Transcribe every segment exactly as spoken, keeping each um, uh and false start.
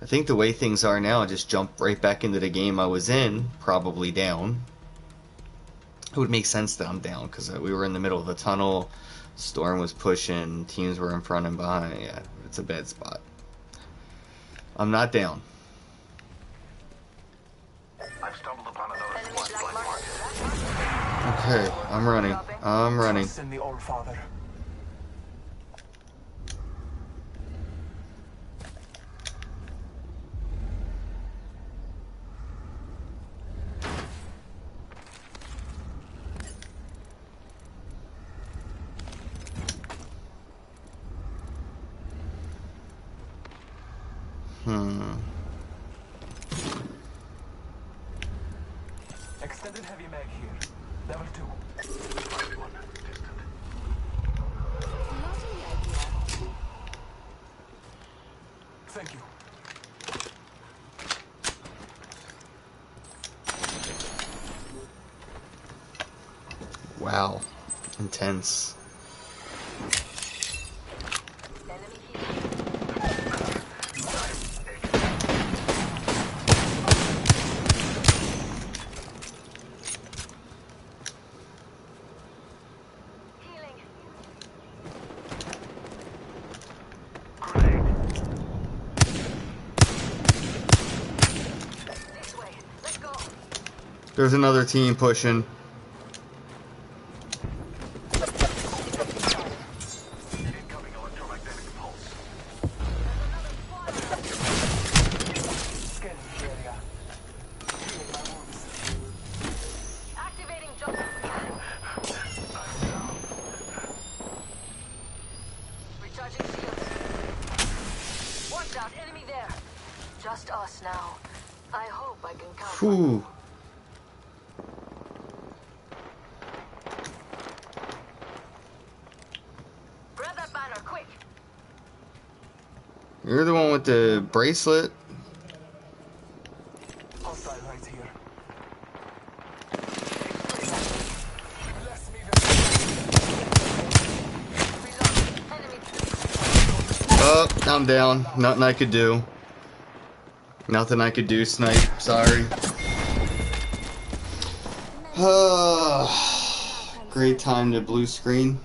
I think the way things are now, I just jump right back into the game I was in, probably down. It would make sense that I'm down, because we were in the middle of the tunnel, storm was pushing, teams were in front and behind. Yeah, it's a bad spot. I'm not down. I've stumbled upon another squad flight mark. Okay, I'm running. I'm running. Send the All Father. Hmm. Extended heavy mag here. Level two. One distant. Thank you. Wow. Intense. There's another team pushing. Incoming electromagnetic pulse. Scanning the area. Healing my wounds. Activating jump. Recharging shields. Watch out, enemy there. Just us now. I hope I can count. Whew. Grab that banner, quick. You're the one with the bracelet. Hostile right here. Bless me Enemy. Oh, I'm down. Nothing I could do. Nothing I could do, Snipe. Sorry. Great time to blue screen.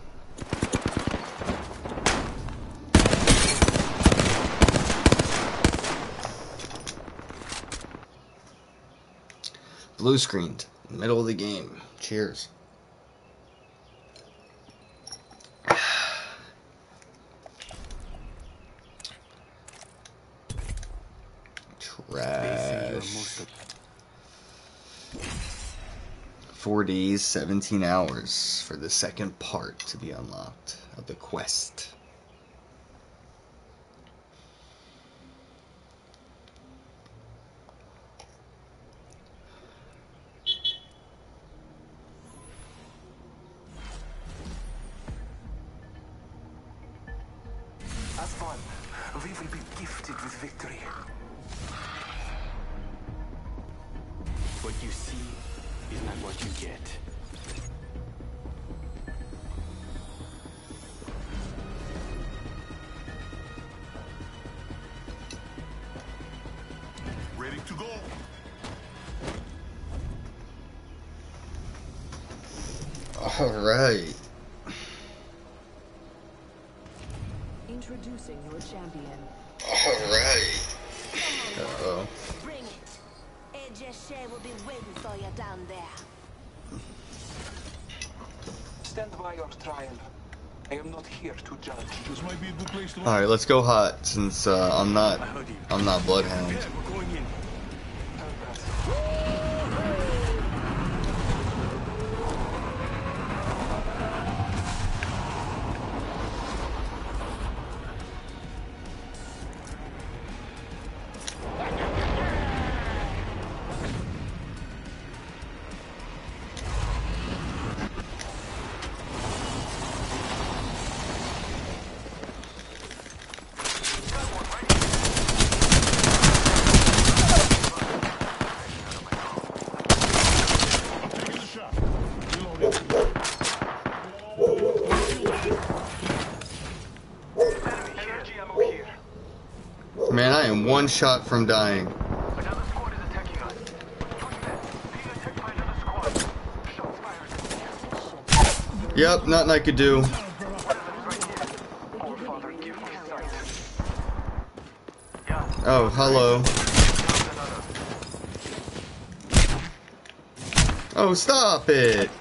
Blue screened. Middle of the game. Cheers. Trash. Four days, seventeen hours for the second part to be unlocked of the quest. As one, we will be gifted with victory. What you see is not what you get. Ready to go. Alright. Introducing your champion. Alright. Uh-oh. Bring it. A J Shea will be waiting for you down there. Stand by your trial. I am not here to judge. This might be a good place to. Alright, let's go hot since uh, I'm not I'm not Bloodhound. Yeah, we're going in. one shot from dying. Another squad is attacking us. Push them. Being attacked by another squad. Shots fired. Yep, nothing I could do. One of them is right here. Oh, Father, give me sight. Yeah. Oh, hello. Oh, stop it!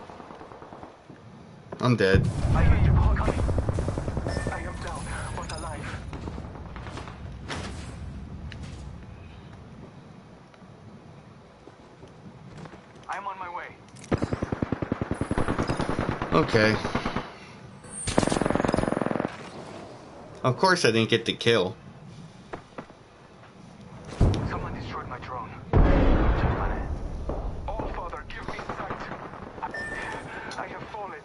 I'm dead. I hear you all coming. I am down, but alive. I'm on my way. Okay. Of course I didn't get the kill. Someone destroyed my drone. Oh, Father, give me sight. I have fallen.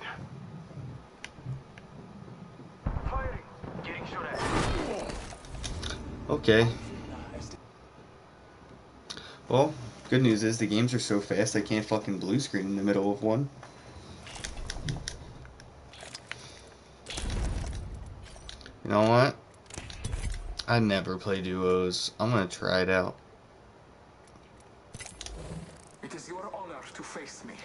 Firing. Getting shot at. Okay. Well, good news is the games are so fast I can't fucking blue screen in the middle of one. You know what? I never play duos. I'm gonna try it out. It is your honor to face me.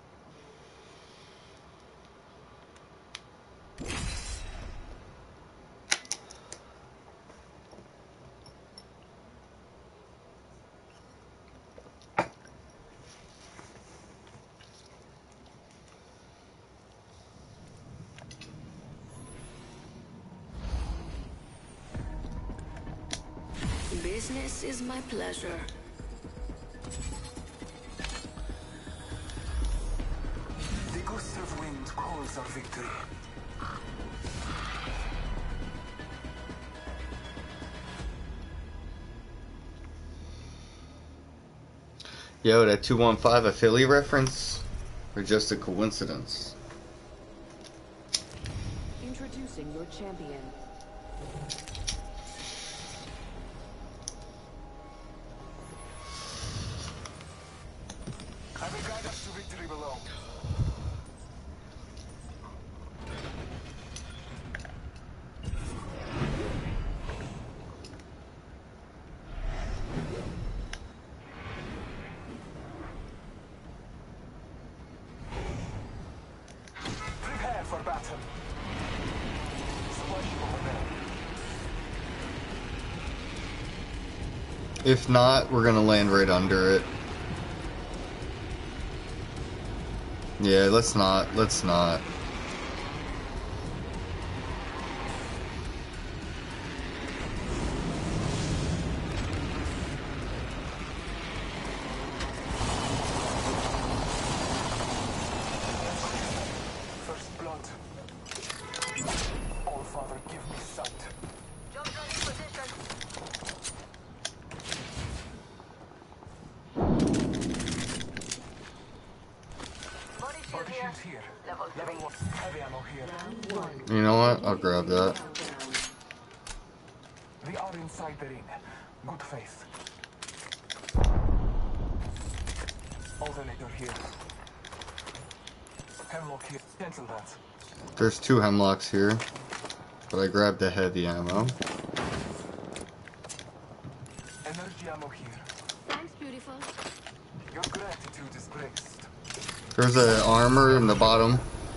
Business is my pleasure. The gust of wind calls our victory. Yo, that two one five a Philly reference? Or just a coincidence? Introducing your champion. I will guide us to victory below. Prepare for battle. Squash over there. If not, we're gonna land right under it. Yeah, let's not. Let's not. First blood. All Father, give me sight. Jump ready position. Body shield Body here. shield here. Level Level three. one. Heavy ammo here. You know what? I'll grab that. We are inside the ring. Good faith. Alternator here. Hemlock here. Cancel that. There's two hemlocks here. But I grabbed the heavy ammo. Energy ammo here. Thanks, beautiful. Your gratitude is graced. There's a armor in the bottom.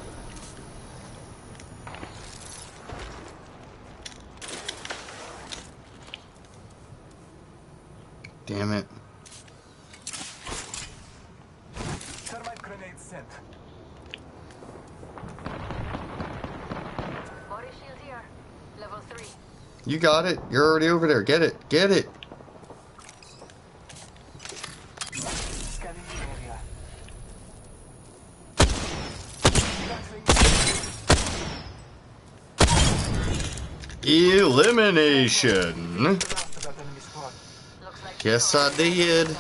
Damn it. Thermite grenade sent. Body shield here. Level three. You got it. You're already over there. Get it. Get it. Scanning the area. Elimination. Last of that enemy squad. Looks like Yes, I did.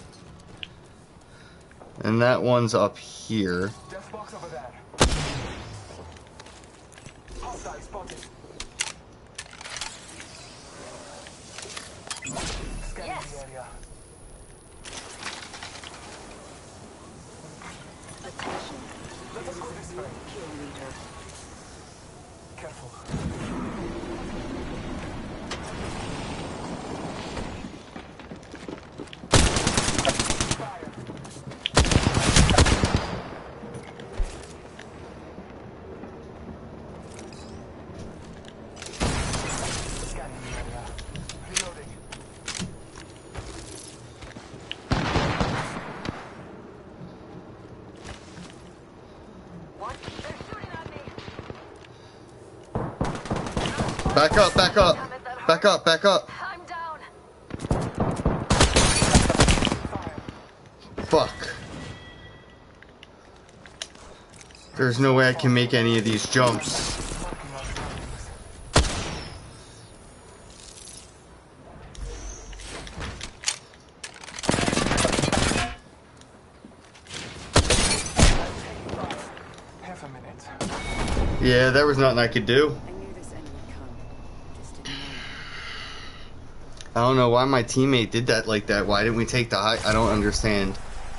And that one's up here. Death box over there. Hostile spotted. Scanning Yes. the area. Attention. Let us go this way. Kill leader. Careful. Back up, back up. Back up, back up. I'm down. Fuck. There's no way I can make any of these jumps. Half a minute. Yeah, there was nothing I could do. I knew this end would come. Just didn't know. I don't know why my teammate did that like that. Why didn't we take the high? I don't understand.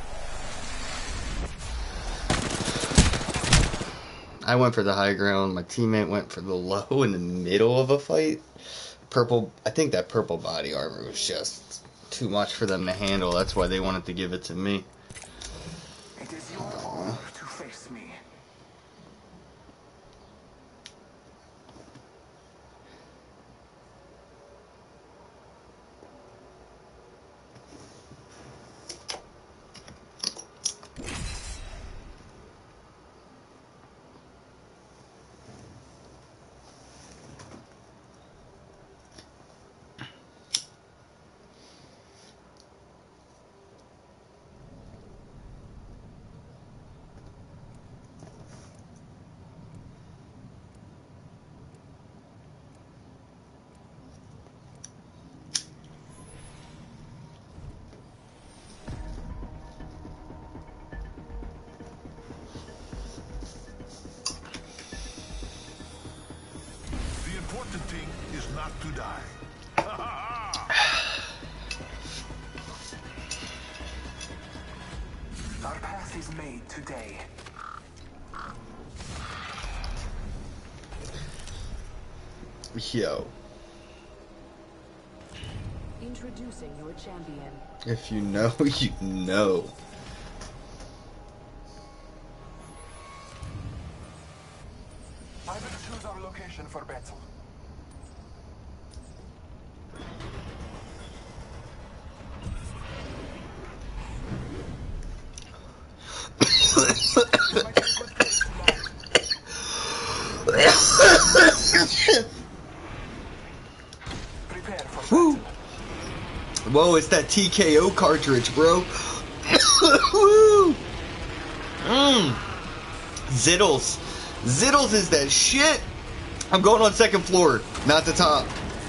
I went for the high ground. My teammate went for the low in the middle of a fight. Purple, I think that purple body armor was just too much for them to handle. That's why they wanted to give it to me. It is your honor to face me. The important thing is not to die. Our path is made today. Yo, Introducing your champion. if you know, you know. I will choose our location for battle. Prepare for Woo. battle. Whoa, it's that T K O cartridge, bro. Woo. Mmm. Ziddles. Ziddles is that shit. I'm going on second floor, not the top.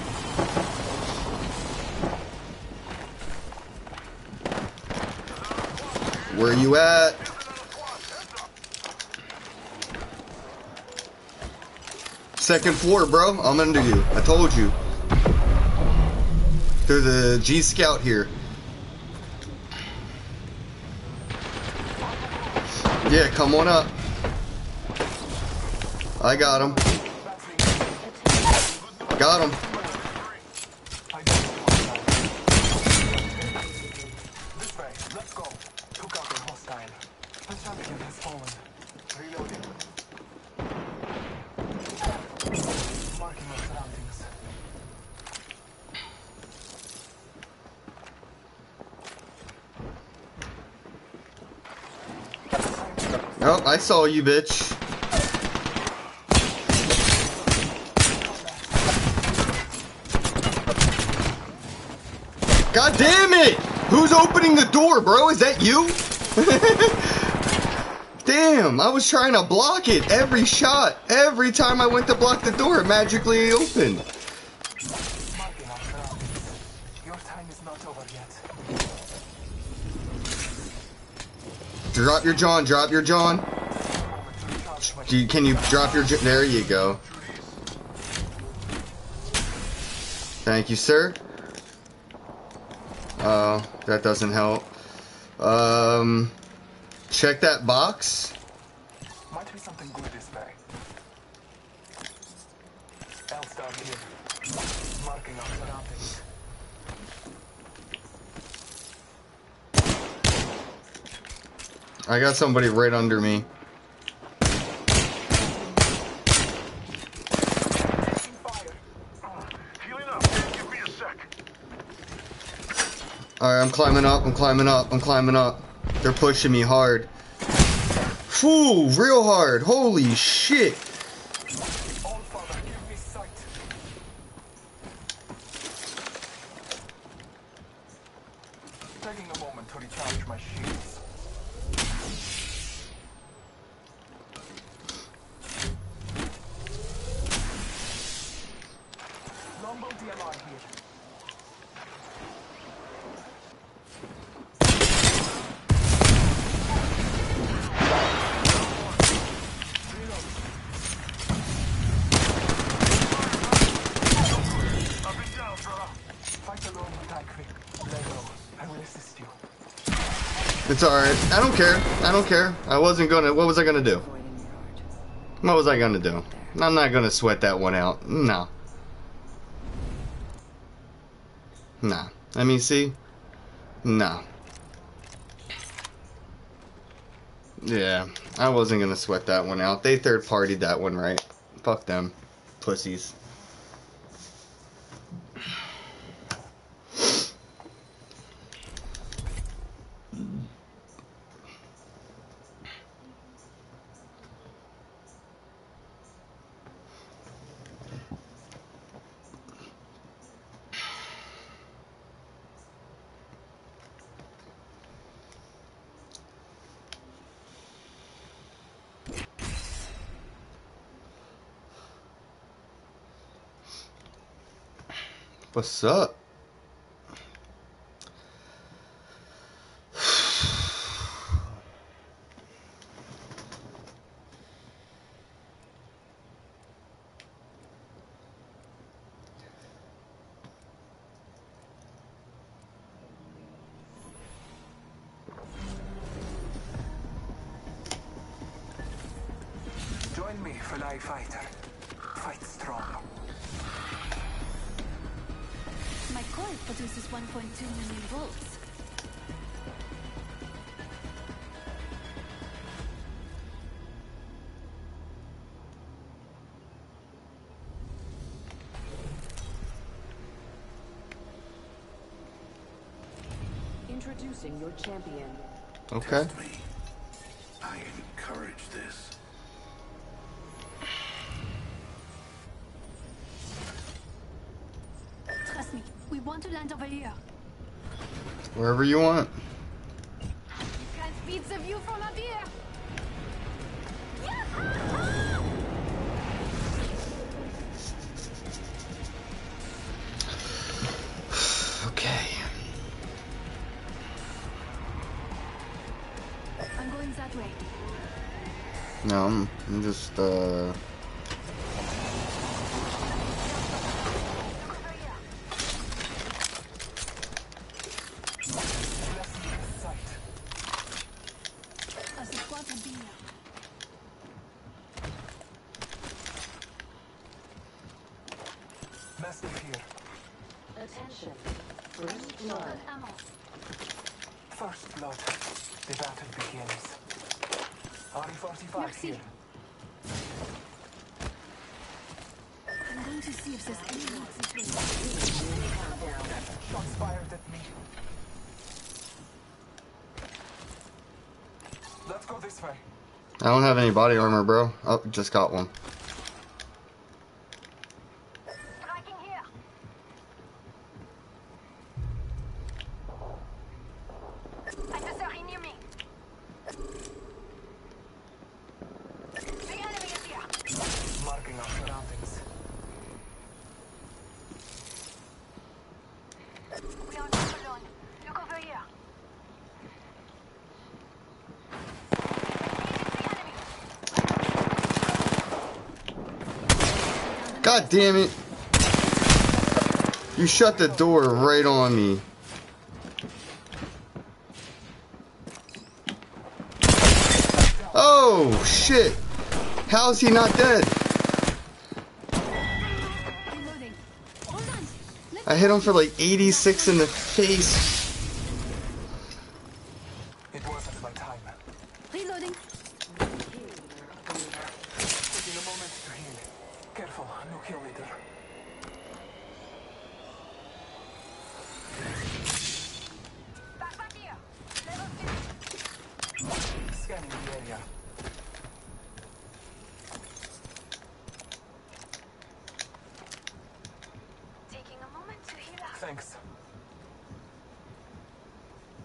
Where you at? Second floor, bro. I'm under you. I told you. There's a G Scout here. Yeah, come on up. I got him. Got him. I don't want that. This way, let's go. Took out a hostile. The champion has fallen. Reloading. Marking our surroundings. Oh, I saw you, bitch. God damn it! Who's opening the door, bro? Is that you? Damn, I was trying to block it every shot. Every time I went to block the door, it magically opened. Marking our surroundings. Your time is not over yet. Drop your John, drop your John. Moment to recharge my Do you- Can you drop your... J- There you go. Thank you, sir. Uh, that doesn't help. Um, check that box. Might be something good this way. Else down here. Marking our surroundings. I got somebody right under me. Fire. Healing up. Give me a sec. Alright, I'm climbing up, I'm climbing up, I'm climbing up. They're pushing me hard. Phew, real hard. Holy shit. All father, give me sight. Taking a moment to recharge my shields. Longbow D M R here. Fight alone, die quick. Lego, I will assist you. It's alright. I don't care. I don't care. I wasn't gonna. What was I gonna do? Void in your heart. What was I gonna do? I'm not gonna sweat that one out. No. Nah. I mean, see? No. Yeah. I wasn't gonna sweat that one out. They third partied that one, right? Fuck them. Pussies. What's up? Join me, fellow fighter. Fight strong. My coil produces one point two million volts. Introducing your champion. Okay. Me. I encourage this. Trust me, we want to land over here. Wherever you want. You can't beat the view from up here. Okay. I'm going that way. No, I'm, I'm just, uh... As the squad will be here. Mastiff here. Attention. First blood. Ammo. First blood. The battle begins. R E forty-five Merci. here. I'm going to see if there's any loot this way. Shots fired at me. Let's go this way. I don't have any body armor, bro. Oh, just got one. Striking here. Adversary near me. The enemy is here. Marking our surroundings. We are not alone. Look over here. God damn it. You shut the door right on me. Oh, shit. How is he not dead? Reloading. Hold on. Let's I hit him for like eighty-six in the face. It wasn't my time. reloading. Taking a moment to heal. Careful, no kill leader. Back back here. Level fifty. Scanning the area. Taking a moment to heal up. Thanks.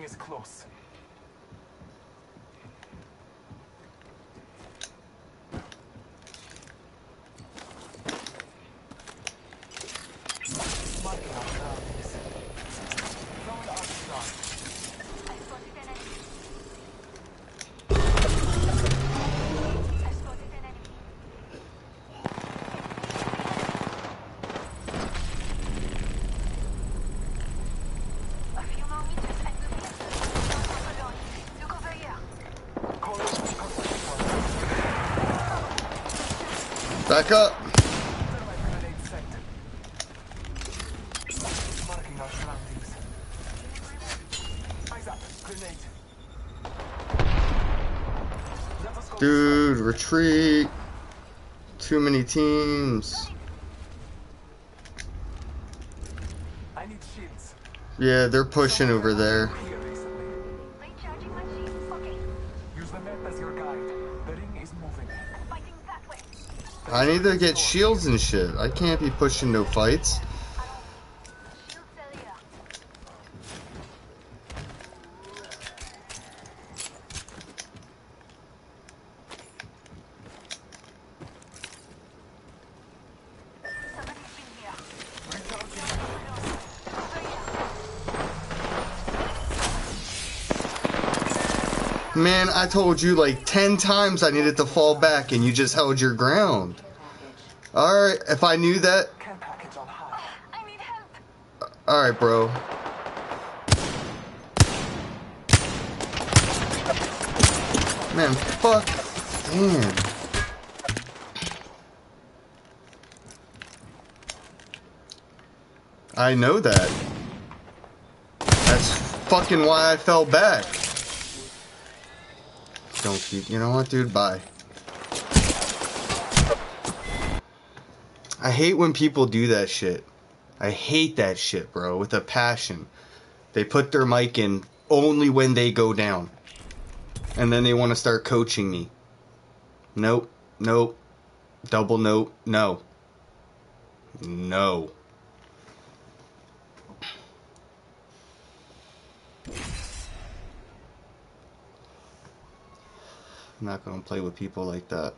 is close. Marking our surroundings. Throwing out shot. I spotted an enemy. I spotted an enemy. A few more meters and we'll be at the not alone. Look over here. Calling for Back up. thermite grenade set. Marking our surroundings. Eyes up. Grenade. Let us go. Dude, retreat. Too many teams. I need shields. Yeah, they're pushing over there. Here recently. Recharging my shield. Okay, Use the map as your guide. The ring is moving. fighting that way. I need to get shields and shit. I can't be pushing no fights. Shield cell here. Somebody's been here. Over here. Man, I told you like ten times I needed to fall back and you just held your ground. Alright, if I knew that. Care package on high. I need help. Alright, bro. Man, fuck. Damn. I know that. That's fucking why I fell back. Don't keep. You know what, dude? Bye. I hate when people do that shit. I hate that shit, bro, with a passion. They put their mic in only when they go down. And then they want to start coaching me. Nope. Nope. Double nope. No. No. I'm not gonna play with people like that.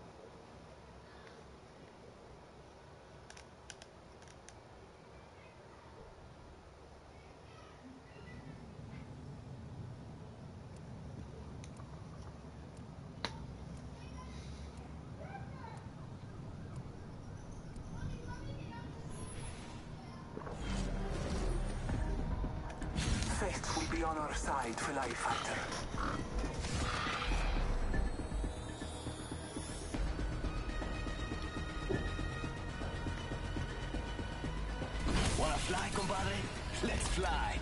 Fate will be on our side, Fly Fighter. Wanna fly, compadre? Let's fly.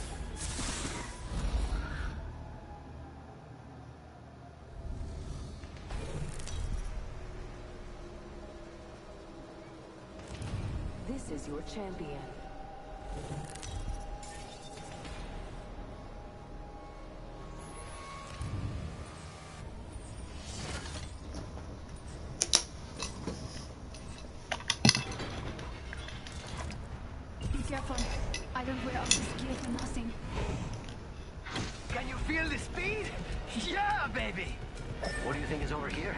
This is your champion. Be careful. I don't wear out this gear for nothing. Can you feel the speed? Yeah, baby! What do you think is over here?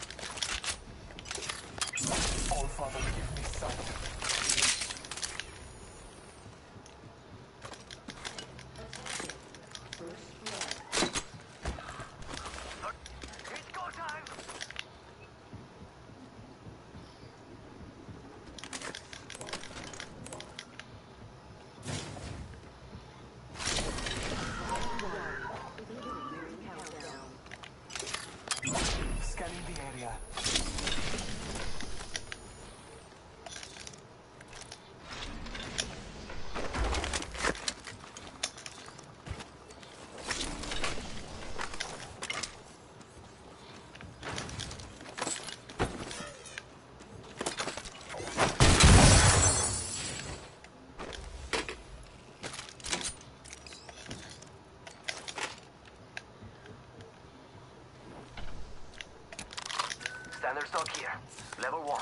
All Father, give me sight. Another stock here. Level one.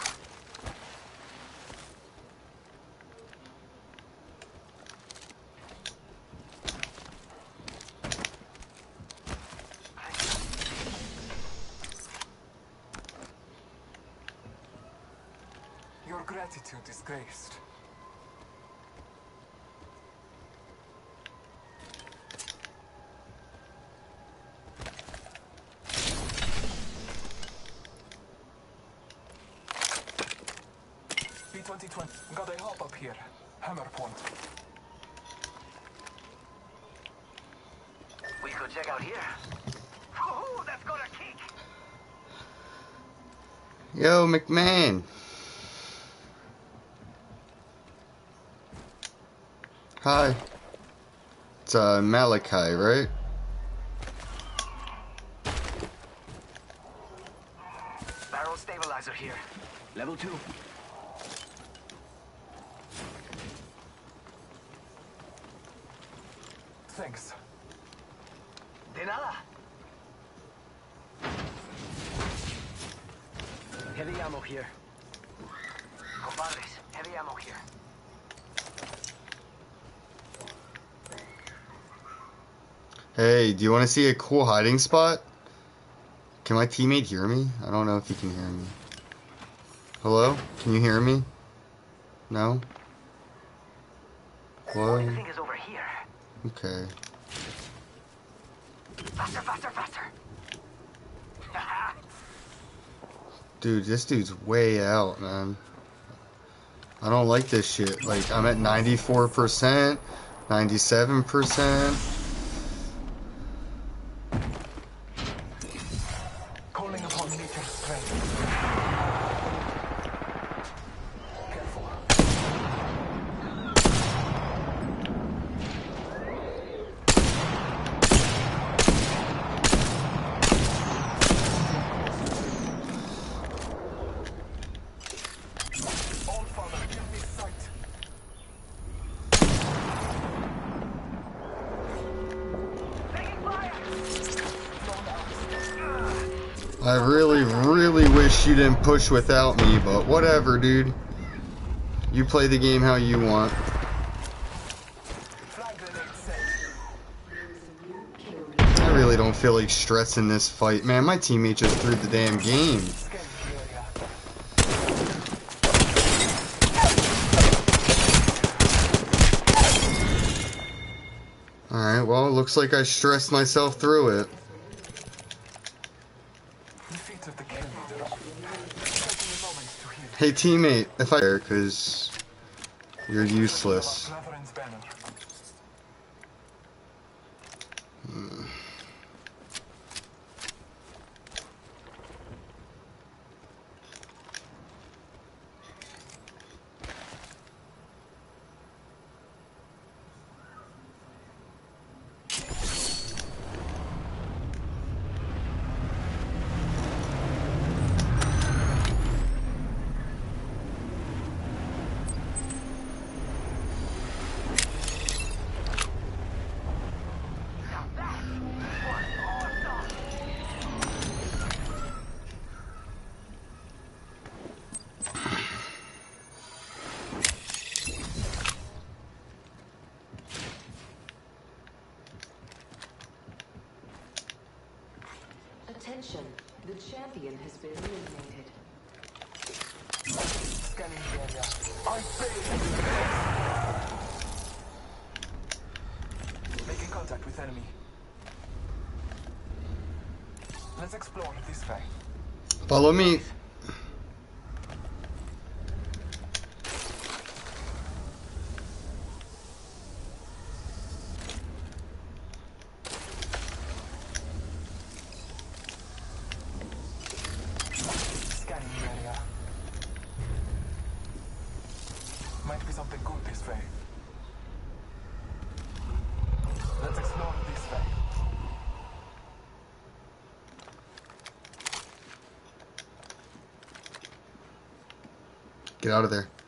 Your gratitude is graced. B twenty twenty. Got a hop up here. Hammer point. We could check out here. Woohoo! That's got a kick! Yo, McMahon. Hi. It's uh, Malachi, right? Barrel stabilizer here. Level two. Thanks. De nada. Heavy ammo here. Compadres, heavy ammo here. Hey, do you want to see a cool hiding spot? Can my teammate hear me? I don't know if he can hear me. Hello? Can you hear me? No? What Hello? do you think is over here? Okay. Faster, faster, faster. Dude, this dude's way out, man. I don't like this shit. Like, I'm at ninety-four percent, ninety-seven percent. Calling upon nature's strength. Careful. All father, give me sight. Taking fire! I really, really wish you didn't push without me, but whatever, dude. You play the game how you want. Flag grenade set. I really don't feel like stressing this fight, man. My teammate just threw the damn game. Scanning the area. Alright, well, it looks like I stressed myself through it. Defeat of the kill leader. Taking a moment to heal. Hey, teammate, if I care, because you're useless. Labyrinth's banner. Attention, the champion has been eliminated. Scanning the area. I failed. Making contact with enemy. Let's explore this way. Follow me. Scanning the area. Might be something good this way. Let's explore this way. Get out of there.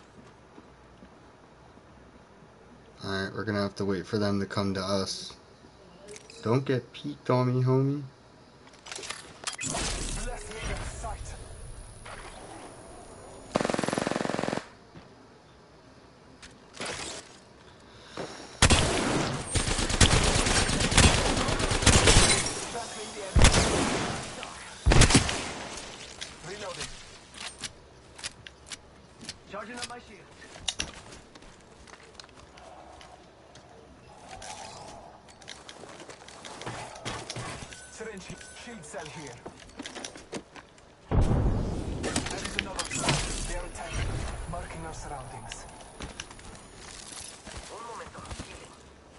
Alright, we're gonna have to wait for them to come to us. Don't get peeked on me, homie. Bless me with sight. Recharging shield, shield cell here. There is another squad. They are attacking. Marking our surroundings. Un momento. Healing.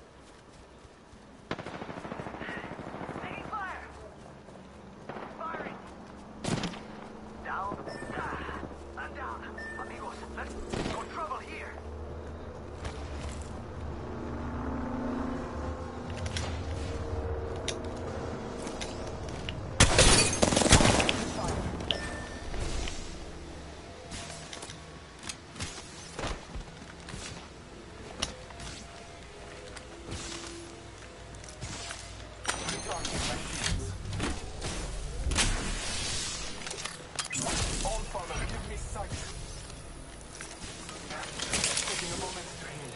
Taking fire! Firing! Down. Ah, I'm down. Amigos, let's no trouble here. Recharging my shields. All father, give me sight. Taking a moment to heal.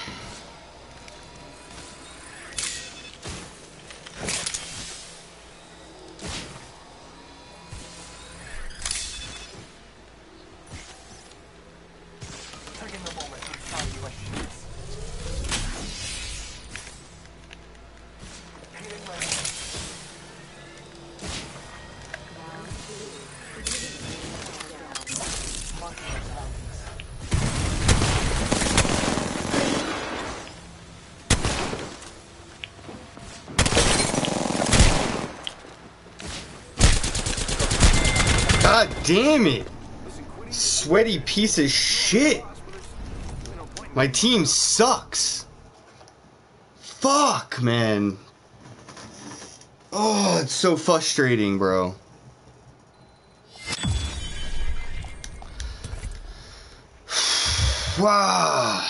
Taking a moment to recharge my shields. Healing my wounds. Marking our surroundings. God damn it! Sweaty piece of shit! My team sucks! Fuck, man! Oh, it's so frustrating, bro. Wow.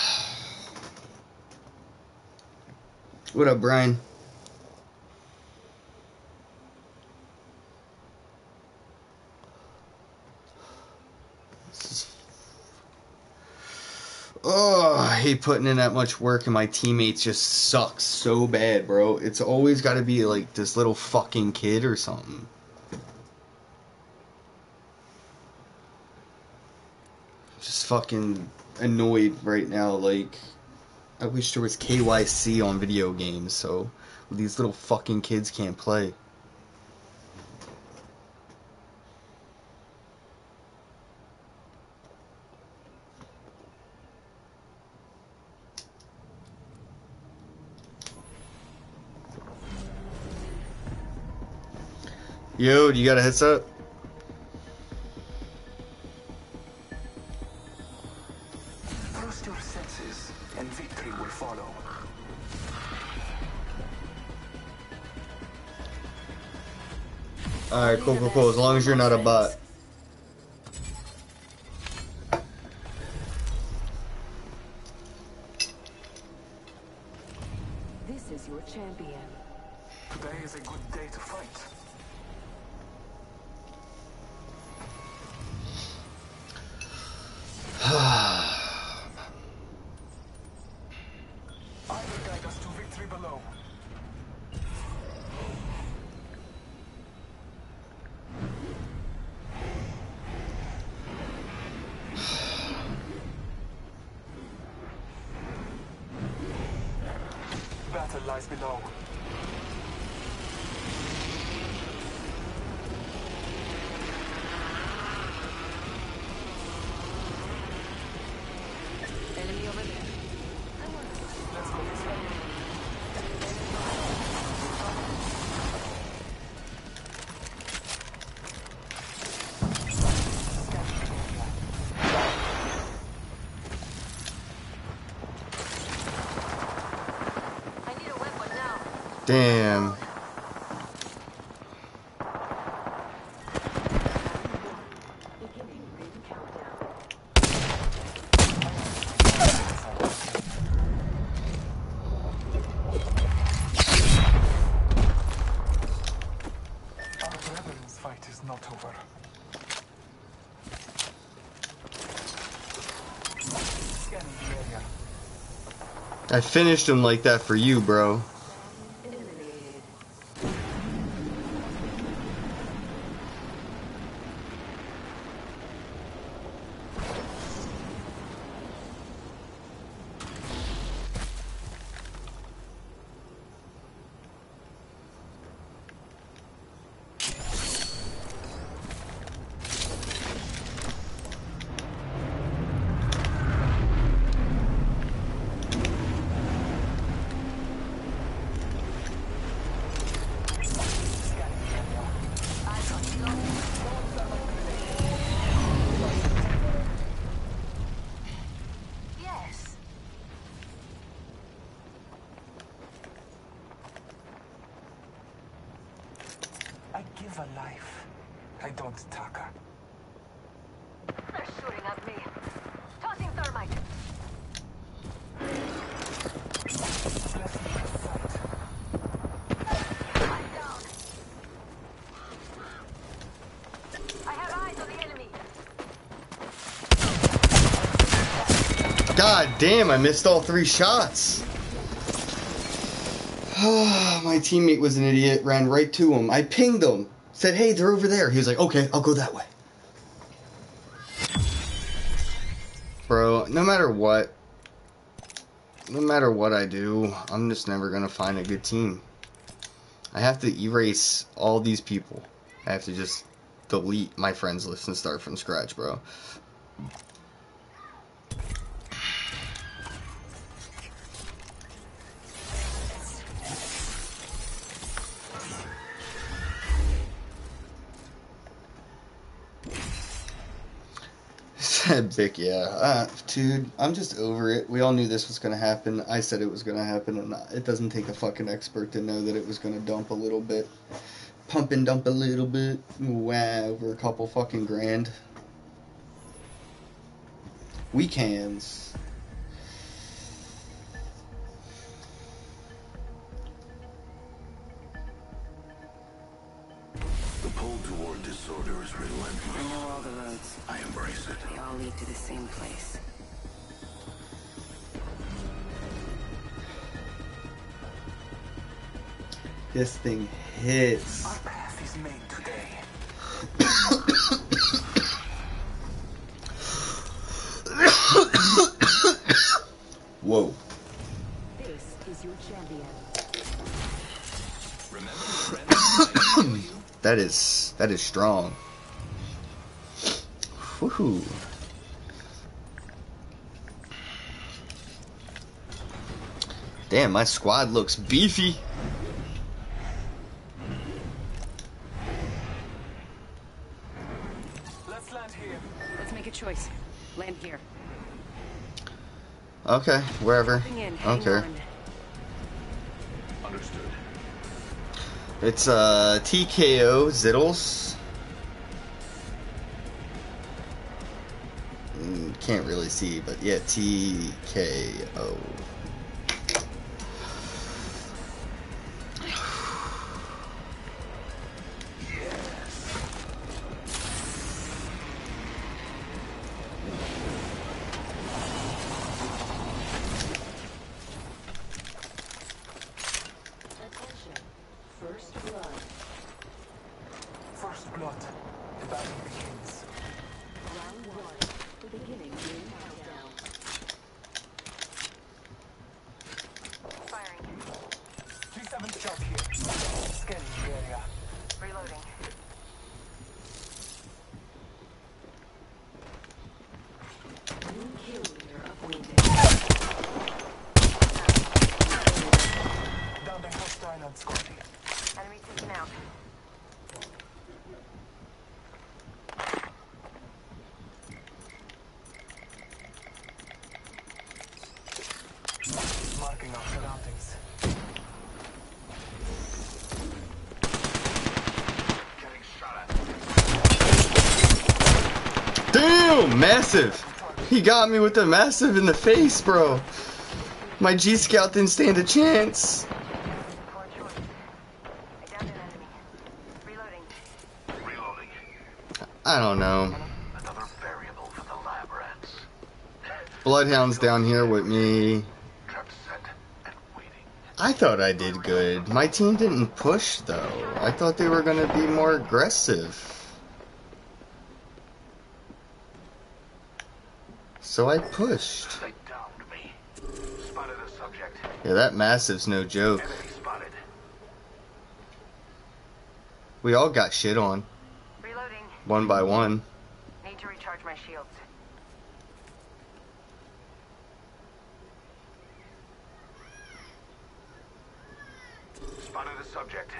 What up, Brian? This is... Oh, I hate putting in that much work and my teammates just suck so bad, bro. It's always got to be like this little fucking kid or something. Just fucking annoyed right now. Like, I wish there was K Y C on video games so these little fucking kids can't play. Yo, do you got a headset? Trust your senses, and victory will follow. Alright, cool, cool, cool. As long as you're not a bot. This is your champion. Today is a good day to fight. I will guide us to victory below. Battle lies below. Enemy over there. Let's go this way. I need a weapon now. Damn. Beginning ring countdown. Our brethren's fight is not over. Scanning the area. I finished him like that for you, bro. Eliminated. for life. I don't, Taka. They're shooting at me. Tossing thermite. Bless me with sight. I'm down. I have eyes on the enemy. God damn, I missed all three shots. My teammate was an idiot, ran right to him. I pinged him, said, hey, they're over there. He was like, okay, I'll go that way. Bro, no matter what, no matter what I do, I'm just never going to find a good team. I have to erase all these people. I have to just delete my friends list and start from scratch, bro. Vic, yeah. Uh, dude, I'm just over it. We all knew this was going to happen. I said it was going to happen, and it doesn't take a fucking expert to know that it was going to dump a little bit. Pump and dump a little bit. Wow, over a couple fucking grand. Weak hands. The pull toward disorder is relentless. I know all the roads. I embrace it. They all lead to the same place. This thing hits. Our path is made today. Whoa. This is your champion. That is that is strong. Woohoo. Damn, my squad looks beefy. Let's land here. Let's make a choice. Land here. Okay, wherever. Dropping in. I don't Hang care. on. Understood. It's uh T K O Zittles. Mm, can't really see, but yeah, T K O. Attention. First blood. First blood. The battle begins. Round one. The beginning ring countdown. Firing. G seven's jump here. Scanning the area. Reloading. New kill leader appointed. Down the hostile on Scotty. Enemy taken out. Marking our surroundings. Getting shot at. Damn, massive. He got me with the massive in the face, bro. My G Scout didn't stand a chance. Poor choice. I downed an enemy. Reloading. Reloading. I don't know. Another variable for the lab rats. Bloodhound's down here with me. Trap set and waiting. I thought I did good. My team didn't push, though. I thought they were going to be more aggressive. So I pushed. They downed me. Spotted a subject. Yeah, that massive's no joke. Enemy spotted. We all got shit on, Reloading. one by one. Need to recharge my shields. Spotted a subject.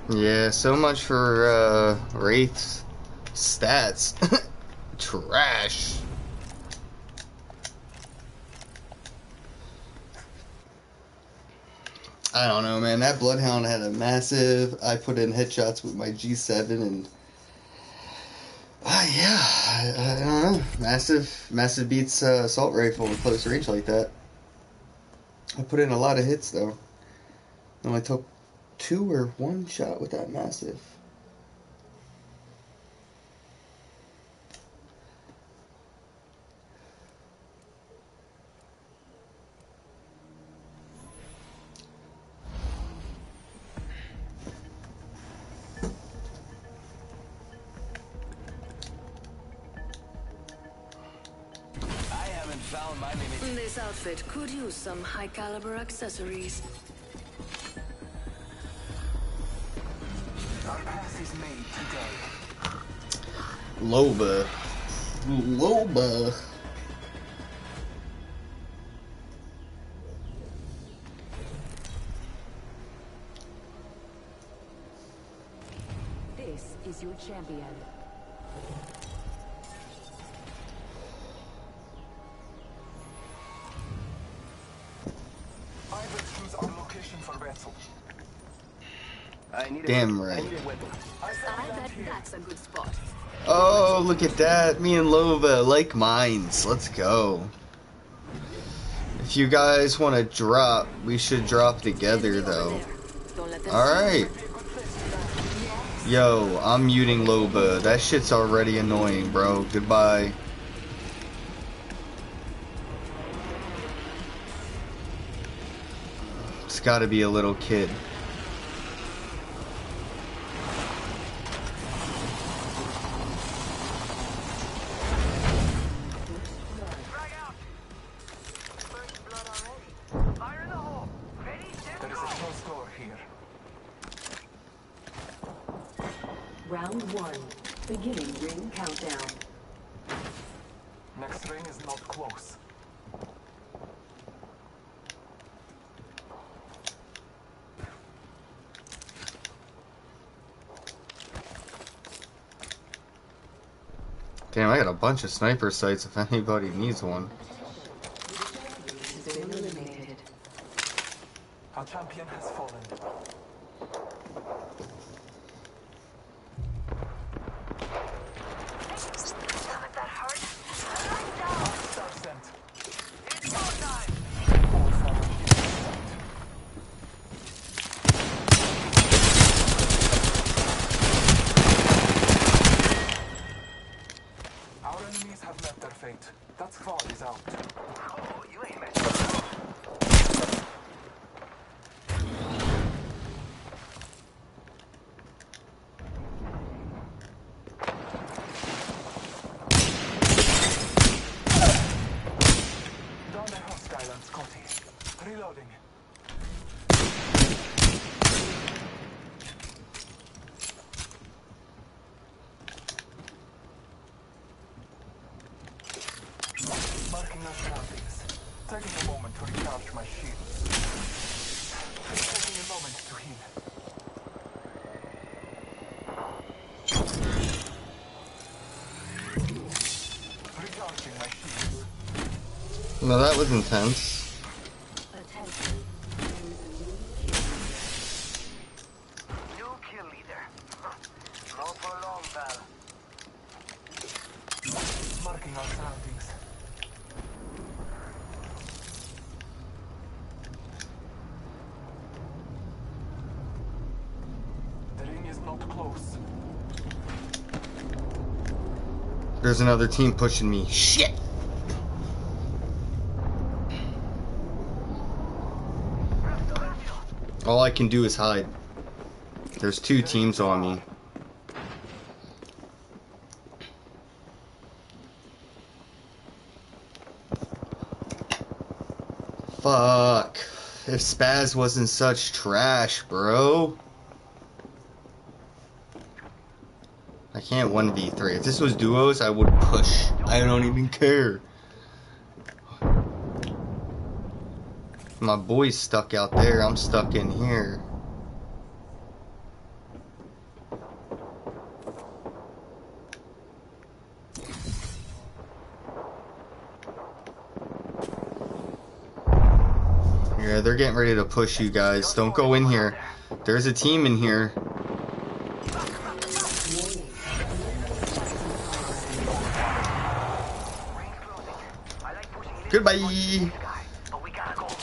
Yeah, so much for uh, Wraith's stats. Trash. I don't know, man. That Bloodhound had a massive. I put in headshots with my G seven, and uh, yeah, I, I don't know. Massive, massive beats uh, assault rifle in close range like that. I put in a lot of hits though. I only took two or one shot with that massive. I haven't found my limit. This outfit could use some high caliber accessories. Our path is made today. Loba. Loba. This is your champion. I will choose our location for battle. I need a Damn I right. need a weapon. I set I land bet here. that's a good spot. Oh, look at that. Me and Lova, like minds. Let's go. If you guys want to drop, we should drop together, Enemy over though. there. Don't let them Alright. Yo, I'm muting Loba. That shit's already annoying, bro. Goodbye. It's gotta be a little kid. Frag out! First blood already. Fire in the hole. Ready, set, There is go! a closed door here. Round one. Beginning ring countdown. Next ring is not close. Damn, I got a bunch of sniper sights if anybody needs one. Has been eliminated. Our champion has fallen. Damn it, that hurt. Right down. Star sent. It's go time! All fallen inside. Our enemies have met their fate. That squad is out. Oh, you ain't messing. Down the hostile on Scotty. Reloading. Marking our surroundings. Taking a moment to recharge my shields. Taking a moment to heal. Recharging my shields. No, that was intense. Attention. New kill leader. Not for long, pal. Marking our surroundings. The ring is not close. There's another team pushing me. Shit! All I can do is hide. There's two teams on me. Fuck. If Spaz wasn't such trash, bro. I can't one v three. If this was duos, I would push. I don't even care. My boy's stuck out there. I'm stuck in here. Yeah, they're getting ready to push you guys. Don't go in here. There's a team in here. Goodbye. But we gotta go.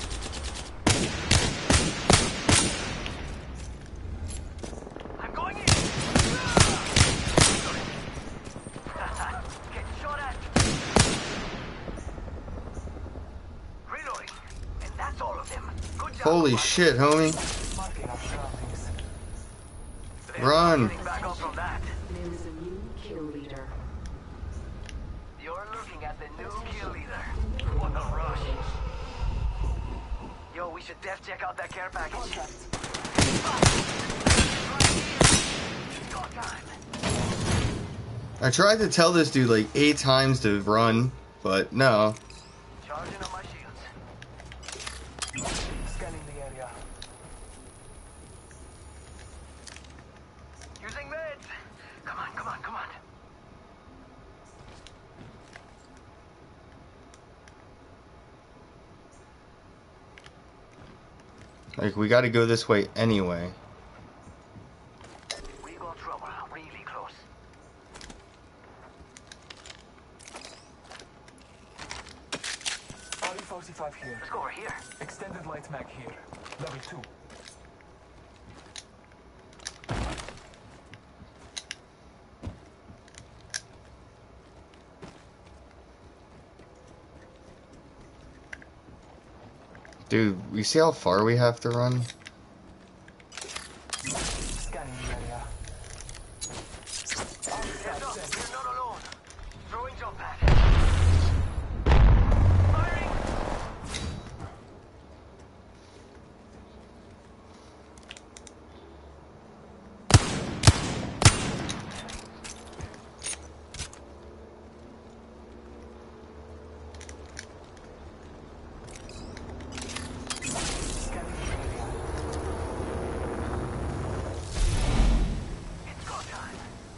I'm going in. Get shot at. Reloading. And that's all of them. Good job. Holy shit, homie. Marking our surroundings. Run. Getting back up from that. There is a new kill leader. You're looking at the new kill leader. What a rush. Yo, we should def check out that care package. Go time. I tried to tell this dude like eight times to run, but no. Charging on my shields. Scanning the area. Using meds. Come on, come on, come on. Like, we gotta go this way anyway. We got trouble. Really close. R E forty-five here. Let's go over here. Extended light mag here. Level two. Dude, you see how far we have to run? Scanning the area. Heads up, you're not alone. Throwing jump pad. Firing. Scanning the area. It's go time.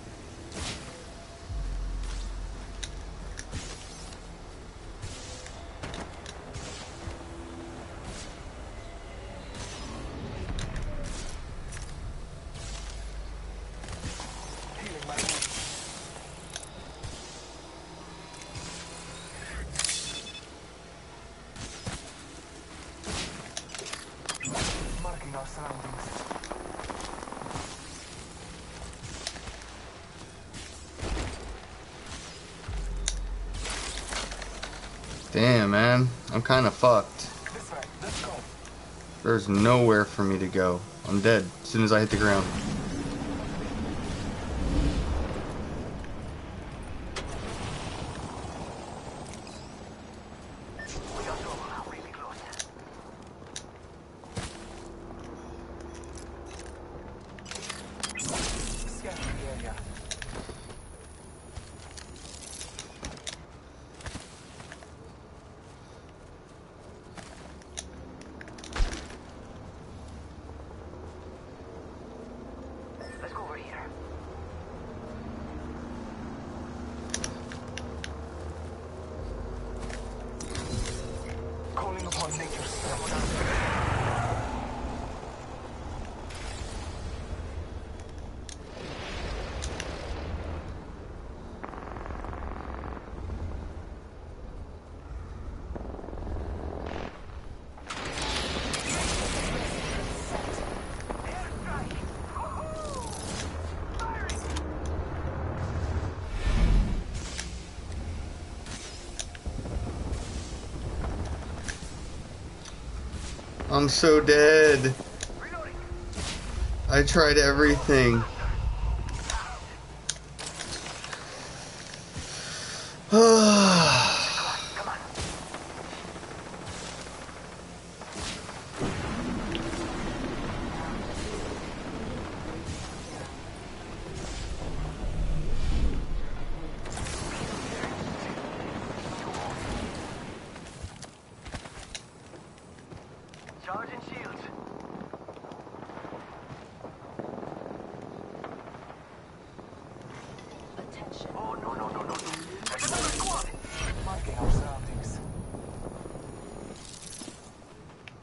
Healing my wounds. Marking our surroundings. Damn, man. I'm kinda fucked. This way. Let's go. There's nowhere for me to go. I'm dead as soon as I hit the ground. We got trouble. Really close. Scanning the area. Let's go over here. Calling upon nature's strength. Airstrike. Woohoo! Firing. I'm so dead. Reloading. I tried everything. Come on. Charging shields. Attention. Oh, no, no, no, no, no. There's another squad. Marking our surroundings.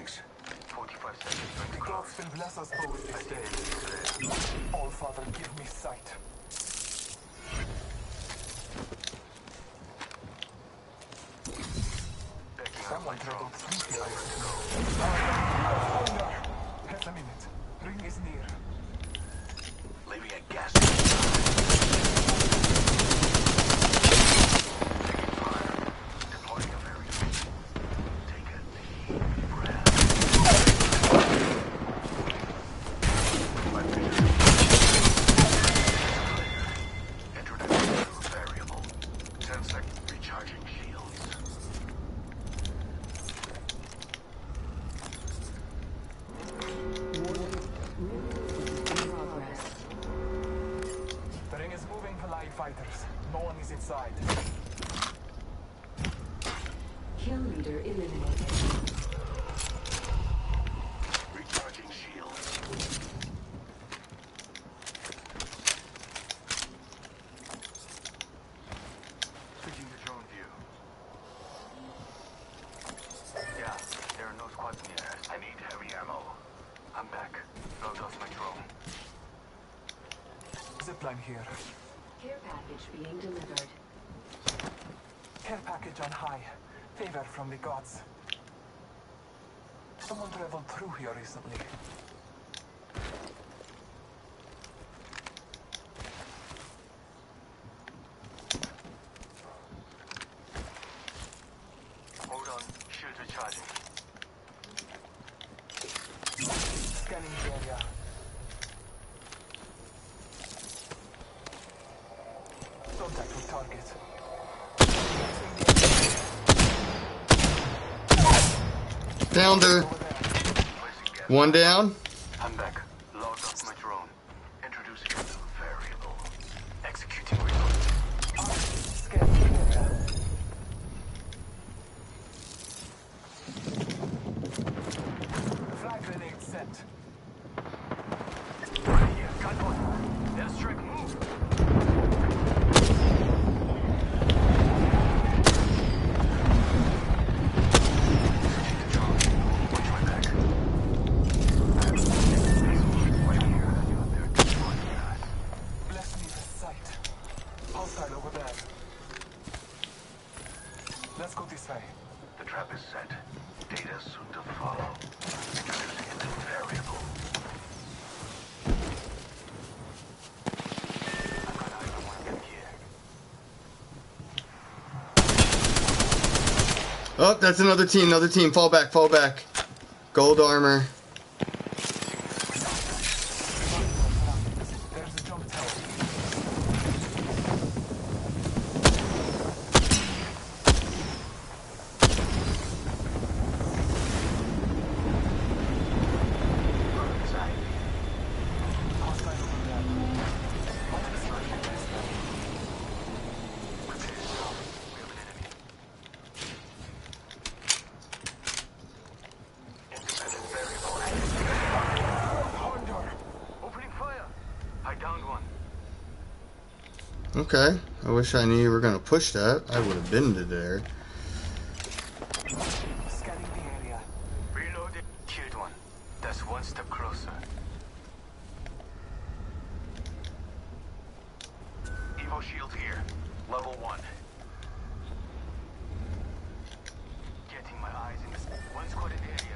Thanks. forty-five seconds. The gods will bless us both this day. All Father, give me sight. Someone traveled through here. Thunder! Half a minute. Ring is near. Leaving a gas. Taking fire. Deploying a very. Take a deep breath. My vision. Introducing variable. Ten seconds. Recharging shields. The ring is moving for live fighters. No one is inside. Kill leader eliminated. Recharging shields. Switching to drone view. Yeah, there are no squads near us. I need heavy ammo. I'm back. Load off my drone. Zipline here. Care package being delivered. Care package on high. Favor from the gods. Someone traveled through here recently. Hold on. Shield recharging. Scanning the area. Contact with target. Down there. One down. I'm back. Load off my drone. Introducing a new variable. Executing reload. Scanning the area. Flag grenade sent. Right here. Got one. Airstrike move. Watch my back. Right here. They're deploying us. Bless me with sight. Hostile over there. Let's go this way. The trap is set. Data soon to follow. Introducing a new variable. I've got eyes on one of them here. Oh, that's another team. Another team. Fall back. Fall back. Gold armor. There's a jump tower. Hostile over there. Independent variable. Condor. Opening fire. I downed one. Okay. I wish I knew you were going to push that. I would have been to there. Scanning the area. Reloaded. Killed one. That's one step closer. Evo shield here. Level one. Getting my eyes in this. One squad in the area.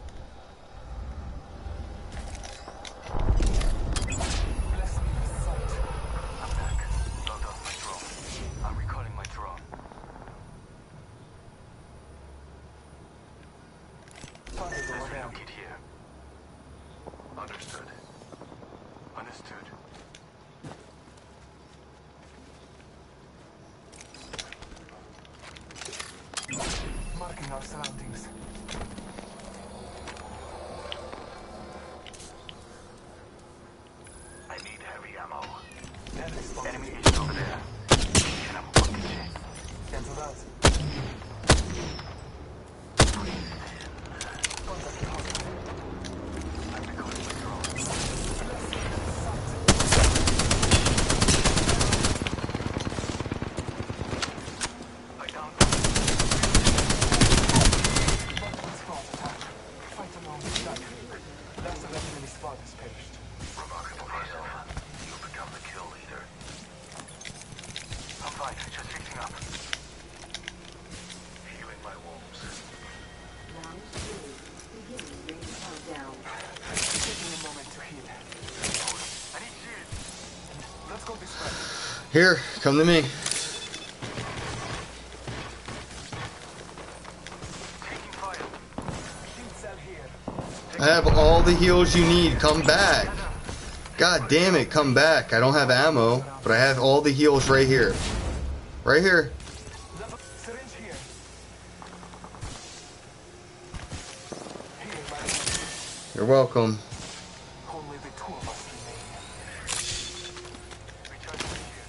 Bless me with sight. I'm back. Load off my drone. I'm recalling my drone. Target There's over a there. new kid here. Understood. Understood. Marking our surroundings. I need heavy ammo. Enemy spot. Enemy agent over there. And I'm fucking shit. Cancel that. Contact with hostile. I'm recalling my drone. I downed one. Weapons fall. Here, come to me. Taking fire. Shield cell here. I have all the heals you need. Come back. God damn it, come back. I don't have ammo, but I have all the heals right here. Right here. Level syringe here. Here, man. You're welcome. Only the two of us remain. Recharging my shields.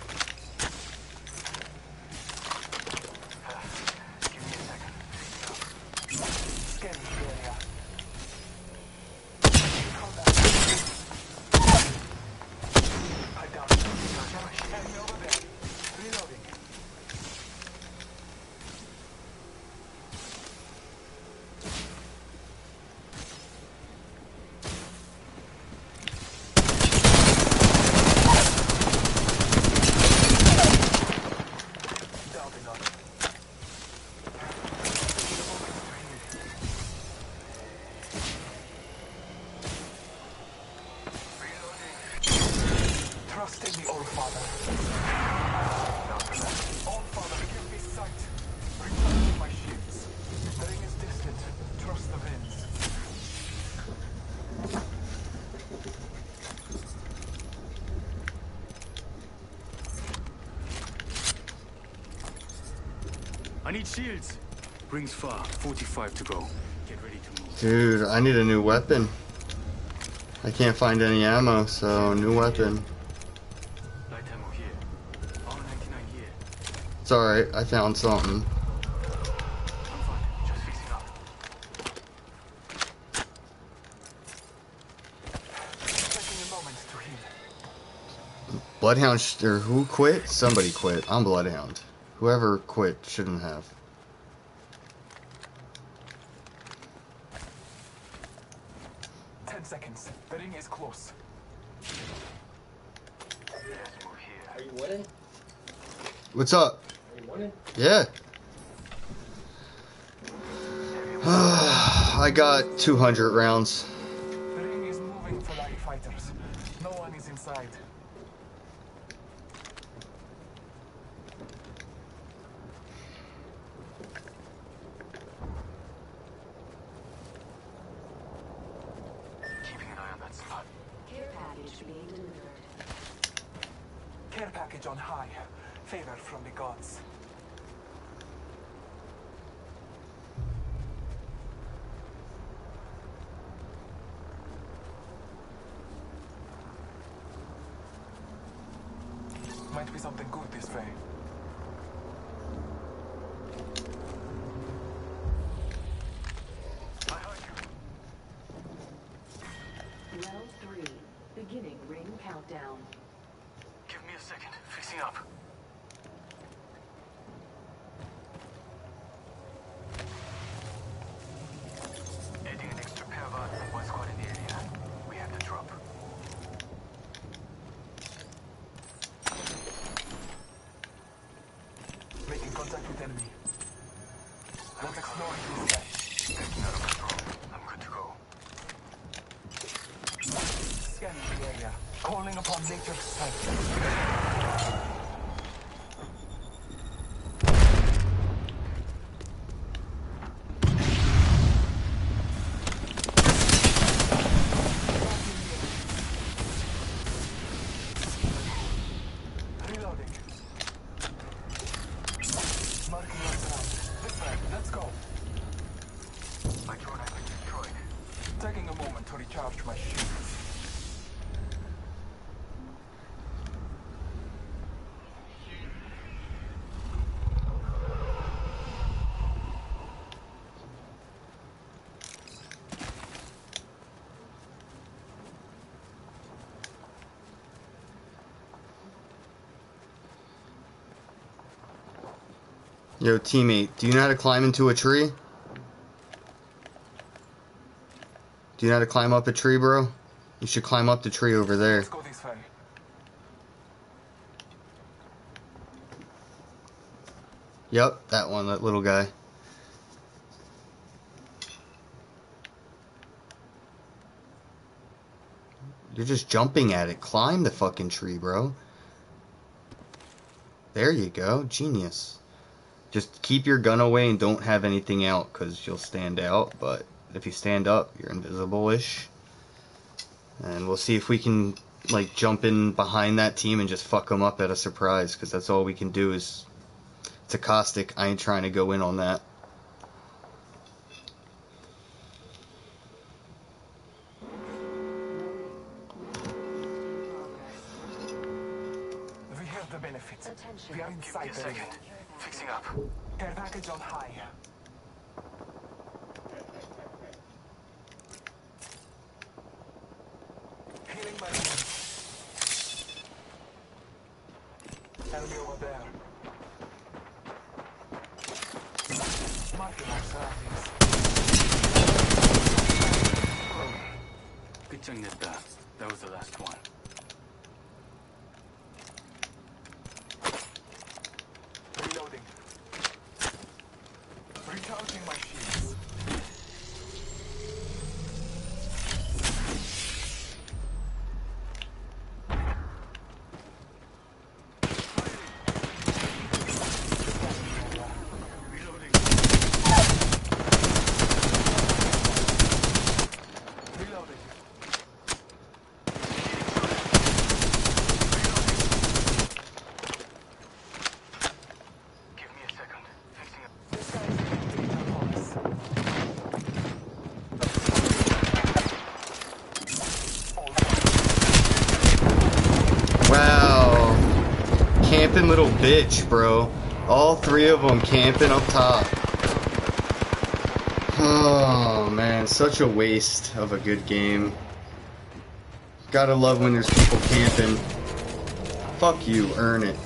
Give me a second. Scanning the area. I down. Enemy over there. Reloading. Down another. Trust in the All Father. All Father, give me sight. Recharge my shields. The ring is distant. Trust the winds. I need shields. Rings far. forty-five to go. Get ready to move. Dude, I need a new weapon. I can't find any ammo, so new weapon. Light ammo here. R ninety-nine here. It's alright, I found something. I'm fine. Just fixing up. Taking a moment to heal. Bloodhound, sh- or who quit? Somebody quit. I'm Bloodhound. Whoever quit shouldn't have. Ten seconds. The ring is close. Let's move here. Are you winning? What's up? Are you winning? Yeah. I got two hundred rounds. The ring is moving for light fighters. No one is inside. Keeping an eye on that spot. Care package being delivered. Care package on high. Favor from the gods. Might be something good this way. I heard you. Round three. Beginning ring countdown. Give me a second. Fixing up. Adding an extra pair of eyes and one squad in the area. We have to drop. Making contact with enemy. Let's explore this way. Taking out of control. I'm good to go. Scanning the area. Calling upon nature's strength. Reloading. Marking our ground. This way. Let's go. My drone has been destroyed. Taking a moment to recharge my shields. Yo, teammate, do you know how to climb into a tree? Do you know how to climb up a tree, bro? You should climb up the tree over there. Let's go this way. Yep, that one, that little guy. You're just jumping at it. Climb the fucking tree, bro. There you go. Genius. Just keep your gun away and don't have anything out, because you'll stand out. But if you stand up, you're invisible-ish. And we'll see if we can, like, jump in behind that team and just fuck them up at a surprise, because that's all we can do is... It's a caustic. I ain't trying to go in on that. We have the benefits. Attention. We are inside A the ring. second. Fixing up. Care package on high. Healing my wounds. Enemy over there. Marking our surroundings. 끝장냈다. That was the last one. Reloading. Recharging my shields. Reloading. Give me a second. Fixing up. This guy is taking our box. Wow. Camping little bitch, bro. All three of them camping up top. Oh, man. Such a waste of a good game. Gotta love when there's people camping. Fuck you. Earn it.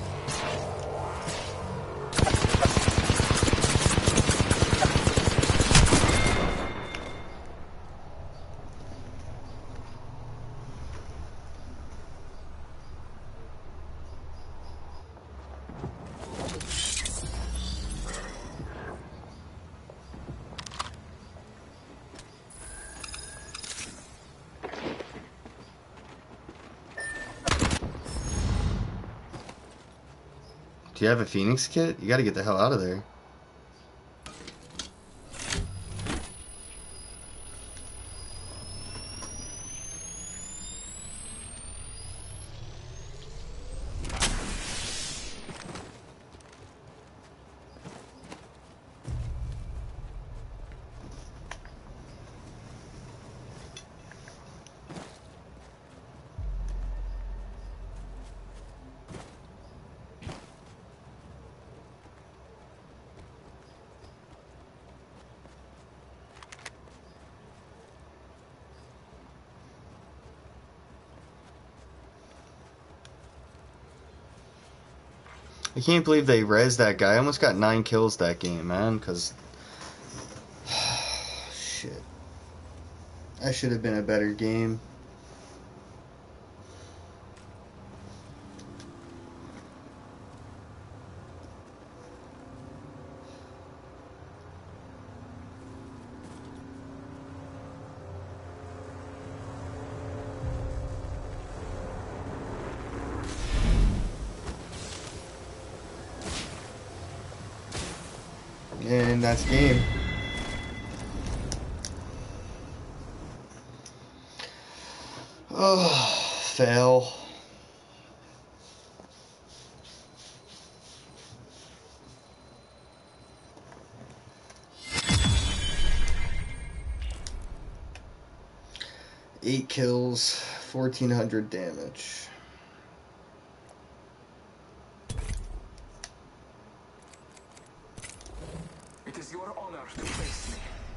Do you have a Phoenix kit? You gotta get the hell out of there. I can't believe they rezzed that guy. I almost got nine kills that game, man, because... Shit. That should have been a better game. And that's game. Oh, fail. Eight kills, fourteen hundred damage. It is your honor to face me.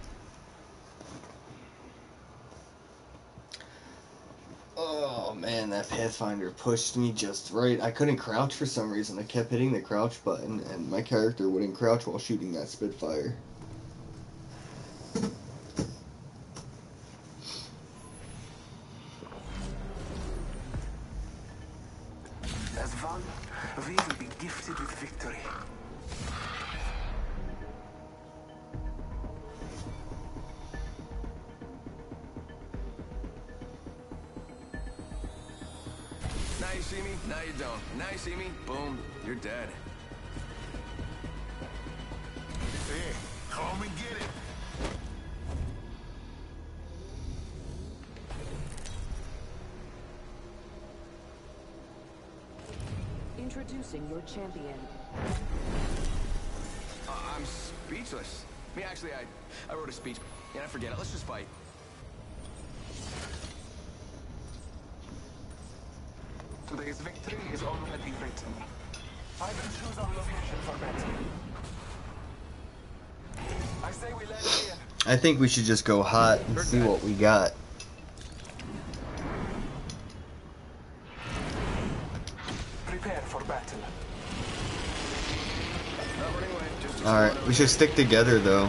Oh man, that Pathfinder pushed me just right. I couldn't crouch for some reason. I kept hitting the crouch button and my character wouldn't crouch while shooting that Spitfire. As one, we will be gifted with victory. Now you see me, now you don't. Now you see me, boom, You're dead. Hey, come and get it. Introducing your champion. Uh, I'm speechless. Me, actually, I, I wrote a speech. Yeah, I forget it. Let's just fight. Today's victory is already written. I will choose our location for battle. I say we land here. I think we should just go hot and see what we got. Prepare for battle. Not running away. Just Alright, we should stick together though.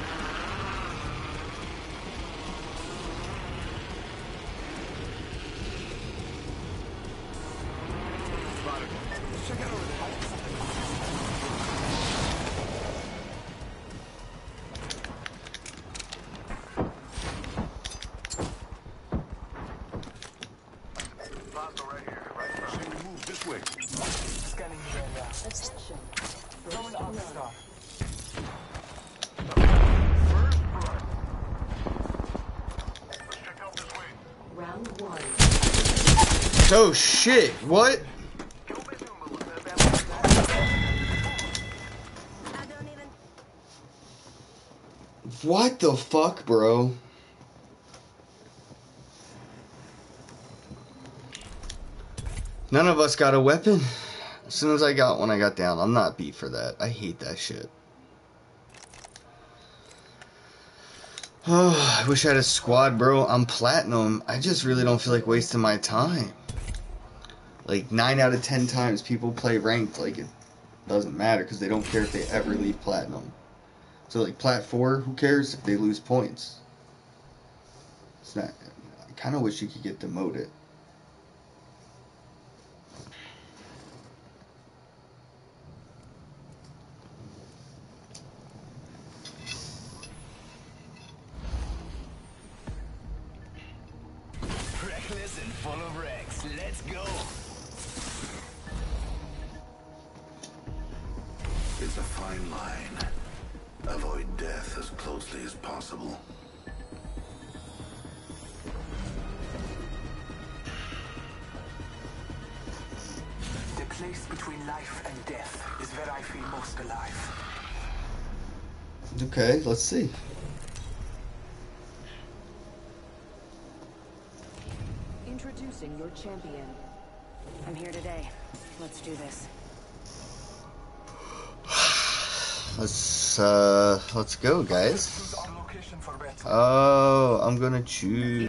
check out over there. Hostile right here. Right in front. Say we move this way. Scanning the area. Attention. Throwing up star. First blood. Let's check out this way. Round one. Oh shit, what? I don't even. What the fuck, bro? None of us got a weapon. As soon as I got one, I got down. I'm not beat for that. I hate that shit. Oh, I wish I had a squad, bro. I'm platinum. I just really don't feel like wasting my time. Like, nine out of ten times people play ranked like it doesn't matter because they don't care if they ever leave platinum. So, like, plat four, who cares if they lose points? It's not... I kind of wish you could get demoted. Reckless and full of wrecks. Let's go. It's a fine line. Avoid death as closely as possible. The place between life and death is where I feel most alive. Okay, let's see. Introducing your champion. I'm here today. Let's do this. Let's, uh, let's go, guys. Choose our location for battle. Oh, I'm gonna choose.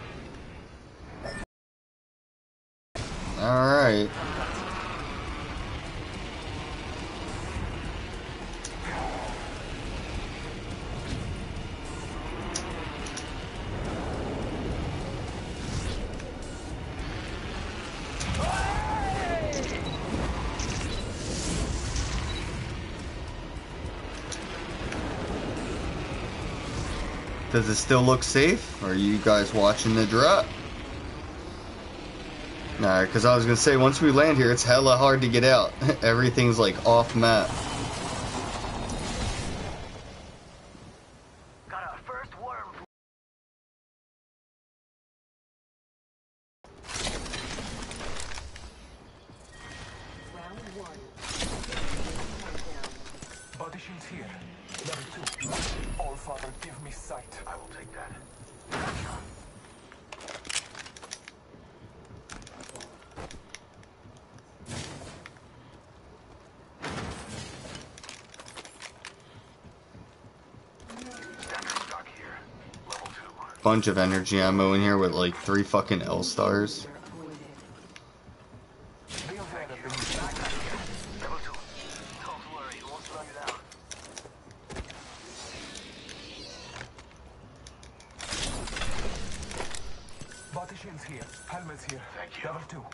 Alright. Does it still look safe? Or are you guys watching the drop? Nah, because I was going to say, once we land here, it's hella hard to get out. Everything's like off map. Got our first worm. Round one. Body shields here. Level two. All father, give me sight. I will take that. Standard stock here. Level two. Bunch of energy ammo in here with like three fucking L stars. Be aware of the Level two. Don't worry, it won't slow you down. body shields here. Helmets here. Thank you. Level two.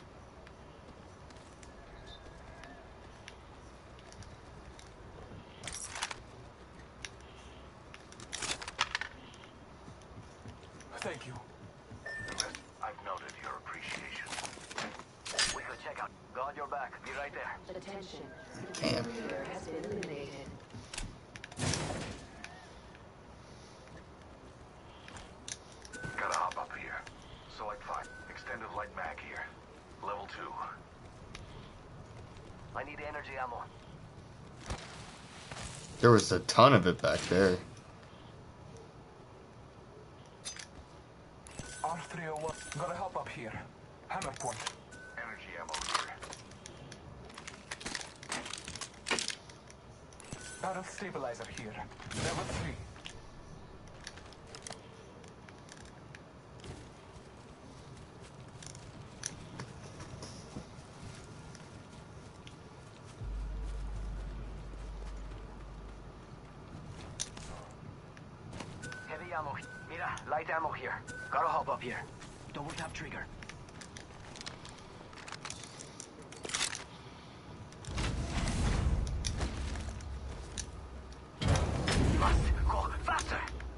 Thank you. The rest, I've noted your appreciation. We could check out. Got your back. Be right there. Attention. The Damn. carrier has been eliminated. Gotta hop up here. Select five. Extended light mag here. Level two. I need energy ammo. There was a ton of it back there. R three oh one. Gotta help up here. Hammer point. Energy ammo here. Barrel stabilizer here. Level three. Heavy ammo. Mira, light ammo here. Gotta hop up here. Double tap trigger. Must go faster.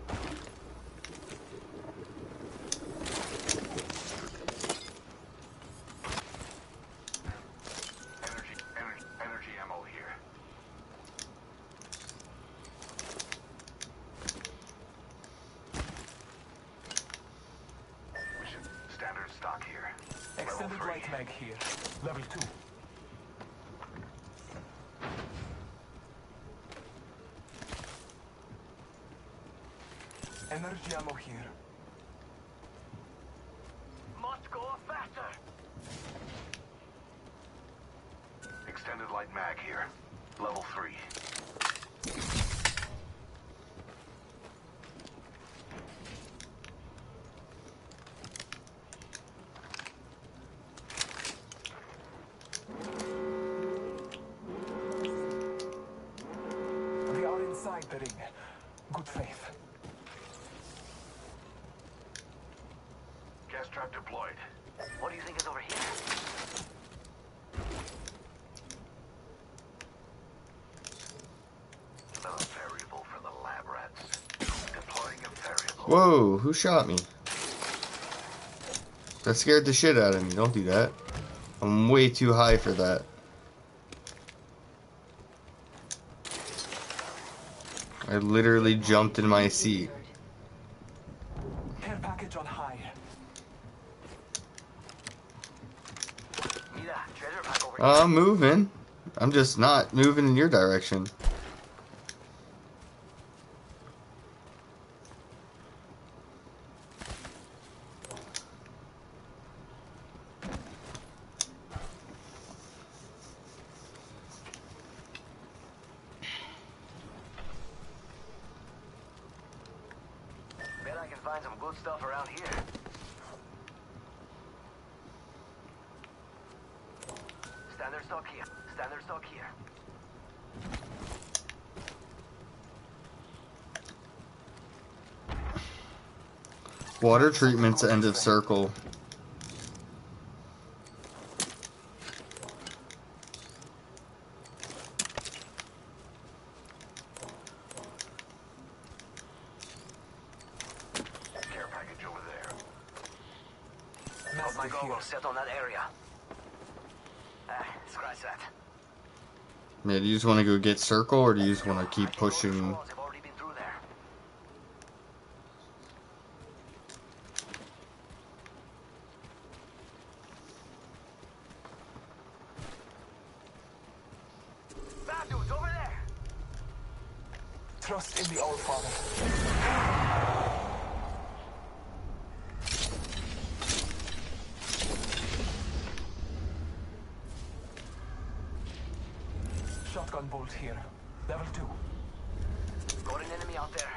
Energy, energy, energy ammo here. Mission standard stock here. Extended Level light three. mag here. Level two. Energy ammo here. Must go faster. Extended light mag here. Level three. We are inside the ring. Good faith. Gas trap deployed. What do you think is over here? Another variable for the lab rats. Deploying a variable. Whoa, who shot me? That scared the shit out of me. Don't do that. I'm way too high for that. I literally jumped in my seat. Care package on high. Mira, treasure pack over here. I'm moving. I'm just not moving in your direction. Bet I can find some good stuff around here. Standard stock here. Standard stock here. Water treatment's end of circle. Care package over there. Put my Massive here. goggles set on that area. Ah, scratch that. Yeah, do you just want to go get circle, or do you just want to keep pushing? Squads have already been through there. Bad dudes over there. Trust in the All Father. Shotgun bolt here. Level two. Got an enemy out there.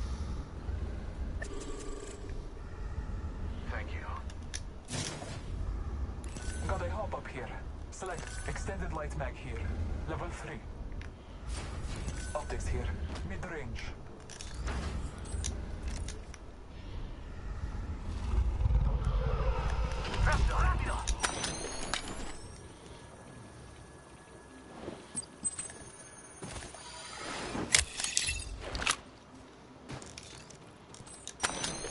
Thank you. Got a hop up here. Select extended light mag here. Level three. Optics here. Mid range. Rápido, rápido.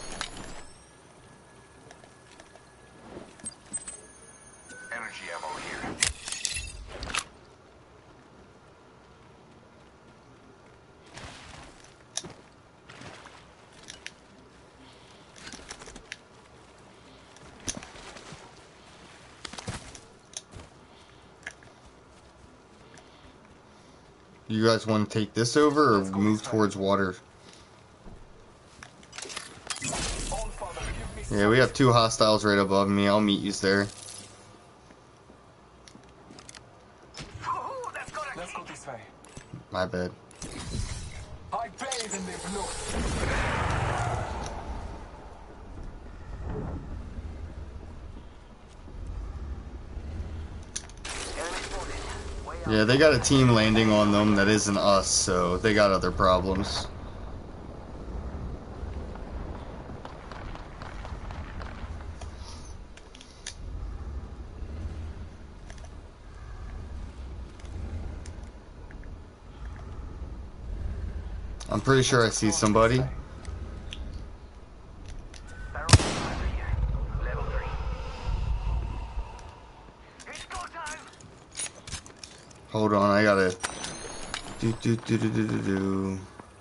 Energy ammo You guys want to take this over or move towards water? Yeah, we have two hostiles right above me. I'll meet you there. Let's go this way. My bad. I bathe in the blue. Yeah, they got a team landing on them that isn't us, so they got other problems. I'm pretty sure I see somebody. Barrel stabilizer here. Level three. It's go time. Hold on, I gotta do do do do do do do.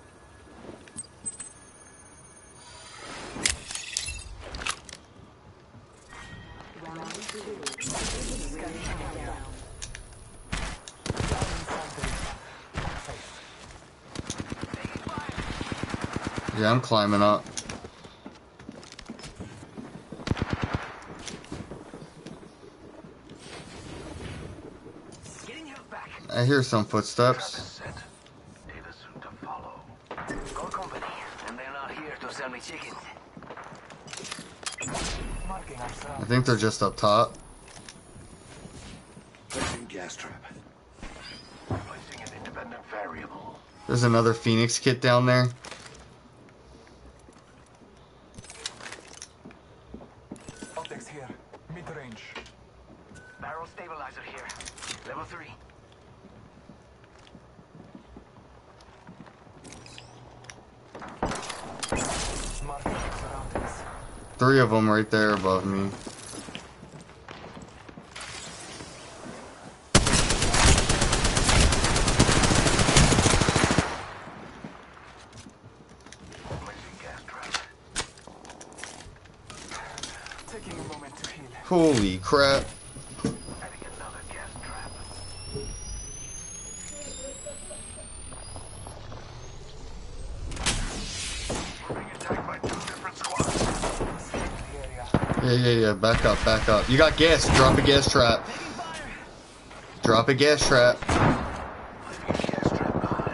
Yeah, I'm climbing up. Getting held back. I hear some footsteps. Data soon to follow. Good company, and they're not here to sell me chickens. Marking I ourselves. think they're just up top. Placing gas trap. Placing an independent variable. There's another Phoenix kit down there. Optics here. Mid-range. Barrel stabilizer here. Level three. Marking surroundings. Three of them right there above me. Placing gas trap. Taking a moment to heal. Holy crap. Adding another gas trap. We're being attacked by two different squads. Scanning the area. Yeah, yeah, yeah. Back up, back up. You got gas. Drop a gas trap. Drop a gas trap. Leaving a gas trap behind.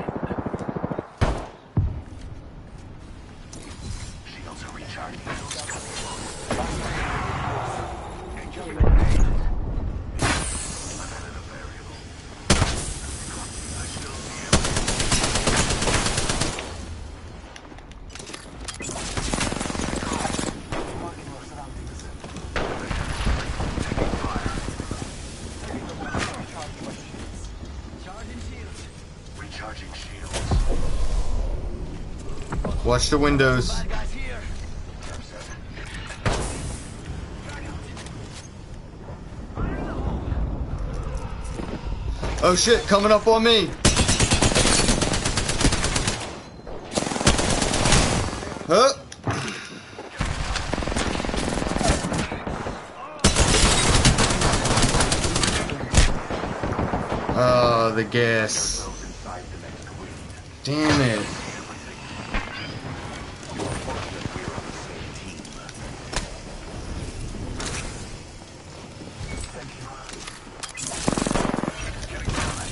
Shields are recharging. Engaging the grenade. I've added a variable. I still see him. Marking our surroundings. Taking fire. Taking a moment to recharge my shields. Charging shields. Recharging shields. Watch the windows. Bad guys here. Trap set. Oh shit, coming up on me. Huh? Oh, the gas. Those inside the next wing. Damn it. You're fortunate we're on the same team. Thank you. It's getting done.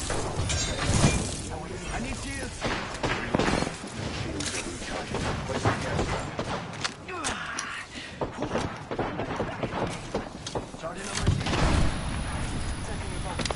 I need shields. Shields are recharging. Placing gas trap. Charging on my shield. Taking a moment.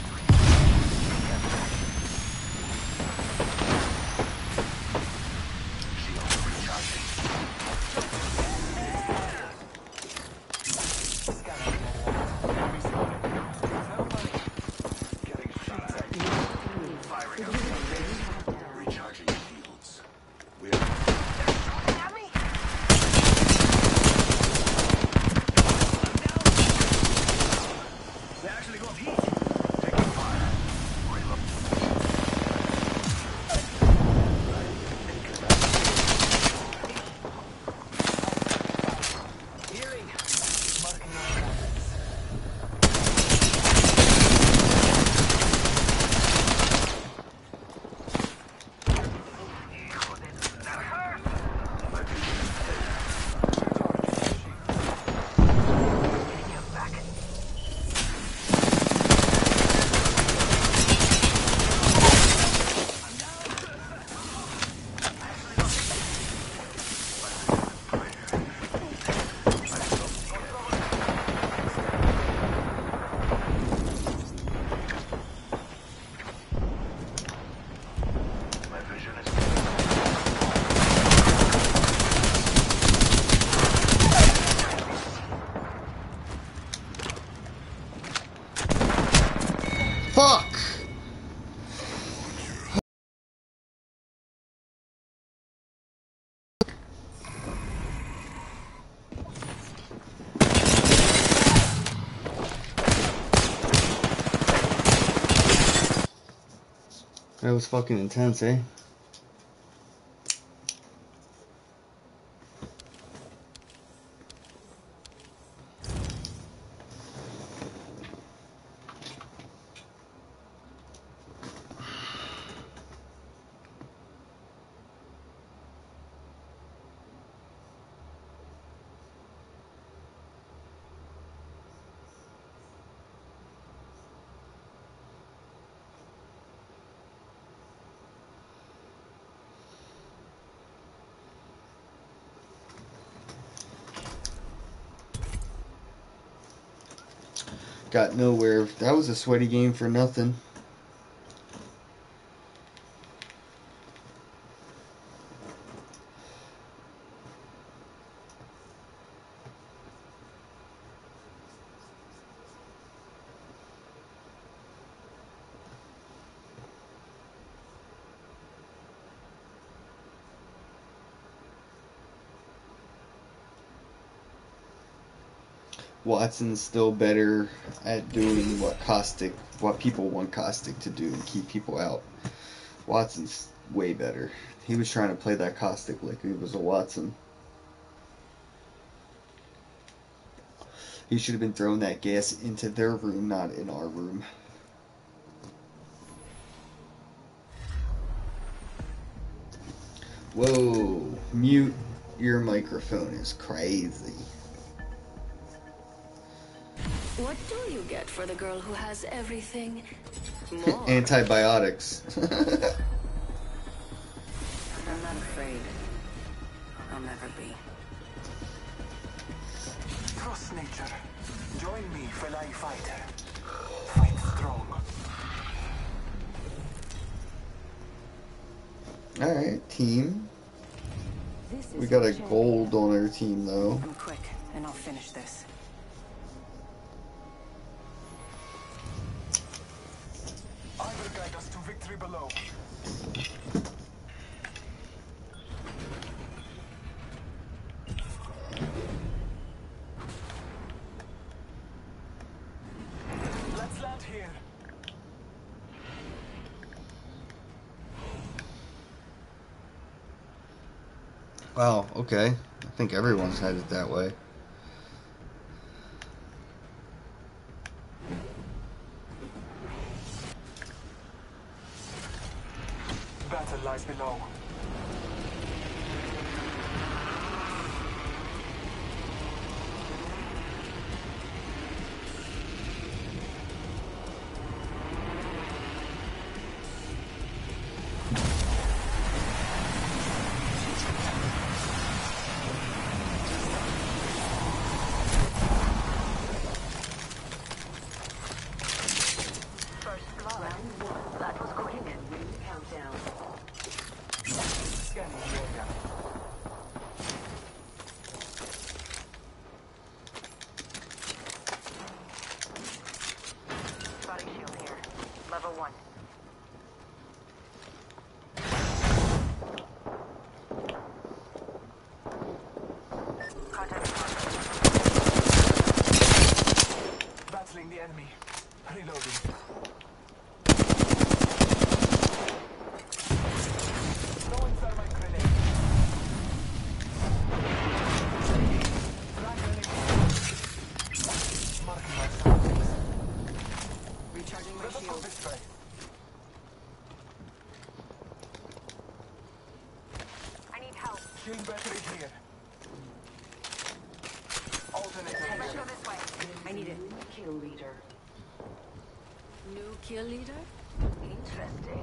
fuck? That was fucking intense, eh? Got nowhere. That was a sweaty game for nothing. Watson's still better at doing what Caustic, what people want Caustic to do and keep people out. Watson's way better. He was trying to play that Caustic like he was a Watson. He should have been throwing that gas into their room, not in our room. Whoa, mute your microphone is crazy. What do you get for the girl who has everything? More. Antibiotics. I'm not afraid. I'll never be. Trust nature. Join me, fellow fighter. Fight strong. Alright, team. This is We got a champion. gold on our team, though. I'm quick, and I'll finish this. I will guide us to victory below. Let's land here. Wow, okay. I think everyone's headed that way. Battle lies below. First blood. That was quick. Countdown. Scanning the area. Body shield here. Level one. Contact marker. Battling the enemy. Reloading. Throwing thermite grenade. Frag grenade. Marking my surroundings. Recharging my Let us go shield. this way. I need help. Shield battery here. Alternator Let's here. go this way. I need it. Kill leader. New kill leader? Interesting.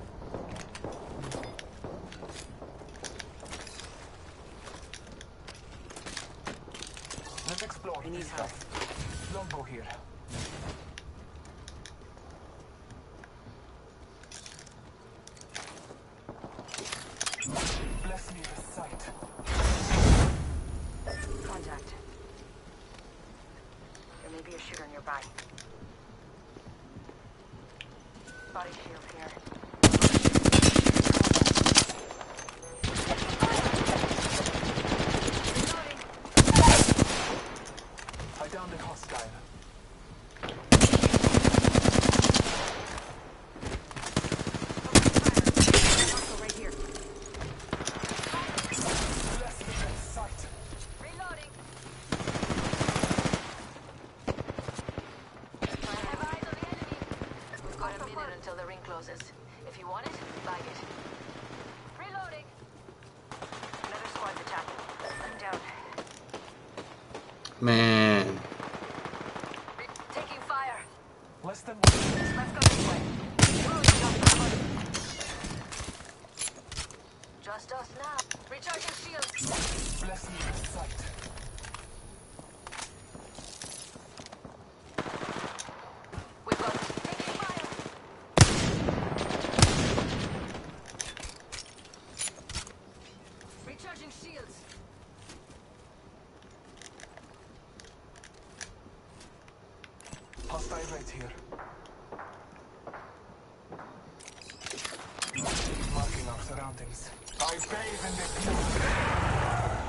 Let's explore. I need this help. guy. Longbow here. Bless me with sight. Contact. There may be a shooter nearby. body shield here. I downed a hostile. Also right here. Less than in sight. Reloading. I have eyes on the enemy. We've got a minute until the ring closes. If you want it, bag it. Reloading. Another squad's attacking. I'm down. Man. Re- taking fire. Less than one. Let's go this way. Reloading, jump cover. Just us now. Recharging shields. Less than in sight. We've got taking fire. Recharging shields. Hostile right here. Marking our surroundings. I bathe in the blood.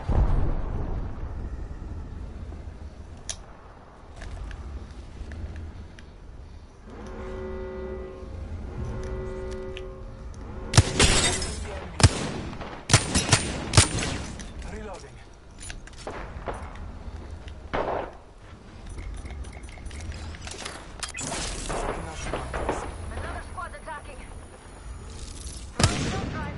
Reloading. Marking our surroundings. Another squad attacking. Throwing jump drive.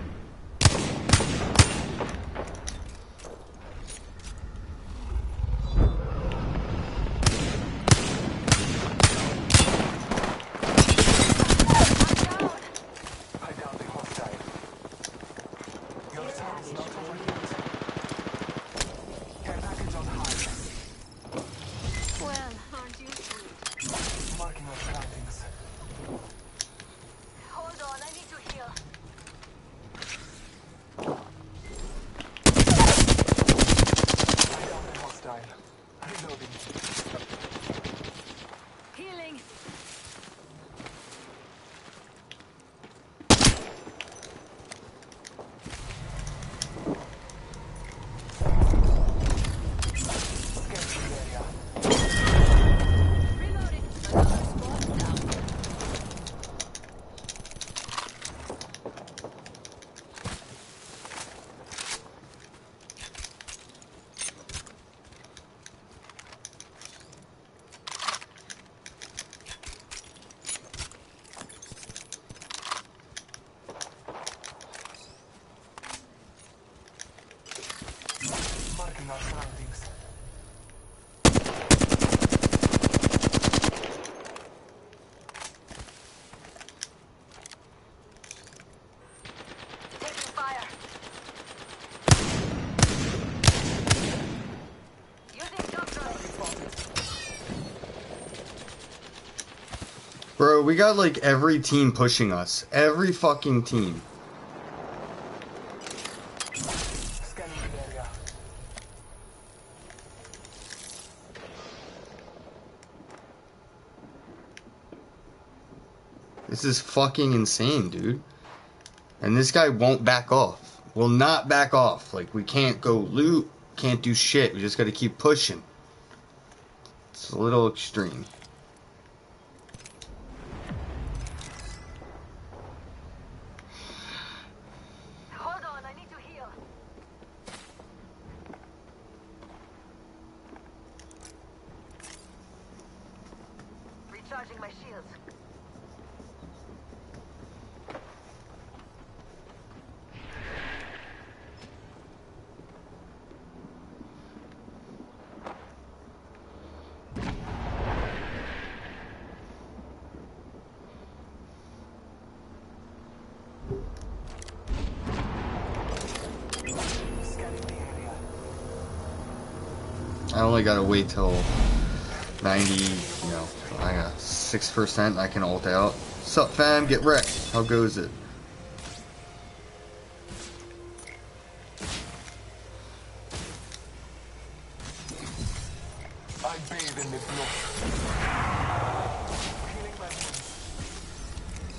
I downed a hostile. Your time is not over yet. Care package on high. Well, aren't you sweet? Marking our surroundings. Hold on, I need to heal. I downed a hostile. Reloading. Healing. Scanning the area. Reloading. Another squad down. Marking our surroundings. Taking fire. Using jump drive. Bro, we got like every team pushing us. Every fucking team. Scanning the area. This is fucking insane, dude. And this guy won't back off. Will not back off. Like, we can't go loot. Can't do shit. We just gotta keep pushing. It's a little extreme. Hold on, I need to heal. Recharging my shields. Scanning the area. I only gotta wait till ninety, you know, I got six percent, I can ult out. Sup fam, get wrecked. How goes it? I bathe in the blood. Healing my wounds.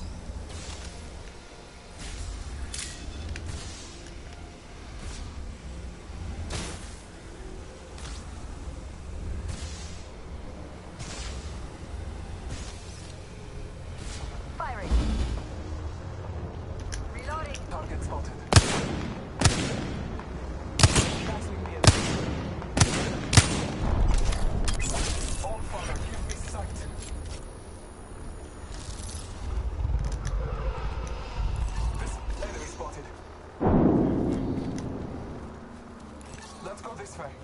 this way.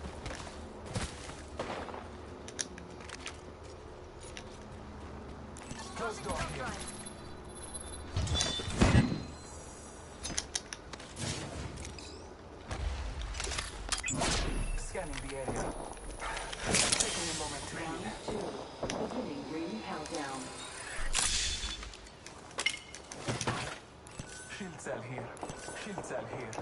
Close door here. Scanning the area. Taking a moment to Round read. two. Beginning ring countdown. Shield cell here. Shield cell here.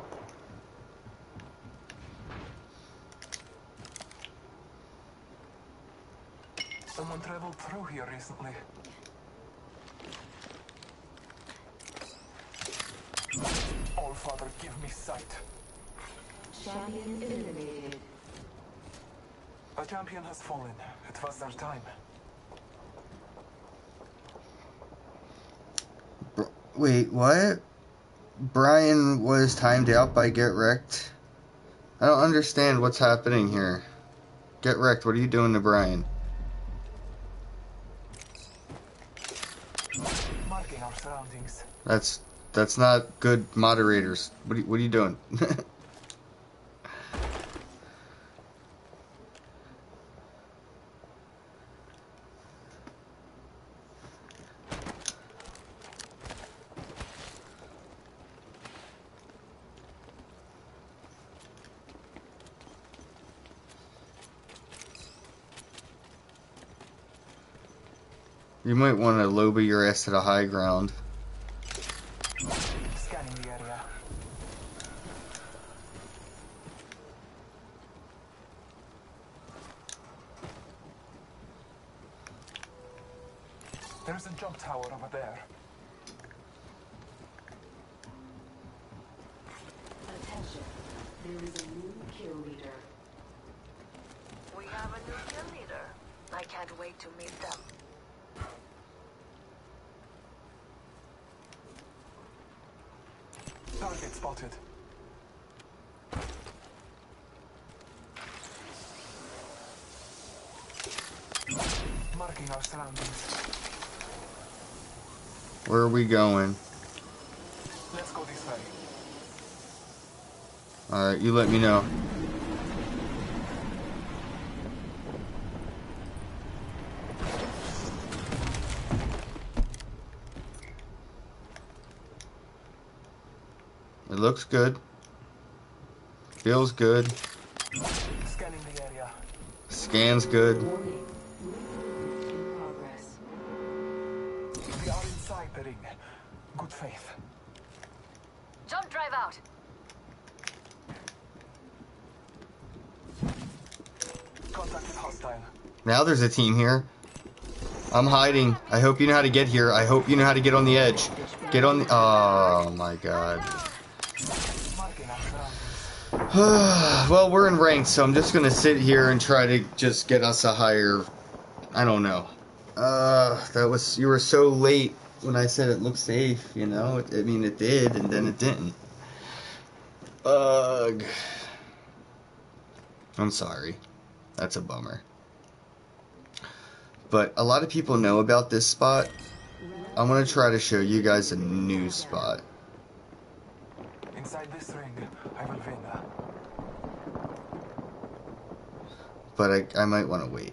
Someone traveled through here recently. All Father, give me sight. Champion eliminated. A champion has fallen. It was their time. Wait, what? Brian was timed out by Get Wrecked? I don't understand what's happening here. Get Wrecked, what are you doing to Brian? Marking our surroundings. That's that's not good moderators. What are you, what are you doing? You might want to lobby your ass to the high ground. Scanning the area. There's a jump tower over there. Attention. There is a new kill leader. We have a new kill leader. I can't wait to meet them. Target spotted. Marking our surroundings. Where are we going? Let's go this way. Alright, you let me know. It looks good. Feels good. Scanning the area. Scans good. Warning. Movement in progress. We are inside the ring. Good faith. Jump drive out. Contacted hostile. Now there's a team here. I'm hiding. I hope you know how to get here. I hope you know how to get on the edge. Get on the... Oh my god. Marking our surroundings. Well, we're in ranked, so I'm just gonna sit here and try to just get us a higher... I don't know. Uh, that was... You were so late when I said it looked safe, you know? I mean, it did, and then it didn't. Ugh. I'm sorry. That's a bummer. But a lot of people know about this spot. I'm going to try to show you guys a new spot. Inside this ring, I will win. But I, I might want to wait.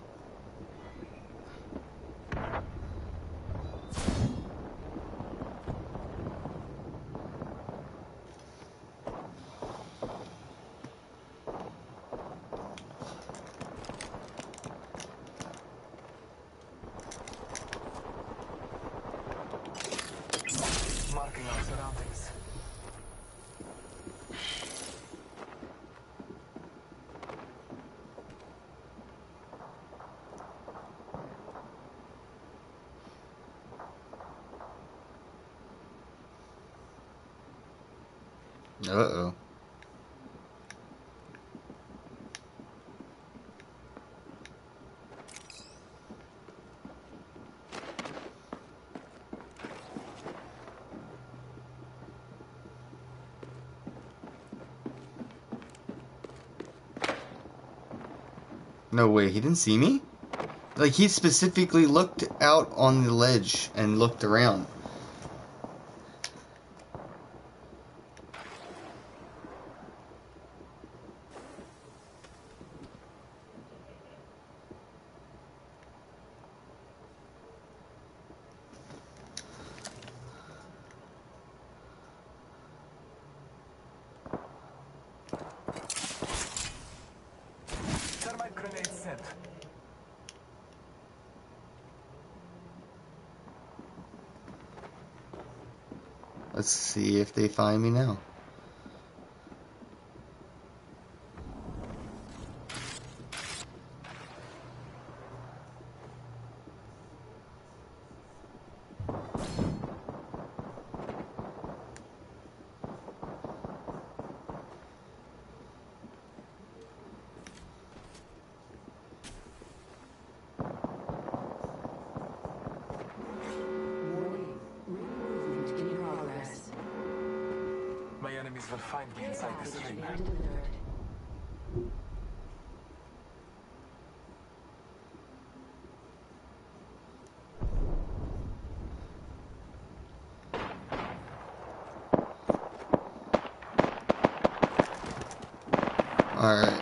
Marking our surroundings. Uh-oh. No way, he didn't see me? Like, he specifically looked out on the ledge and looked around. Let's see if they find me now. Warning. Ring movement in progress. My enemies will find me Care inside this package ring. being delivered. Alright.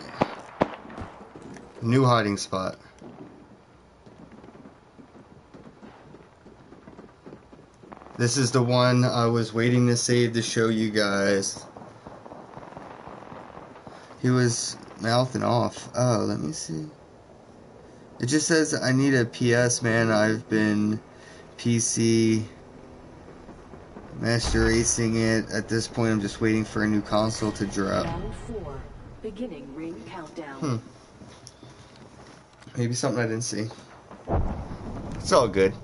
New hiding spot. This is the one I was waiting to save to show you guys. He was mouthing off. Oh, let me see. It just says I need a P S, man. I've been P C master racing it. At this point, I'm just waiting for a new console to drop. Round four. Beginning ring countdown. Hmm. Maybe something I didn't see. It's all good.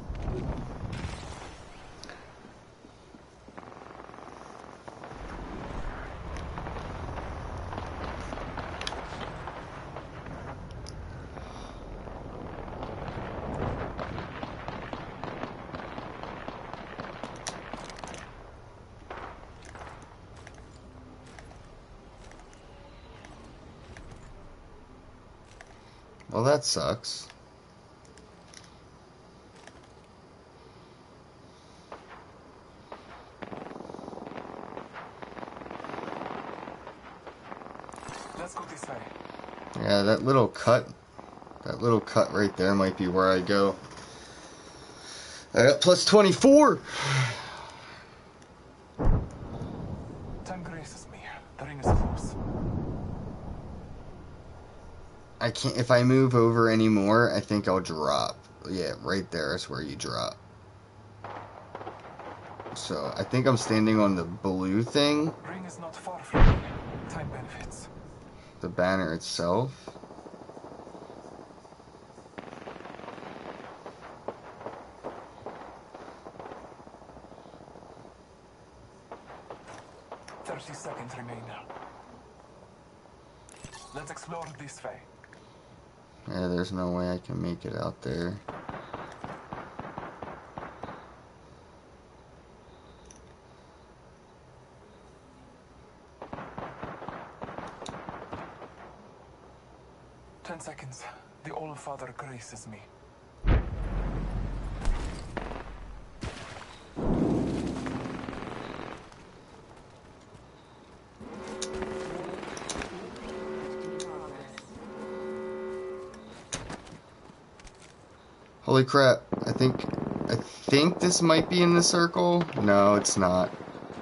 Well, that sucks. Let's go this way. Yeah, that little cut, that little cut right there might be where I go. I got plus twenty-four. Time graces me. The ring is close. I can't, if I move over anymore, I think I'll drop. Yeah, right there is where you drop. So, I think I'm standing on the blue thing, Ring is not far from me. Time benefits. the banner itself. Thirty seconds remain now. Let's explore this way. Yeah, there's no way I can make it out there. Ten seconds. The All-Father graces me. Holy crap, I think, I think this might be in the circle. No, it's not.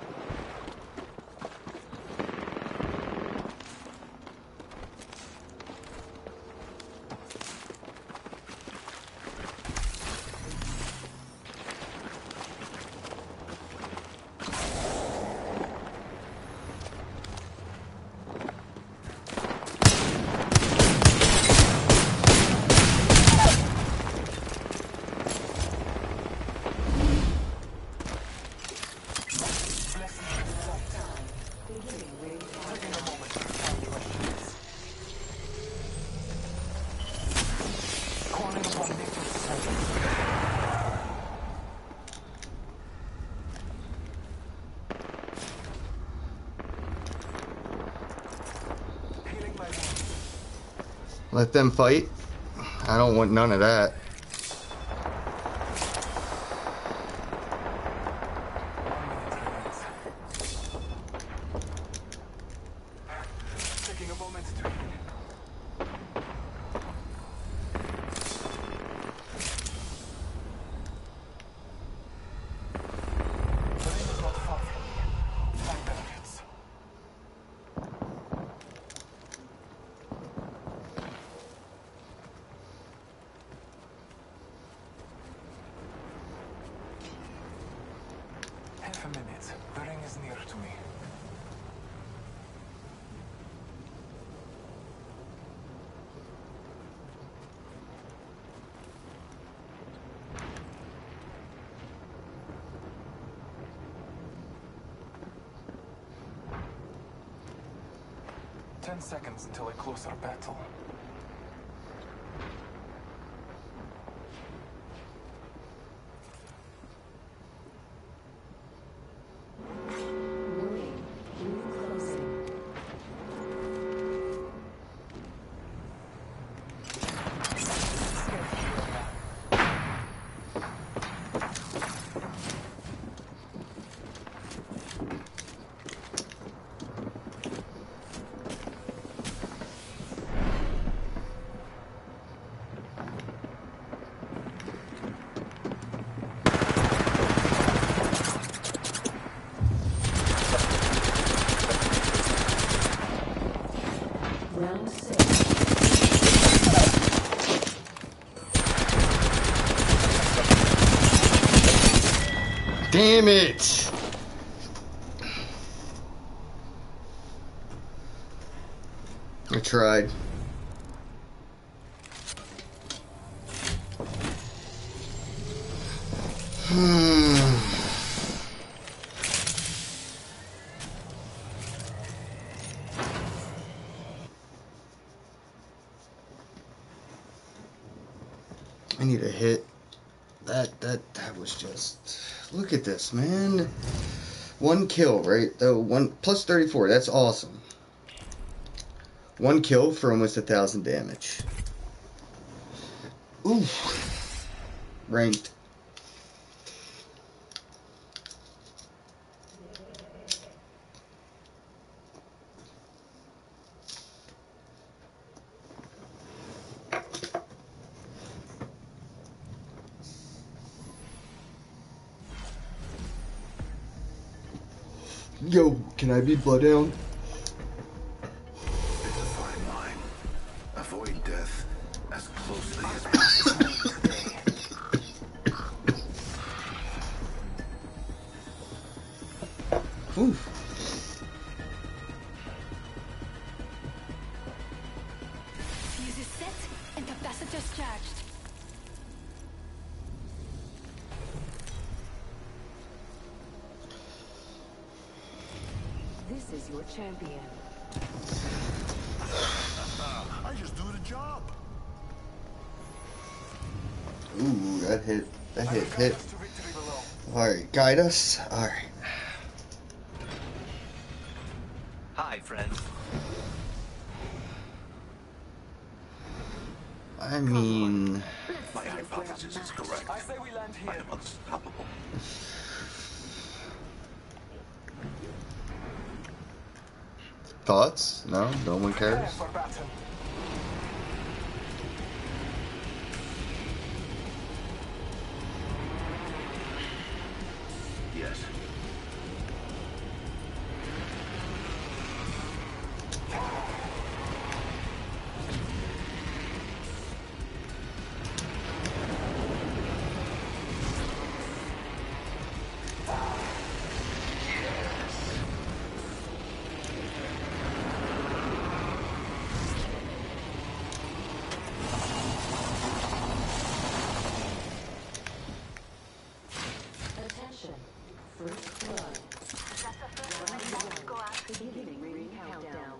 Let them fight. I don't want none of that. Taking a moment to The ring is not far from me. Time benefits. Half a minute. The Ten seconds until I close our battle. Warning. Ring closing. Round six. Damn it! I tried. Hmm. I need a hit. That that that was just. Look at this, man. One kill, right? The one plus thirty-four. That's awesome. One kill for almost a thousand damage. Oof. Ranked. Yo, can I be Bloodhound? It's a fine line. Avoid death as closely as possible. Oof. Fuse is set and capacitors charged. This is your champion. I just do the job. Ooh, that hit. That hit. Hit. Us to victory below. Alright, guide us. Alright. Hi, friend. I mean. My hypothesis is correct. I say we land I here. am unstoppable. Thoughts? No? No one Prepare cares? for battle. Yes. Attention. First blood. Beginning ring countdown.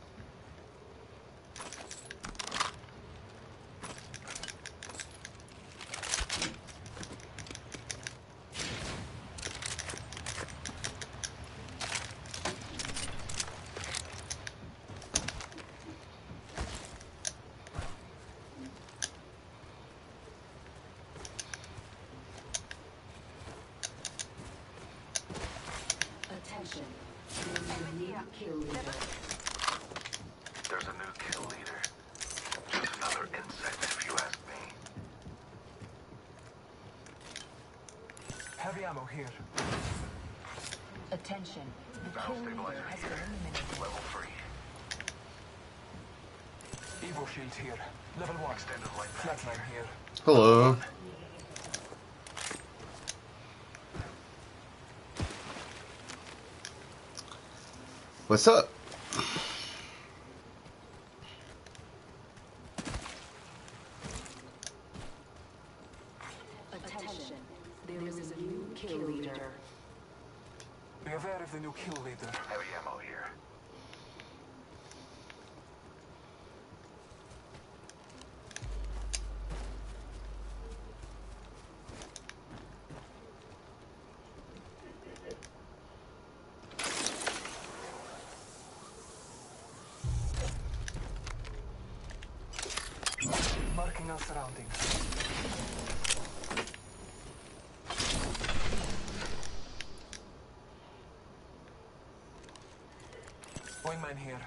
Attention. There's a new kill leader. There's a new kill leader. Just another insect, if you ask me. Heavy ammo here. Attention. The Battle kill leader stabilizer has here. been eliminated. Level three. Evo shield here. Level one. Extended light mag Flatline here. here. Hello. What's up? Attention. There is a new kill leader. Be aware of the new kill leader. Heavy ammo here. Scanning our surroundings. Wingman here.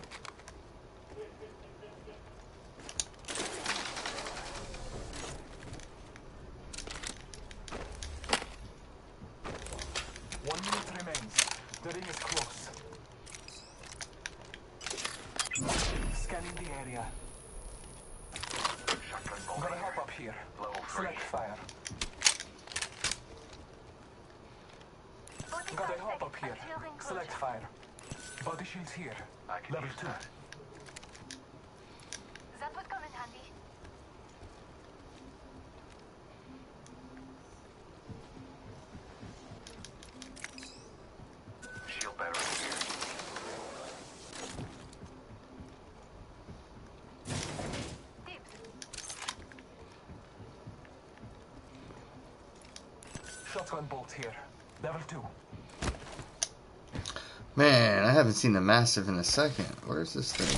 One minute remains. The ring is close. Scanning the area. Shotgun bolt Gotta here. help up here. Level three. Select fire. Gotta help up here. Select fire. Body shields here. I can Level use two. that. That would come in handy. Shield battery here. Shotgun bolt here. Level two. Man, I haven't seen the Massive in a second. Where's this thing?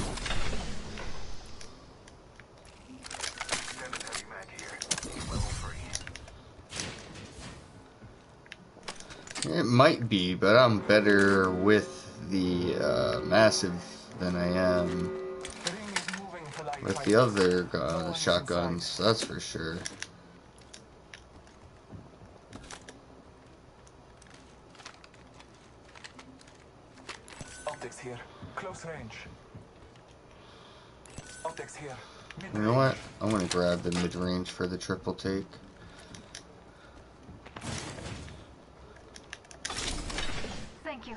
Extended heavy mag here. Level three. It might be, but I'm better with the uh, Massive than I am The ring is moving for light with fighters. the other No uh, one is shotguns. inside. That's for sure. Optics here. Close range. Optics here. Mid You know what? I'm gonna grab the mid-range for the triple take. Thank you.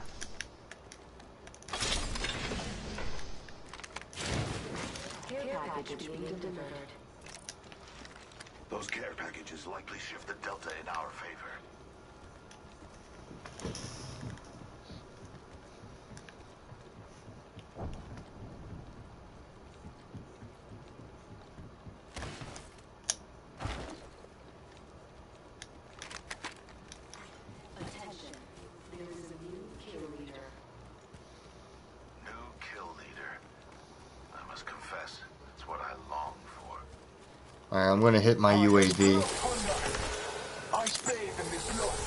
Care package being delivered. Those care packages likely shift the delta in our favor. Attention. There is a new kill leader. New kill leader. I must confess, it's what I long for. Alright, I'm gonna hit my U A V. I bathe in this loss.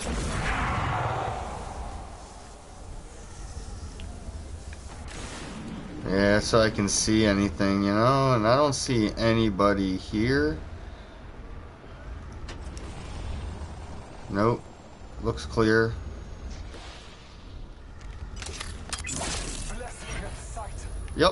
Yeah, so I can see anything, you know, and I don't see anybody here. Nope. Looks clear. Blessing at sight. Yep.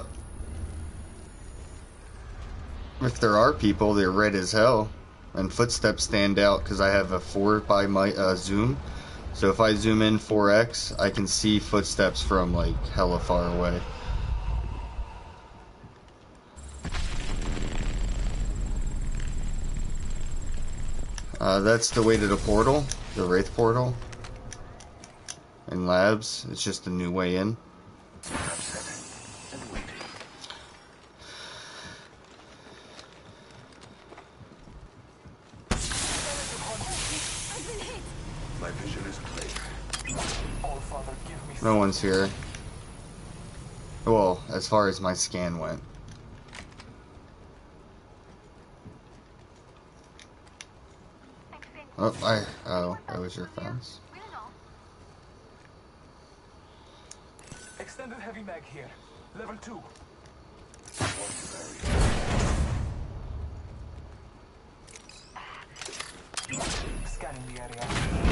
If there are people, they're red as hell. And footsteps stand out because I have a four by my uh, zoom. So if I zoom in four X, I can see footsteps from like hella far away. Uh, that's the way to the portal, the Wraith portal. In labs, it's just a new way in. I'm set and waiting. My vision is clear. All Father, give me No one's here. Well, as far as my scan went. Oh, I, oh, that was your fence. We don't know. extended heavy mag here. Level two. Scanning the area.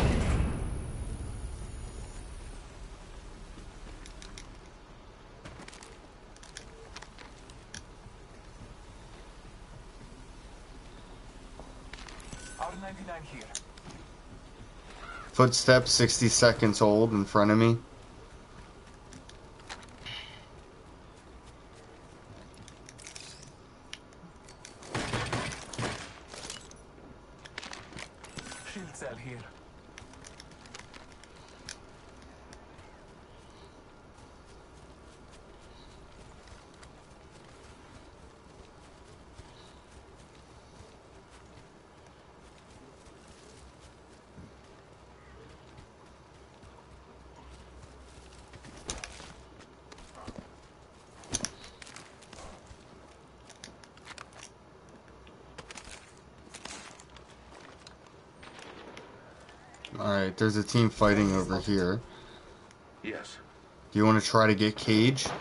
R ninety-nine here. Footsteps sixty seconds old in front of me. Shield cell here. Alright, there's a team fighting over here. Yes. Do you want to try to get Cage? Send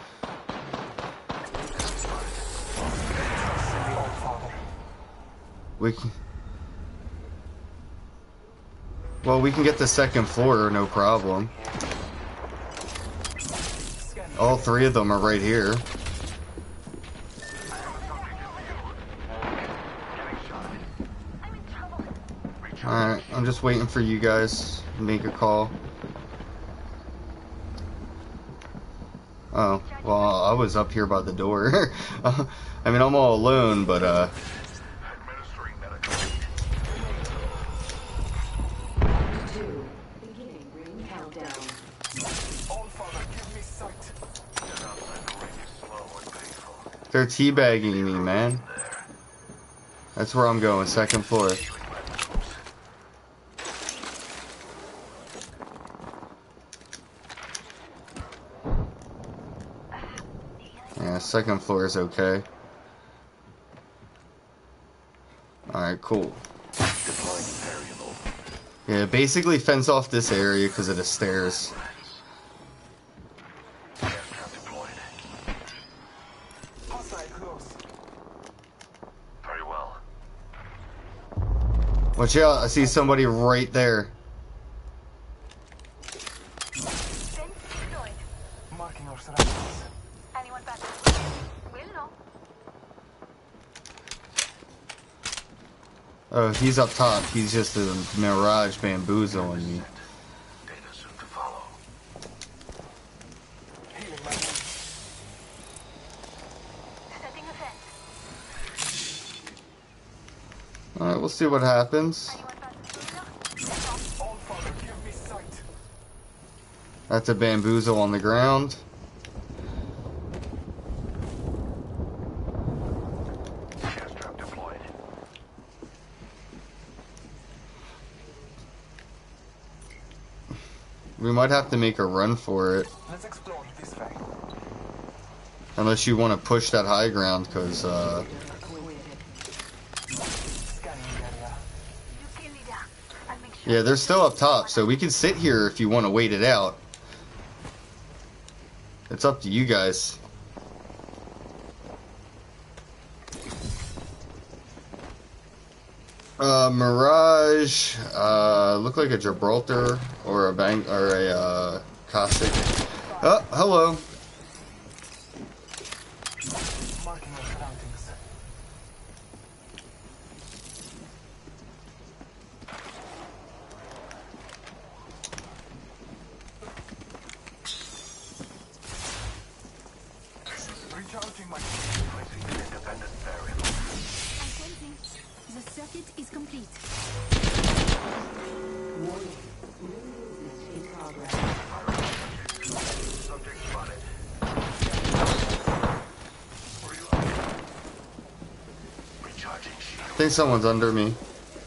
the old father. We can... Well, we can get the second floor, no problem. Scanning. All three of them are right here. Alright, I'm just waiting for you guys to make a call. Oh, well, I was up here by the door. I mean, I'm all alone, but, uh... Administering medical. Two. Beginning ring countdown. Old father, give me sight. Get outside the ring is slow and painful. they're teabagging me, man. That's where I'm going, second floor. Yeah, second floor is okay. Alright, cool. Deploying variable. Yeah, basically fence off this area because of the stairs. Gas trap deployed. Hostile close. Very well. Watch out, I see somebody right there. Marking our surroundings. Anyone back? We'll know. Oh, he's up top. He's just a Mirage bamboozling me. Data soon to follow. Healing my wounds. Setting a fence. Alright, we'll see what happens. Anyone back? Old father, give me sight. That's a bamboozle on the ground. Gas trap deployed. We might have to make a run for it. Let's explore this way. Unless you want to push that high ground, because, uh... Scanning the area. You kill leader. I'll make sure. yeah, they're still up top, so we can sit here if you want to wait it out. It's up to you guys. Uh, Mirage, uh, look like a Gibraltar or a bang or a uh, Caustic. Oh, hello. Marking our surroundings. Recharging my Placing an independent variable. I'm sensing. The circuit is complete. Warning. Ring movement in progress. Subject spotted. Reloading. Recharging shield. I think someone's under me.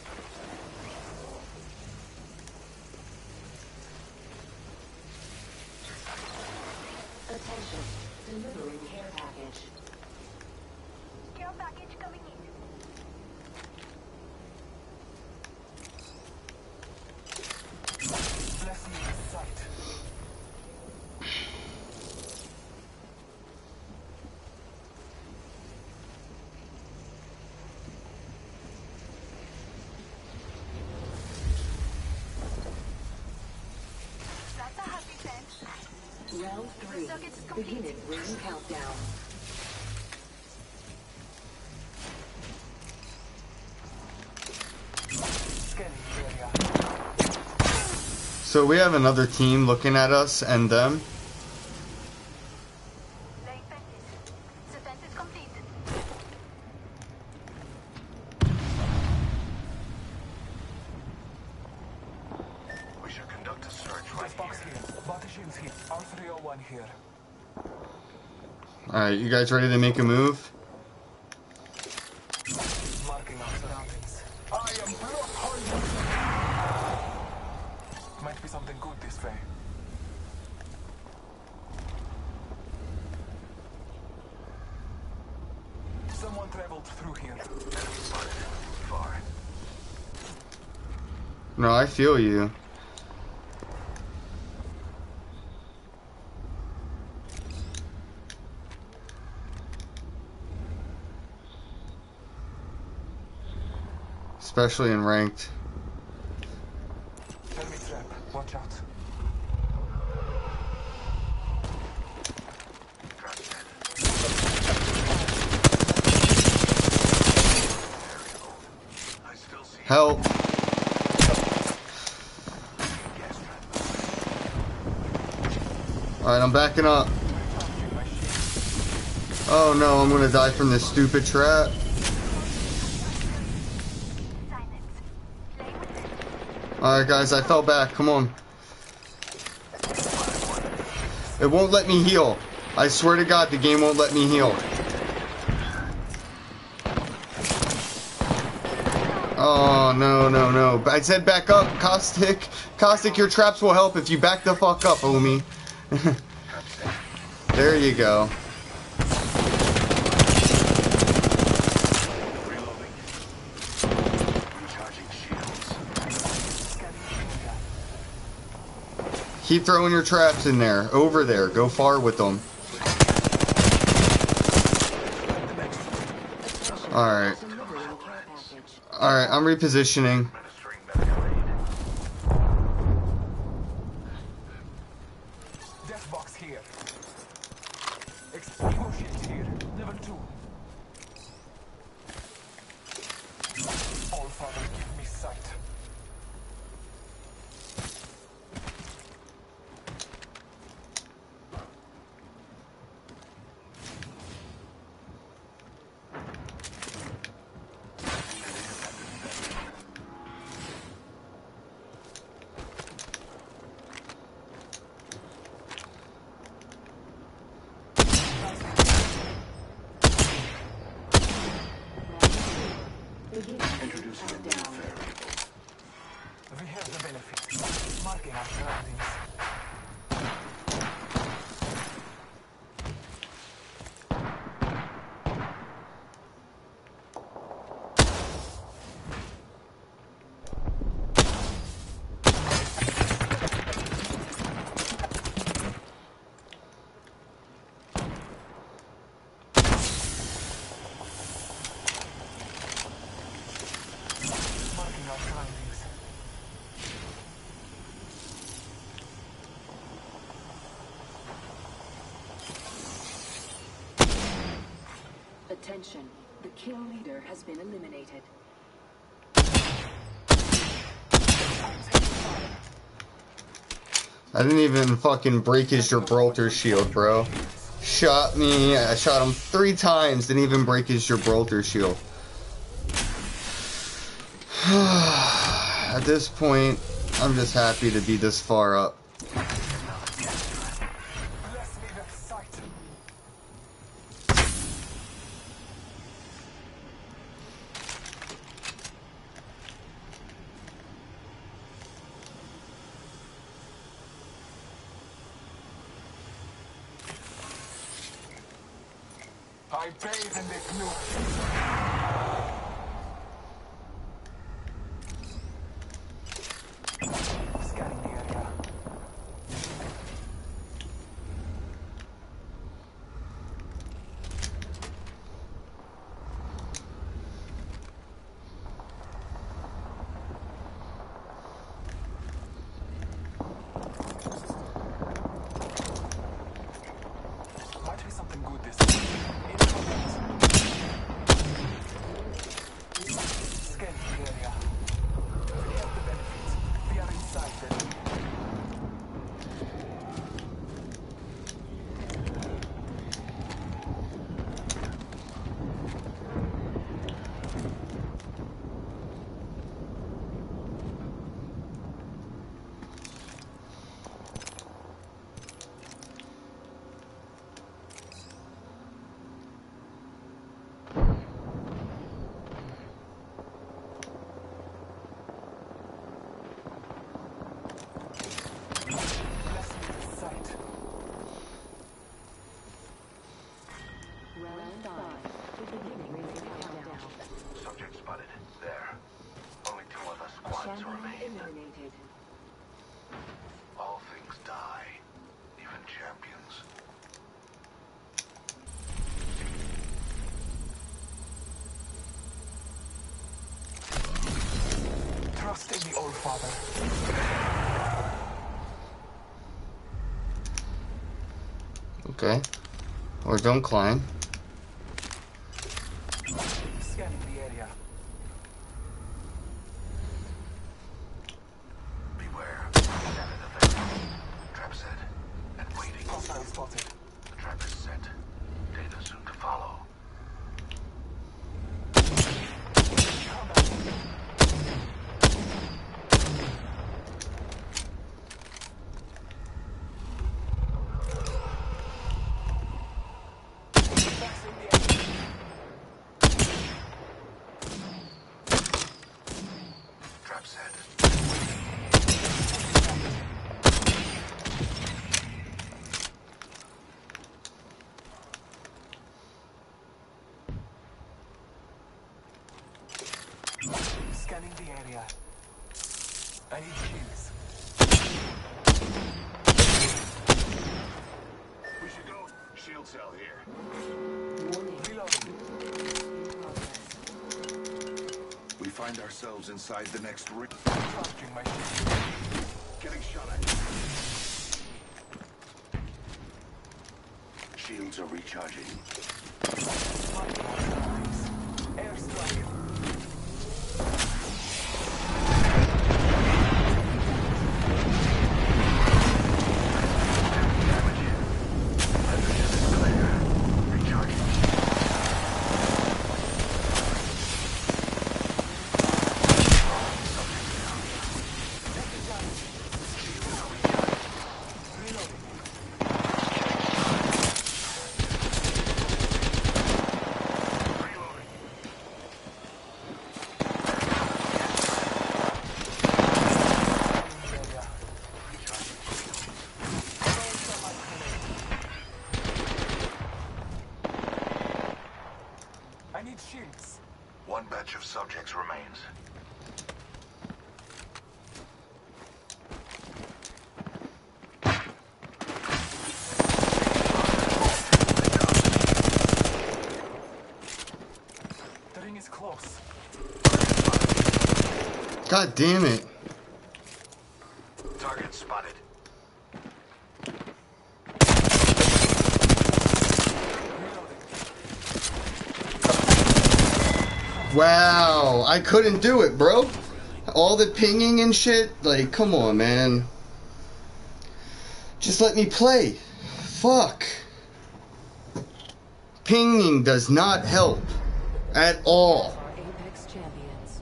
Attention. Delivering care package. Care package coming in. bless me with sight. That's a happy fence. Round three. The circuit is complete. Beginning ring countdown. Scanning the area. So we have another team looking at us and them. Laying fences. The fence is complete. We should conduct a search right This box here. here. Body shields here. R three oh one here. Alright, you guys ready to make a move? Marking our surroundings. I am blood hungry. Might be something good this way. Someone traveled through here. Enemy spotted. Far. No, I feel you. especially in ranked. Enemy trap. Watch out. Help. Alright, I'm backing up. Oh no, I'm gonna die from this stupid trap. Alright guys, I fell back. Come on. It won't let me heal. I swear to God, the game won't let me heal. Oh, no, no, no. I said back up, Caustic. Caustic, your traps will help if you back the fuck up, homie. There you go. Keep throwing your traps in there. Over there. Go far with them. Alright. Alright, I'm repositioning. Death box here. Explosions here. Level two. All Father, give me sight. Introducing a new variable. We have the benefit. Marking our surroundings. Marking our surroundings. Attention. The kill leader has been eliminated. I didn't even fucking break his Gibraltar shield, bro. Shot me. I shot him three times. Didn't even break his Gibraltar shield. At this point, I'm just happy to be this far up. Bless me with sight. I bathe in this nuke. Scanning the area. Might be something good this time. Scan the area. We have the benefits. We are inside the ring. Bless me with sight. Round five. Beginning ring countdown. Subject spotted. There. Only two other squads Champion remain. eliminated. All things die. Even champions. bother. Okay. Or don't climb. Scanning the area. Beware. Standard effect. Trap set. And waiting. Hostile spotted. The trap is set. Data soon to follow. Trap set. Scanning the area. I need shields. We should go. Shield cell here. Reloading. We find ourselves inside the next ring. Charging my shield. Getting shot at. Shields are recharging. Airstrike. Damage in. Hydrogen is clear. Recharging. I need shields. One batch of subjects remains. The ring is close. God damn it. Target spotted. Wow, I couldn't do it, bro. All the pinging and shit, like, come on, man. Just let me play. Fuck. Pinging does not help at all. Are Apex champions.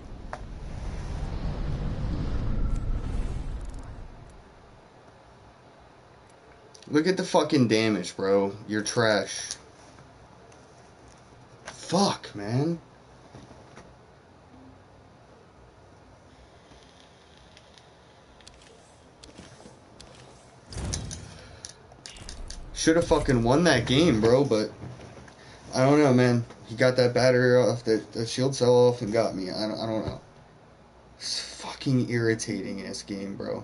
Look at the fucking damage, bro. You're trash. Fuck, man. Should have fucking won that game, bro, but I don't know, man. He got that battery off, that, that shield cell off, and got me. I don't, I don't know. It's fucking irritating ass game, bro.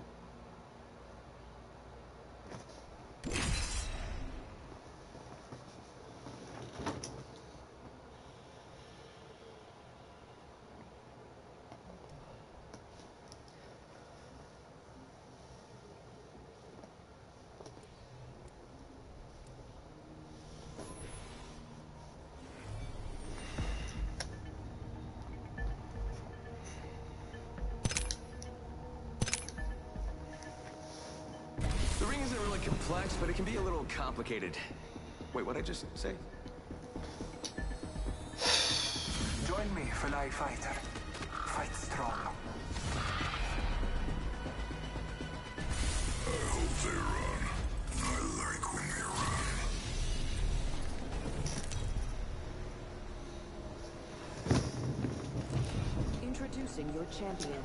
The ring isn't really complex, but it can be a little complicated. Wait, what'd I just say? Join me, fellow fighter. Fight strong. I hope they run. I like when they run. Introducing your champion.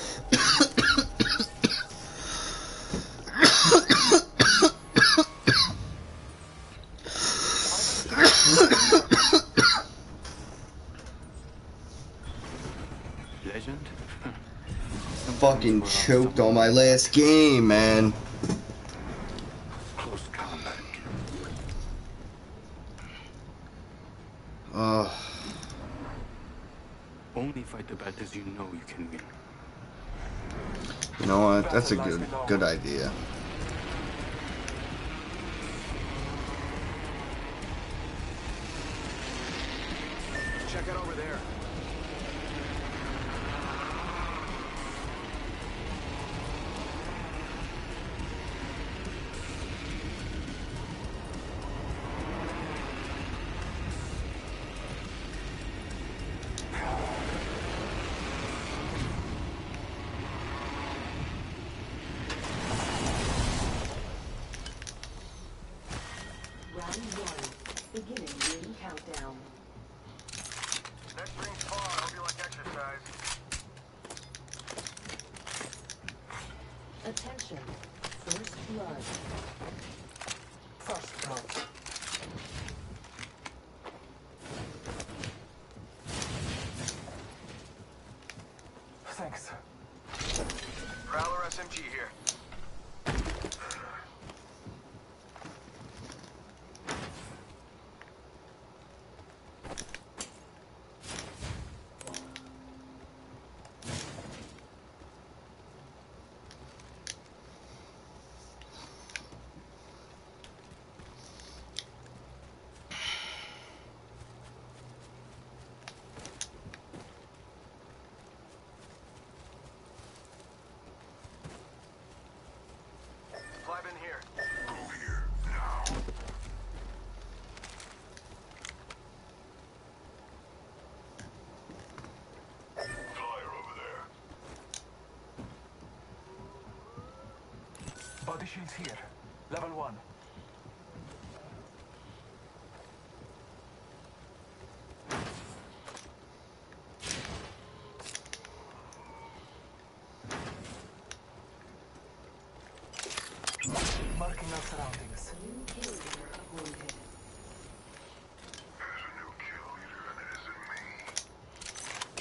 Legend? Fucking choked on my last game, man. Close combat. Ugh. Only fight the battles you know you can win. You know what? That's a good good idea. Check it over there. Round one. Beginning ring countdown. Next ring's far. Hope you like exercise. Attention. First blood. First blood. Thanks. Prowler S M G here. Fly bin here. Go here, now. Flyer over there. Body shields here. Level one. Marking our surroundings. New kill leader appointed. There's a new kill leader, and it isn't me.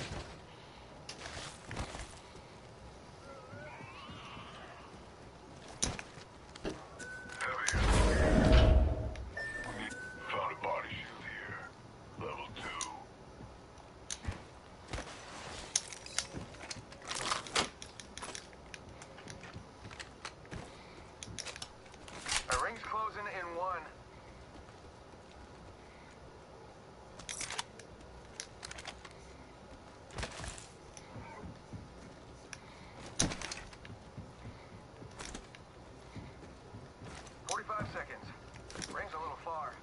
Heavy. Found a body shield here. Level two. A ring's closing in one. Forty-five seconds. Ring's a little far.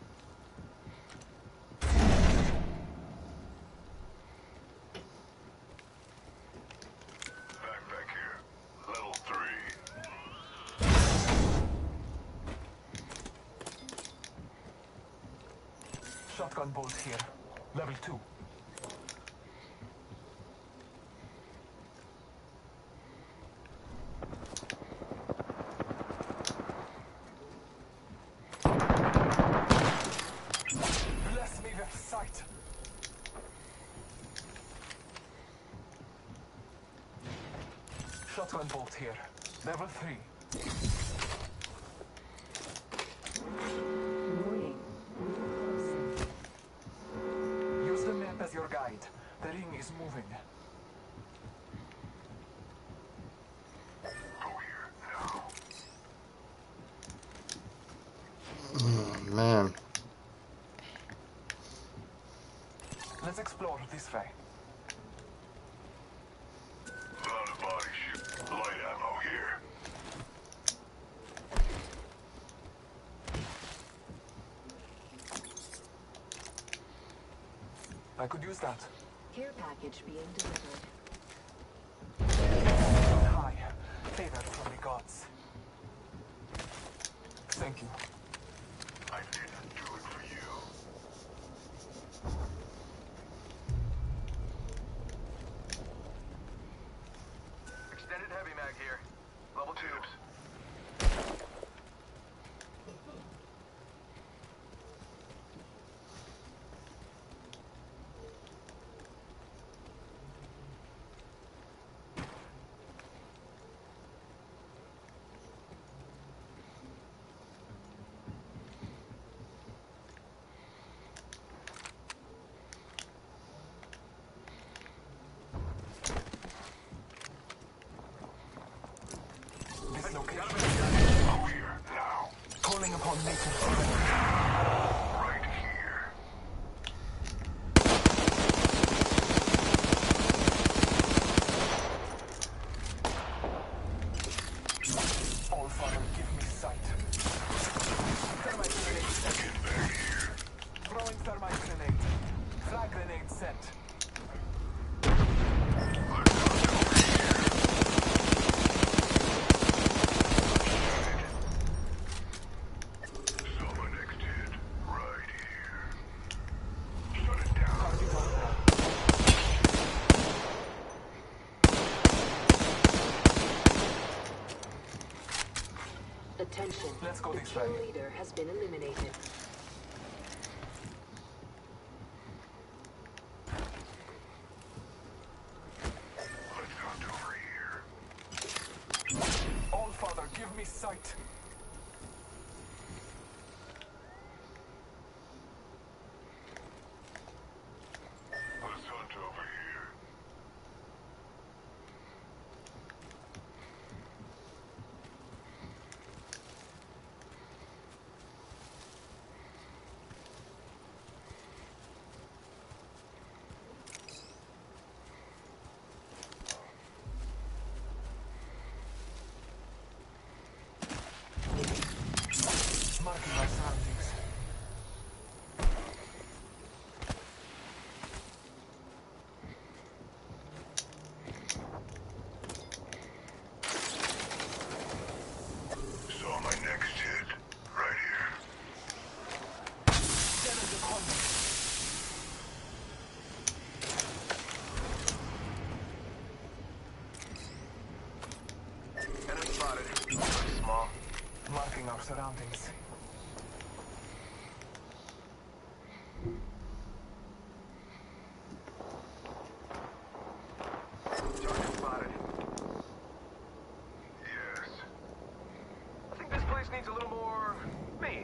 Backpack here. Level three. Shotgun bolt here. Level two. Bless me with sight. Shotgun bolt here. Level three. Warning. Closing. Use the map as your guide. The ring is moving. Go here, now. Oh, man. Let's explore this way. Found a body shield. Light ammo here. I could use that. Care package being delivered. Hi. Favor from the gods. Thank you. I didn't do it for you. Extended heavy mag here. Level two. Tips. this way. Kill leader has been eliminated. Let's hunt over here. All Father, give me sight. Let's hunt over here. Marking our surroundings. Saw my next hit. Right here. Damage upon me. Enemy spotted. Pretty small. Marking our surroundings. Target spotted. Yes. I think this place needs a little more me.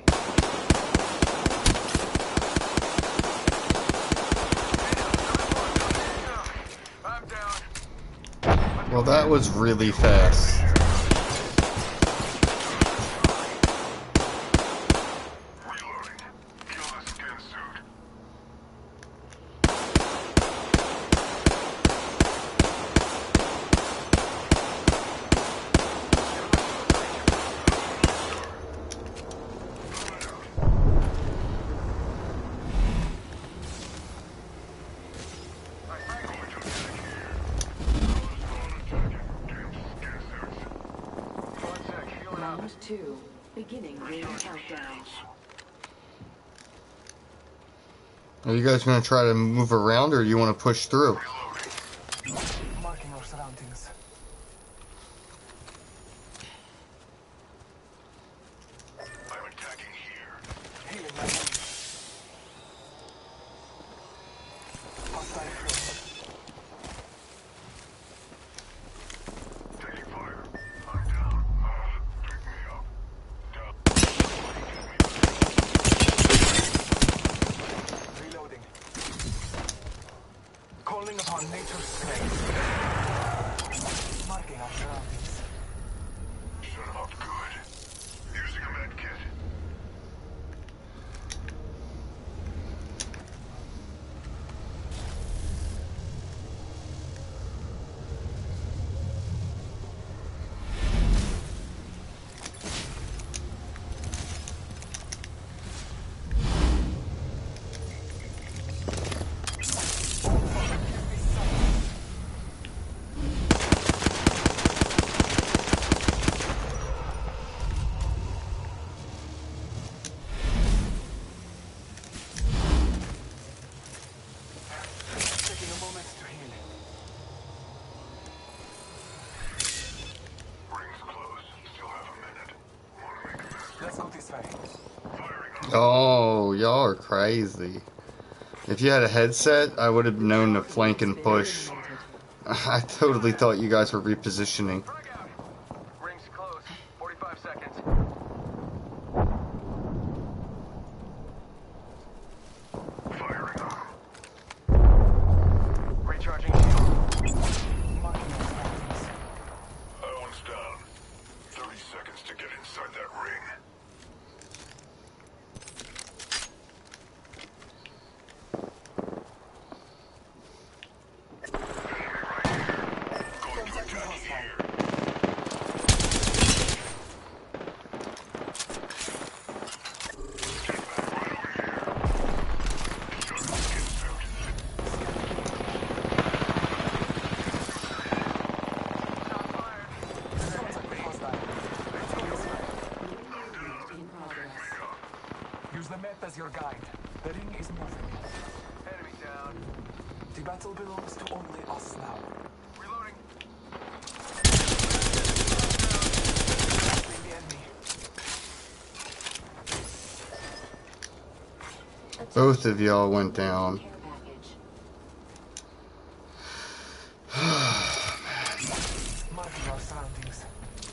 I'm down. Well, that was really fast. Reloading. Kill the skin suit. One sec, healing up. Round two. Beginning ring countdown. Are you guys gonna try to move around, or you want to push through? Marking our surroundings. I'm attacking here. Healing my wounds. Hostile close. Taking fire. I'm down. Ah, pick me up. Down. Reloading. Calling upon nature's strength. Marking our surroundings. Shut him up good. Using a med kit. Taking a moment to heal. Rings close. Still have a minute. Wanna make a mess? Let's go this way. Firing on. Oh, y'all are crazy. If you had a headset, I would have known to flank and push. I totally thought you guys were repositioning. Frag out. Rings close. forty-five seconds. Firing on. Recharging shield. Marking our surroundings. That one's down. thirty seconds to get inside that ring. Enemy right here. Going to attack here. Get back right over here. Shut up, skin suit. Contact with hostile. Let's go this way. In progress. Use the map as your guide. The ring is moving. Enemy down. The battle belongs to only us now. Reloading. Battling the enemy. Both of y'all went down. Care package. Marking our surroundings.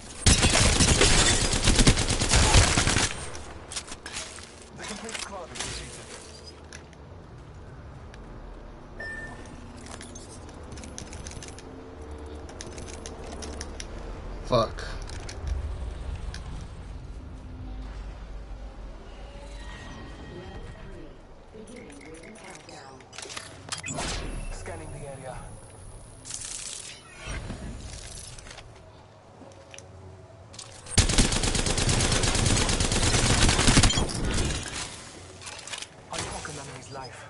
The complete squad is defeated. Fuck. Scanning the area. I took an enemy's life.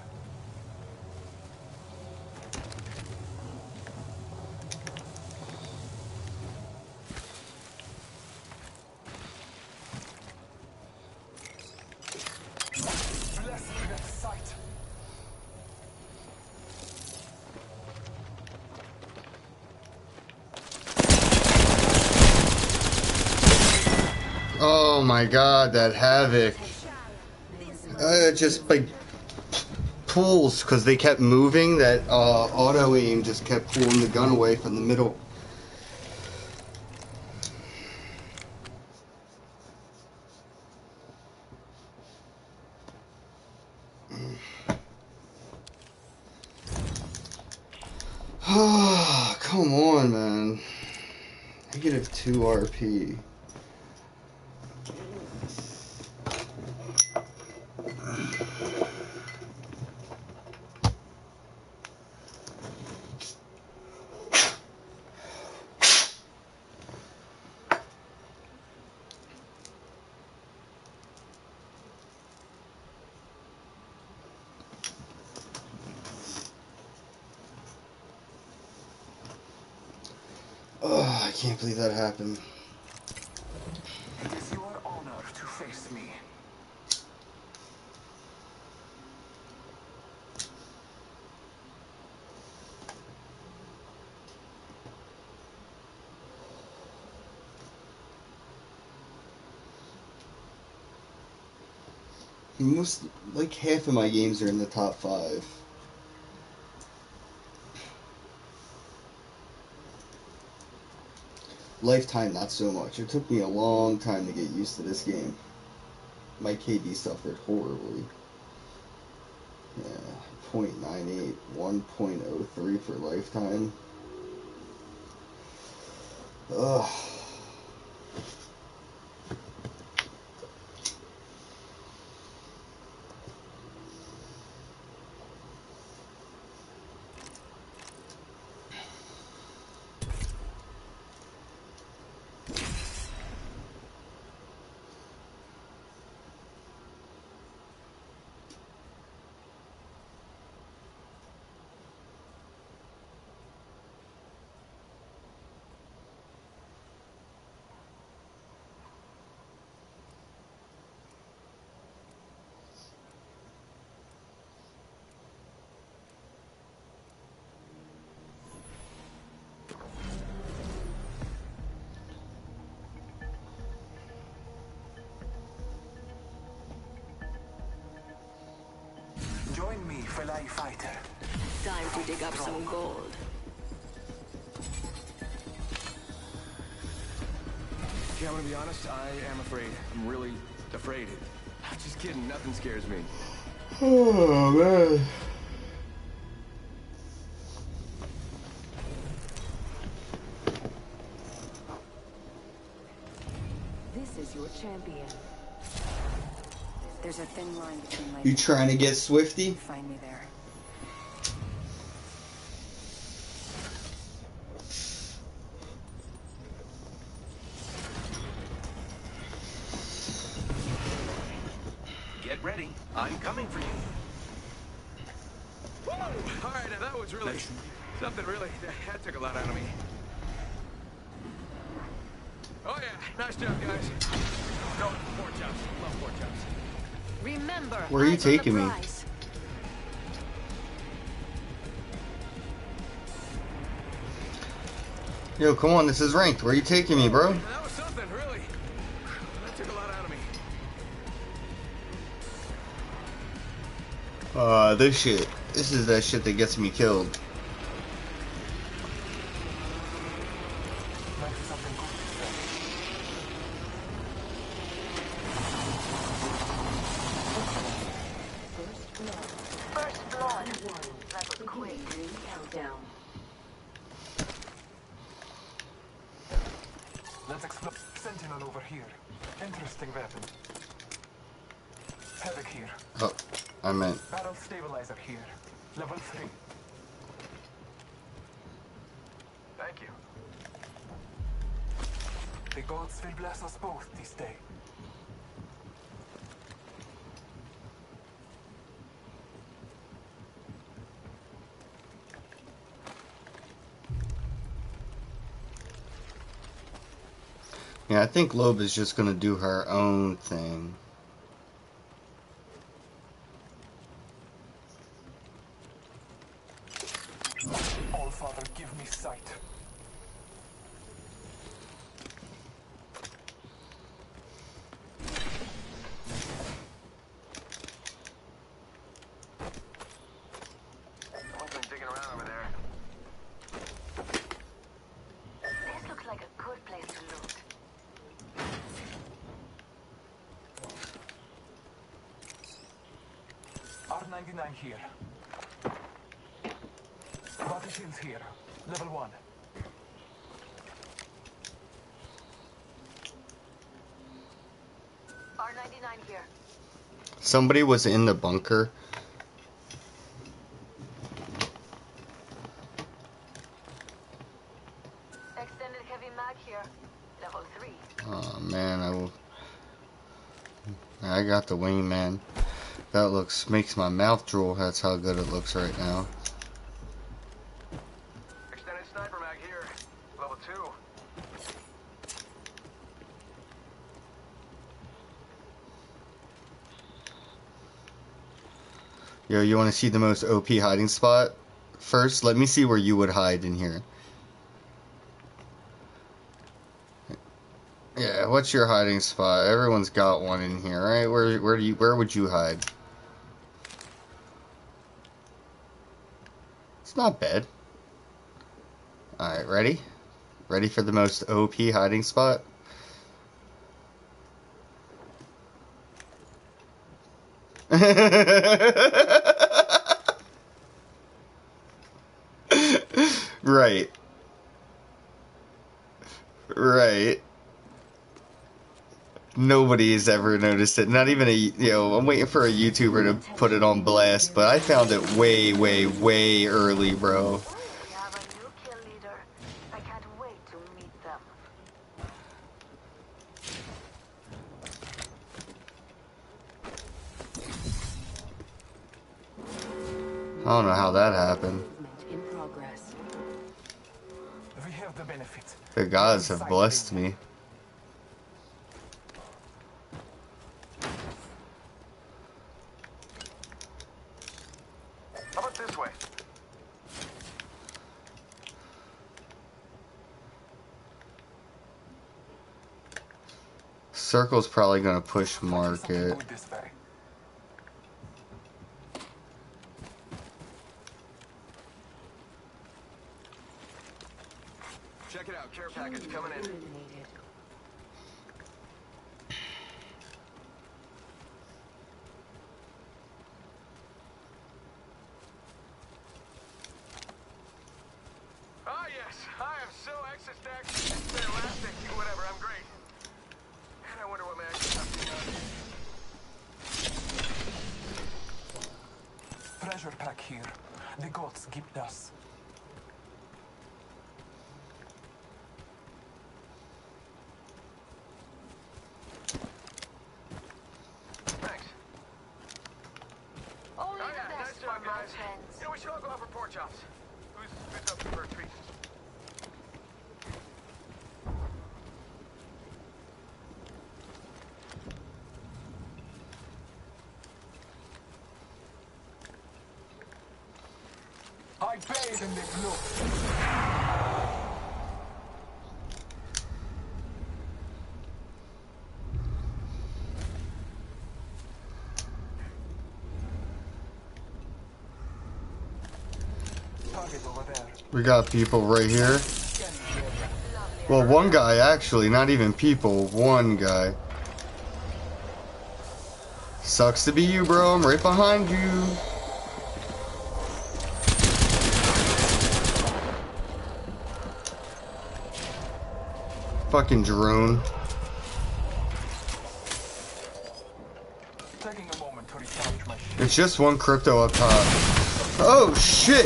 Blessed be that sight. Oh my god, that Havoc. Uh, just like pulls because they kept moving. That uh, auto aim just kept pulling the gun away from the middle. Oh, come on, man. Negative two R P. Oh, I can't believe that happened. It is your honor to face me. Most, like half of my games are in the top five. Lifetime, not so much. It took me a long time to get used to this game. My K D suffered horribly. Yeah, point nine eight, one point oh three for Lifetime. Ugh. Join me, fellow fighter. Time to dig up some gold. Yeah, I'm gonna be honest, I am afraid. I'm really afraid. Just kidding, nothing scares me. Oh, man. This is your champion. There's a thin line between life You trying to get Swifty? and find me there. Get ready. I'm coming for you. Woo! Alright, now that was really something really that took a lot out of me. Oh yeah, nice job guys. Go, pork chops. Love pork chops. Remember, Where are you eyes on the taking me? prize. Yo, come on, this is ranked. Where are you taking me, bro? That was something, really. That took a lot out of me. Uh, this shit. This is that shit that gets me killed. Might be something good this way. First blood. That was quick. Countdown. Let's explore. Sentinel over here. Interesting weapon. Havoc here. Oh, I meant. Barrel stabilizer here. Level three. Thank you. The gods will bless us both this day. Yeah, I think Loeb is just gonna do her own thing. All Father, give me sight. Someone's been digging around over there. This looks like a good place to loot. R ninety-nine here. Body shields here. Level one. R ninety-nine here. Somebody was in the bunker. Extended heavy mag here. Level three. Oh man, I will. I got the wingman. That looks makes my mouth drool. That's how good it looks right now. Extended sniper mag here. Level two. Yo, you want to see the most O P hiding spot? First, let me see where you would hide in here. Yeah, what's your hiding spot? Everyone's got one in here, right? Where where do you where would you hide? It's not bad. Alright, ready? Ready for the most O P hiding spot? Right. Right. Nobody's ever noticed it. Not even a, you know, I'm waiting for a YouTuber to put it on blast, but I found it way, way, way early, bro. We have a new kill leader. I can't wait to meet them. I don't know how that happened. Movement in progress. We have the benefit. The gods have blessed me. How about this way? Circle's probably gonna push Something market. good this way. Check it out. Care package coming in. Eliminated. Ah, yes. I am so extra-stacked. Elastic. Whatever. I'm great. And I wonder what my extra stuff does. Treasure pack here. The gods gift us. Thanks. Only Oh, the yeah. Nice best job, for my guys. friends. You know, we should all go out for pork chops. Who's, who's up for a treat? I bathe in the blood. target over there. We got people right here. Well, one guy actually, not even people, one guy. Sucks to be you, bro. I'm right behind you. Fucking drone. Taking a moment to recharge my shield. It's just one crypto up top. Oh shit!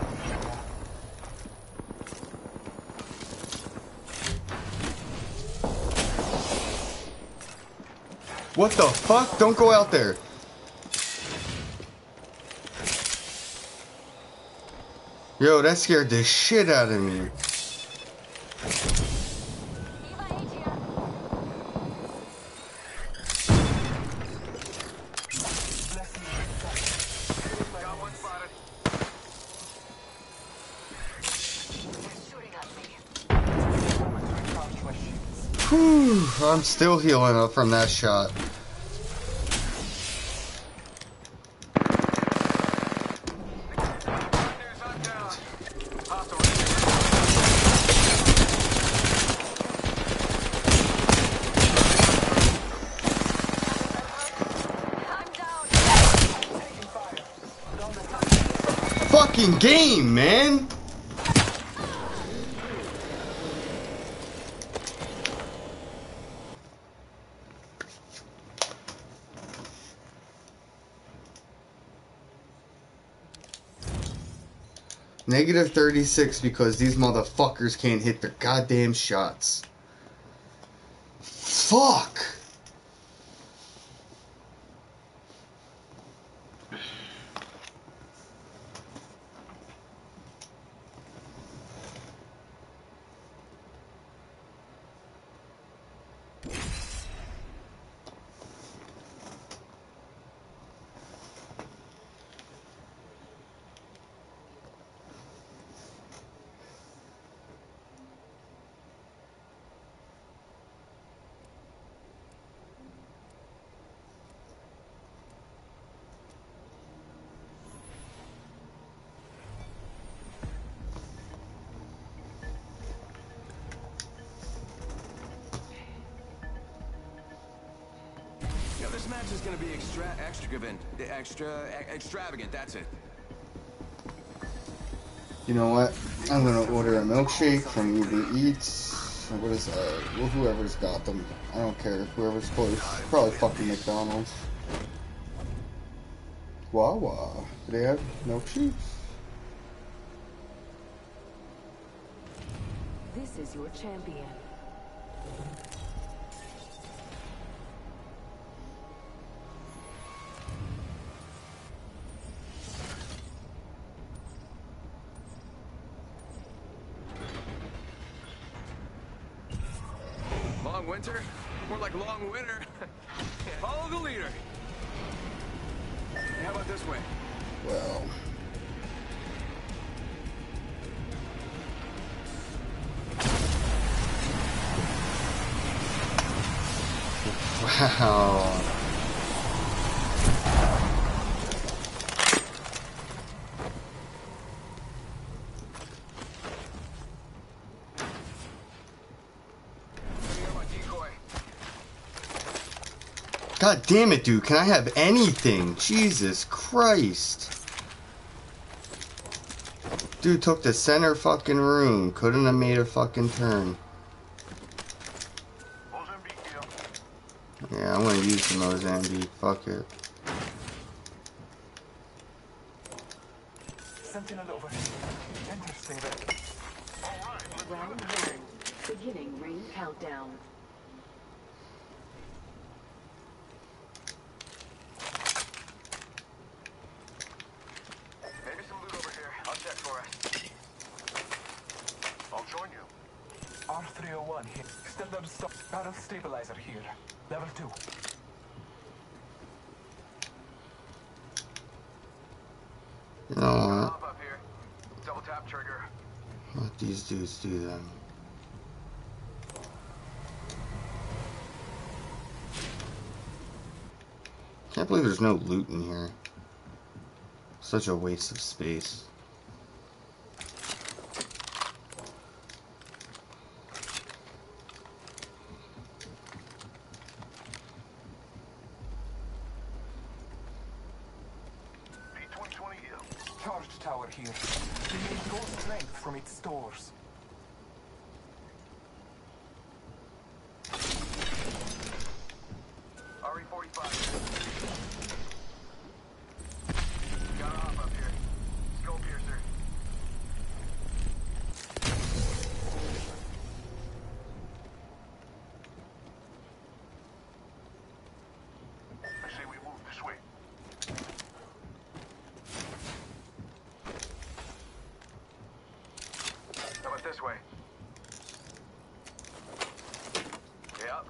What the fuck? Don't go out there. Yo, that scared the shit out of me. Whew, I'm still healing up from that shot. Fucking game, man! Negative thirty-six because these motherfuckers can't hit their goddamn shots. Fuck! This match is gonna be extra, extravagant, extra, extravagant. That's it. You know what? I'm gonna order a milkshake from Uber Eats. What is that? Well, whoever's got them. I don't care. Whoever's close. Probably fucking McDonald's. Wawa. Do they have milkshakes? This is your champion. Long winter? More like long winter. Follow the leader. How about this way? Well. Wow. God damn it, dude. Can I have anything? Jesus Christ. Dude took the center fucking room. Couldn't have made a fucking turn. Yeah, I'm gonna use some Mozambique. Fuck it. Sentinel over here. Interesting that. Round one. Beginning ring countdown. Maybe some loot over here. I'll check for us. I'll join you. R three oh one here. Standard stock. Barrel stabilizer here. Level two. You know what? Hop up here. Double tap trigger. Let these dudes do that. Can't believe there's no loot in here. Such a waste of space. here. They may draw strength from its stores. R E forty-five. Gotta hop up here. Skull piercer. I say we move this way. How about this way? Yep.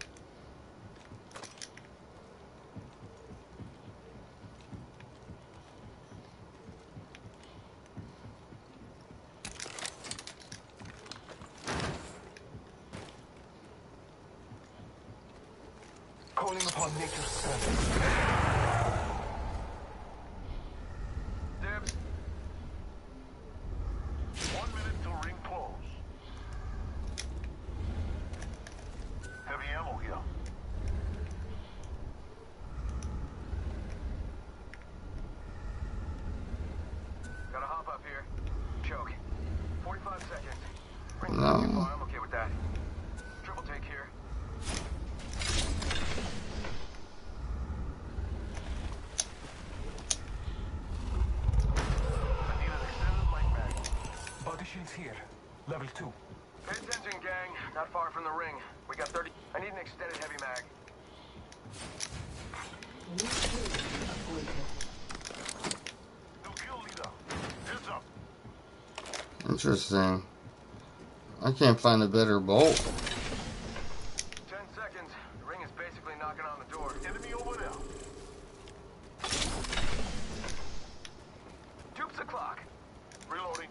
Calling upon nature's strength. Dibs. One minute till ring close. Heavy ammo here. Gotta hop up here. Choke. forty-five seconds. Ring No. not too far. I'm okay with that. Triple take here. I need an extended light mag. Body shields here. Level two. Pay attention, gang. Not far from the ring. We got thirty. I need an extended heavy mag. New kill appointed. New kill leader. Heads up. Interesting. I can't find a better bolt. Ten seconds. The ring is basically knocking on the door. Enemy over there. Tubes the clock. Reloading.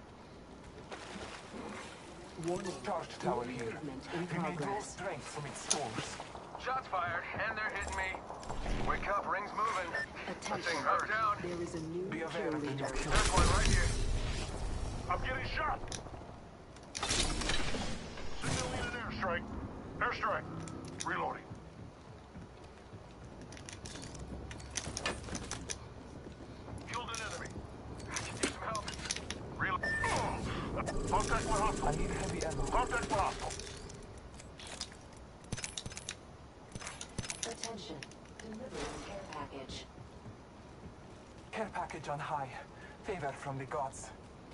One charge tower here. Movement in They may draw progress. strength from its stores. Shots fired, and they're hitting me. Wake up, ring's moving. That thing Attention. hurt down. There is a new Be aware kill of the new leader. kill. There's one right here. I'm getting shot. Signaling an airstrike. Airstrike. Reloading. Killed an enemy. Need some help. Reload. Contact with hostile. I need heavy ammo. Contact with hostile. Attention. Delivering care package. Care package on high. Favor from the gods.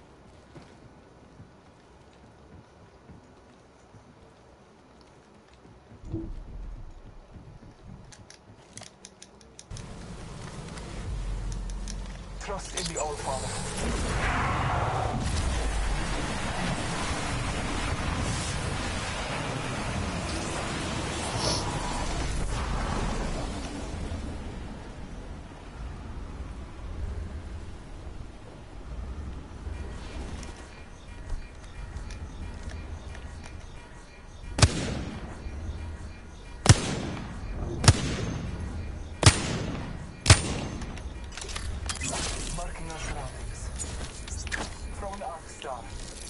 Trust in the All-Father. Marking our surroundings. Throw an arc star.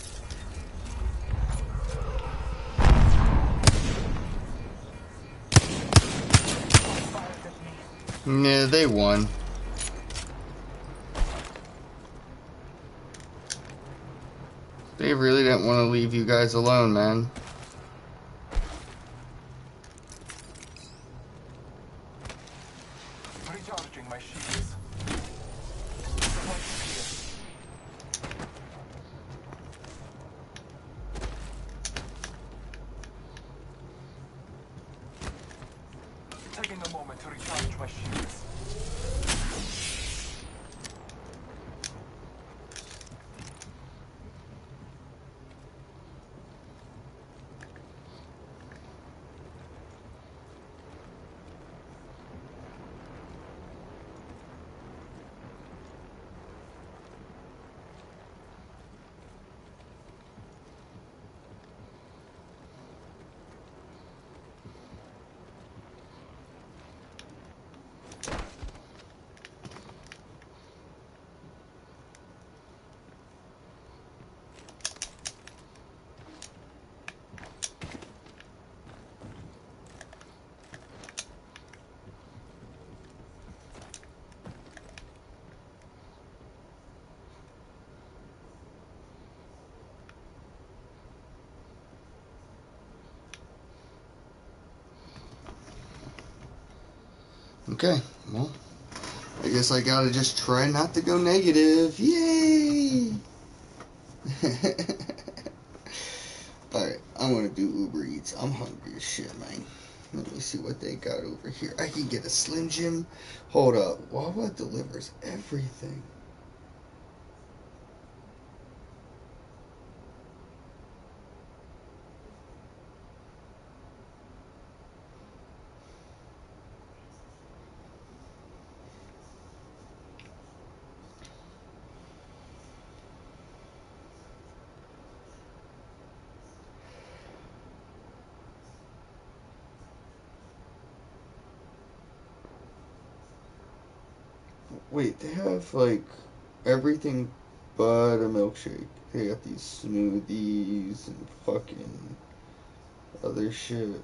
Fired at me. Yeah, they won. They really didn't want to leave you guys alone, man. Recharging my shields. The point is clear. Taking a moment to recharge my shields. Okay, well, I guess I gotta just try not to go negative. Yay! Alright, I'm gonna do Uber Eats. I'm hungry as shit, man. Let me see what they got over here. I can get a Slim Jim. Hold up. Wawa delivers everything. Wait, they have like everything but a milkshake. They got these smoothies and fucking other shit.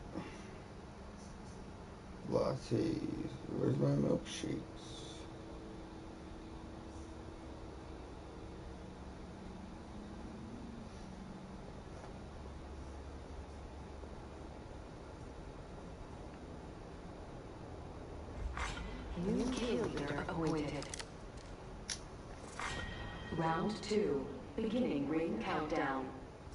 Lattes. Where's my milkshakes? New kill leader appointed. Round two. Beginning ring countdown.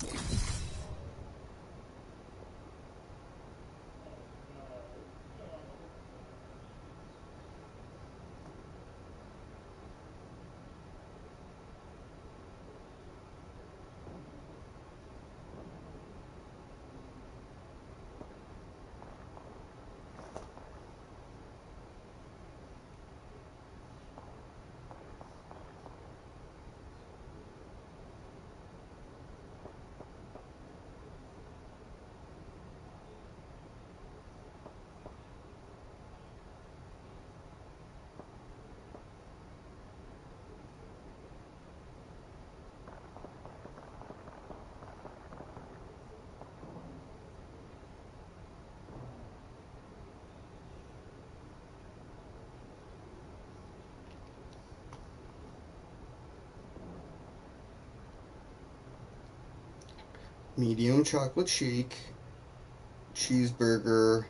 Medium chocolate shake, cheeseburger,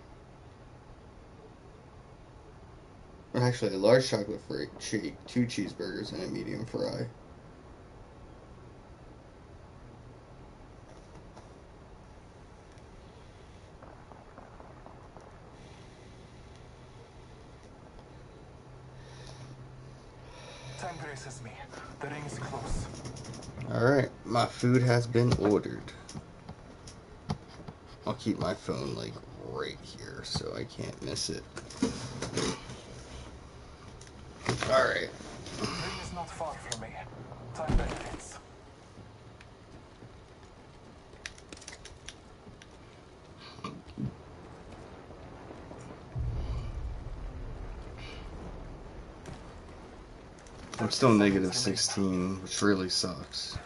actually a large chocolate shake, two cheeseburgers, and a medium fry. Time graces me. The ring is close. Alright, my food has been ordered. I'll keep my phone like right here so I can't miss it. Alright. Ring is not far from me. Time benefits. I'm still negative sixteen, which really sucks.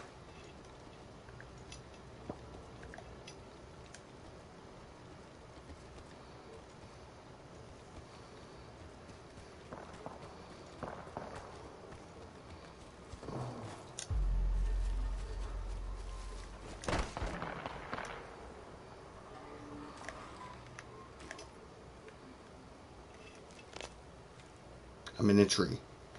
I'm in a tree.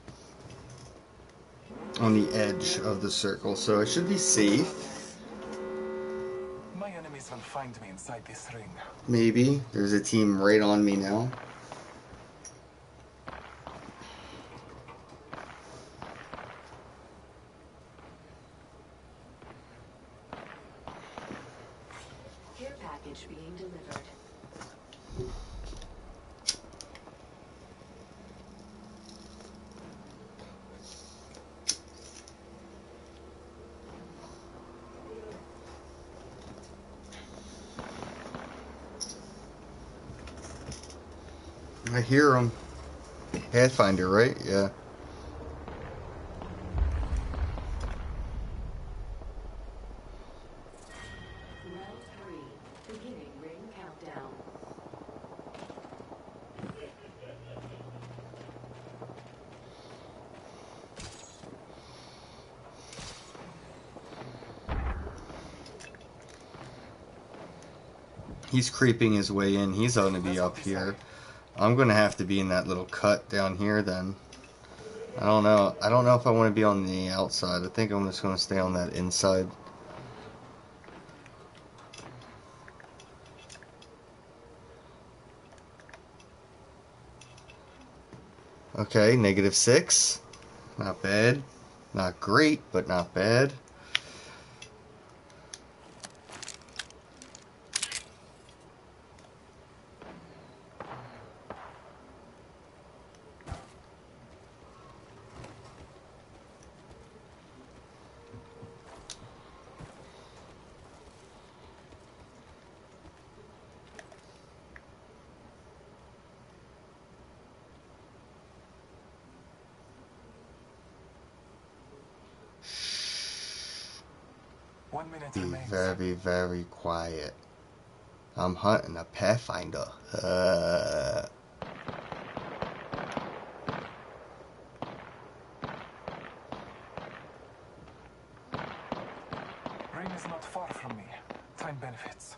On the edge of the circle, so I should be safe. My enemies will find me inside this ring. Maybe. There's a team right on me now. Care package being delivered. I hear him. Pathfinder, right? Yeah. Round three. Beginning ring countdown. He's creeping his way in. He's going to be up here. I'm gonna have to be in that little cut down here then. I don't know. I don't know if I want to be on the outside. I think I'm just gonna stay on that inside. Okay, negative six. Not bad. Not great, but not bad. One minute Be remains. very, very quiet. I'm hunting a Pathfinder. Uh... Ring is not far from me. Time benefits.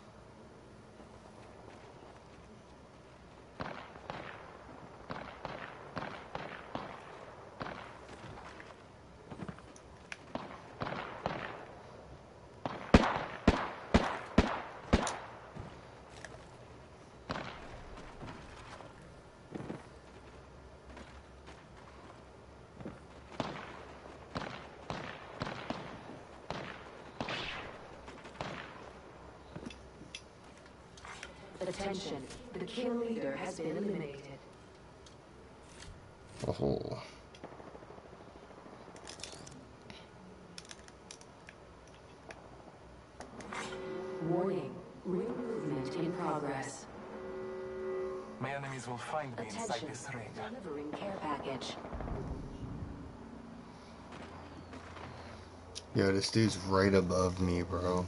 Attention, the kill leader has been eliminated. Oh. Warning, ring movement in progress. My enemies will find me inside Attention, this ring. delivering care package. Yo, this dude's right above me, bro.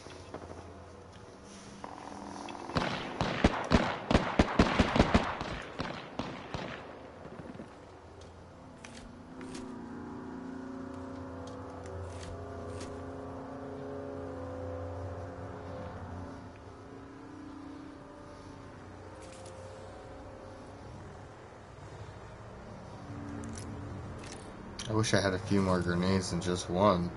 I wish I had a few more grenades than just one.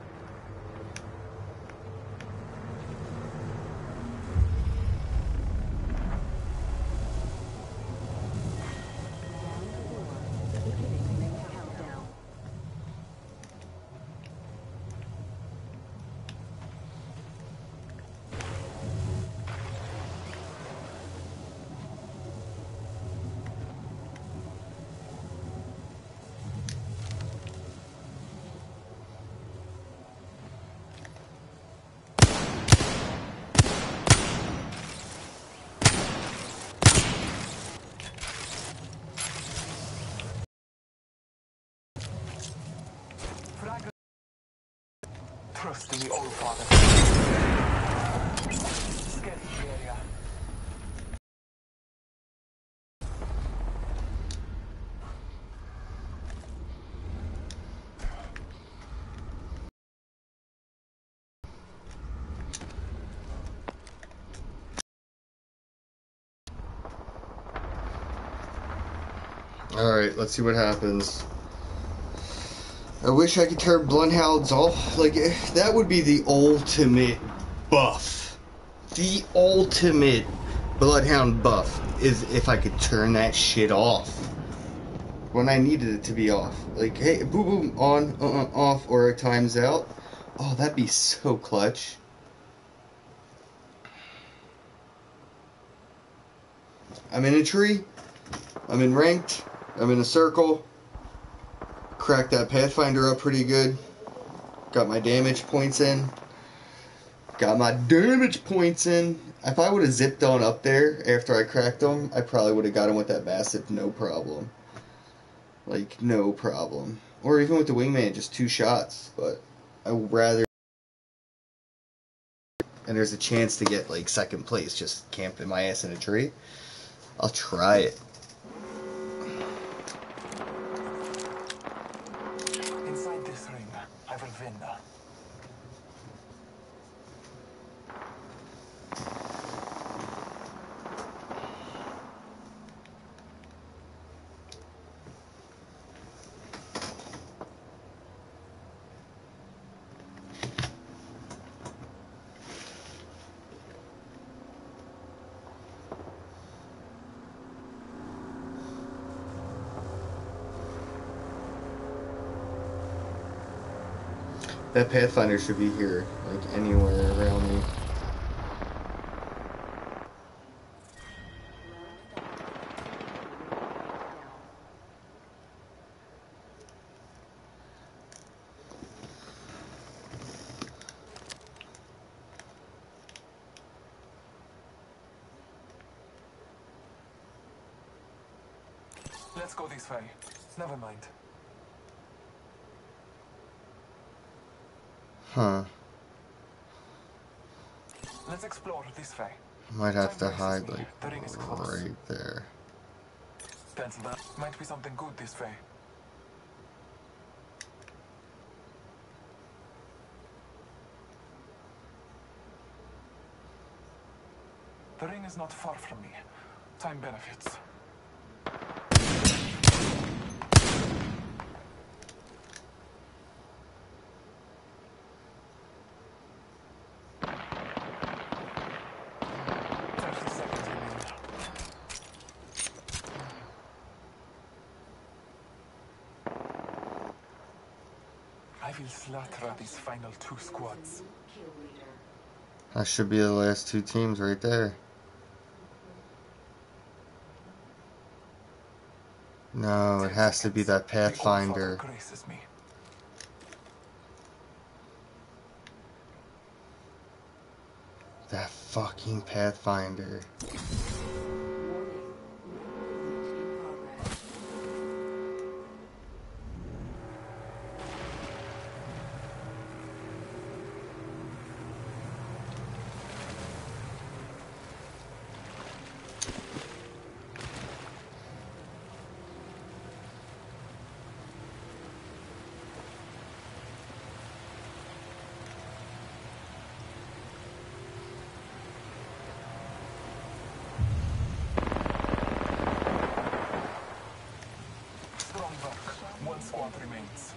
Trust in the Old Father. Scanning the area. Alright, let's see what happens. I wish I could turn Bloodhounds off. Like, that would be the ultimate buff. The ultimate Bloodhound buff is if I could turn that shit off when I needed it to be off. Like, hey, boom, boom, on, uh, uh, off, or it times out. Oh, that'd be so clutch. I'm in a tree. I'm in ranked. I'm in a circle. Cracked that Pathfinder up pretty good. Got my damage points in. Got my damage points in. If I would have zipped on up there after I cracked them, I probably would have got him with that Mastiff, no problem. Like, no problem. Or even with the Wingman, just two shots. But I would rather... And there's a chance to get, like, second place, just camping my ass in a tree. I'll try it. Inside this ring, I will win. That Pathfinder should be here, like anywhere around me. Let's go this way. Never mind. Huh. Let's explore this way. Might have to Time races hide me. like The ring is close. right there. Pencil that. Might be something good this way. The ring is not far from me. Time benefits. thirty seconds remain. I will slaughter these final two squads. That should be the last two teams right there. No, it has to be that Pathfinder. The Allfather graces me. That fucking Pathfinder. Strong work. One squad remains.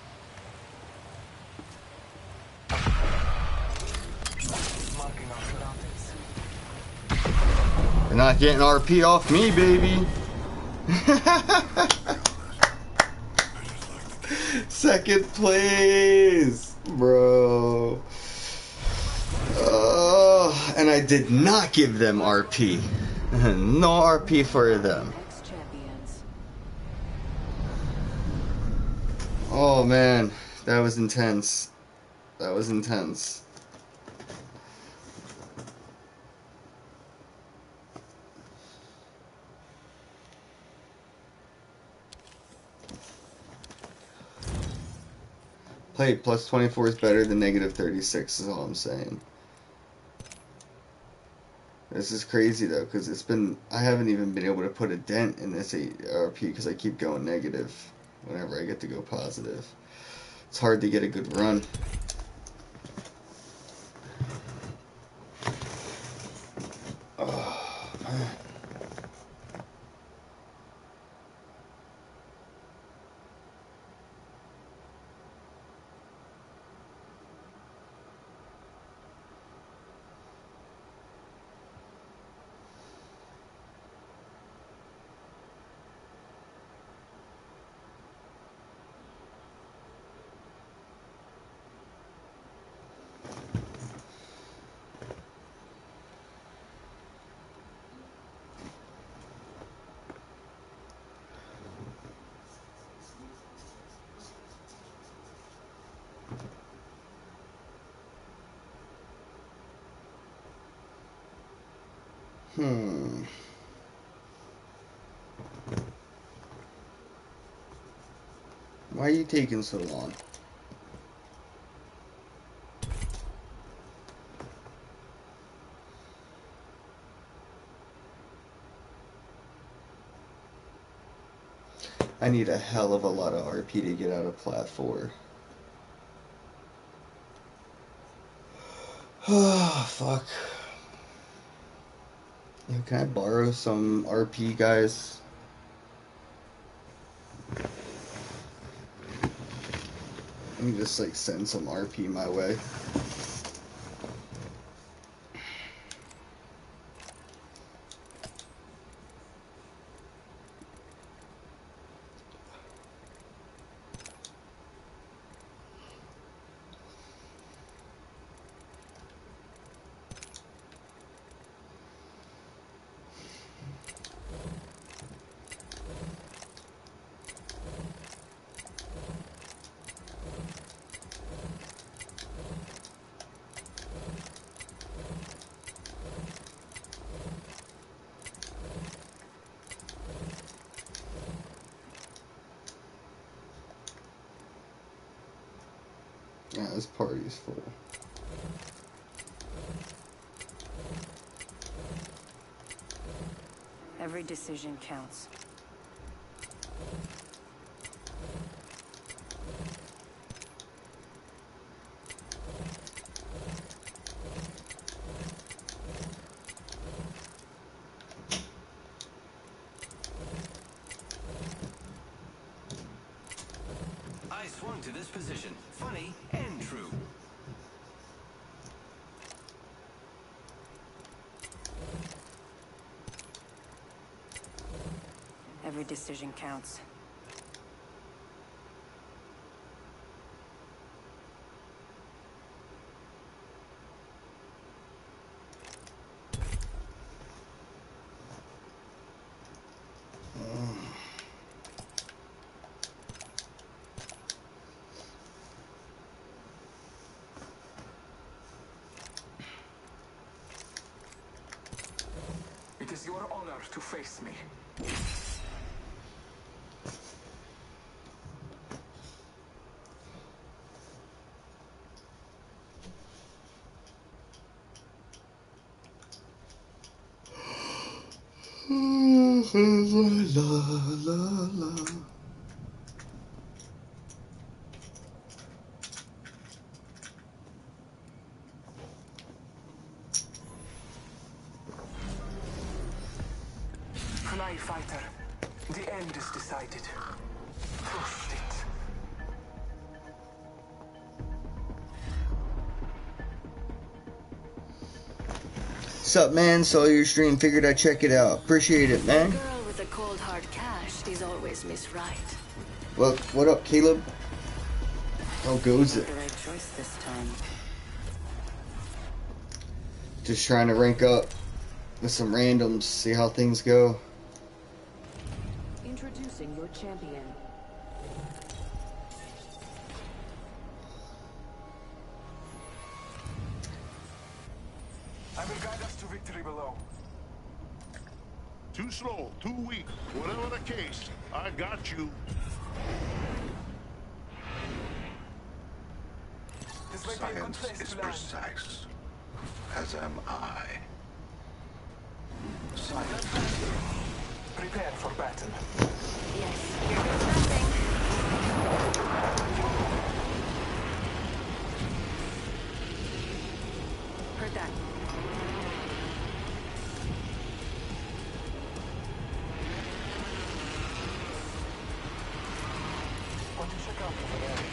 Marking our surroundings. You're not getting R P off me, baby. Second place, bro. Oh, and I did not give them R P. No R P for them. Oh man, that was intense. That was intense. Play plus twenty-four is better than negative thirty-six is all I'm saying. This is crazy though, because it's been, I haven't even been able to put a dent in this R P because I keep going negative whenever I get to go positive. It's hard to get a good run. Oh, man. Hmm. Why are you taking so long? I need a hell of a lot of R P to get out of Plat four. Oh, fuck. Yo, can I borrow some R P, guys? Let me just, like, send some R P my way. This party's full. Every decision counts. I swung to this position. Funny and true. Every decision counts. It is your honor to face me. La, la, la. Fly fighter. The end is decided. Trust it. Sup, man? Saw your stream. Figured I'd check it out. Appreciate it, man. Girl with a cold hard cash is always Miss Right. Well, what up, Caleb? How goes it? The right choice this time. Just trying to rank up with some randoms, see how things go. Introducing your champion. I will guide us to victory below. Too slow, too weak, whatever the case, I got you. This may be a good Science place is to land. precise, as am I. Science. Prepare for battle. Yes, here goes nothing. Heard that. Want to check out over there?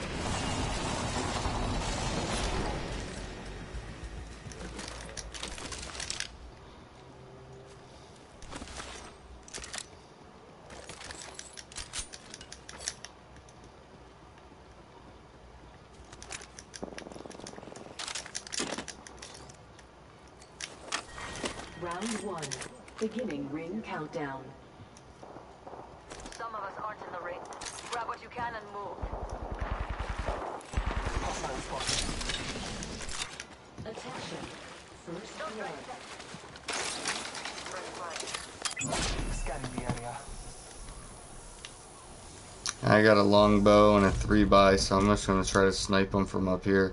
Round one. Beginning ring countdown. Some of us aren't in the ring. Grab what you can and move. Hostile spotted. Attention. First blood. Scanning the area. I got a long bow and a three by, so I'm just gonna try to snipe them from up here.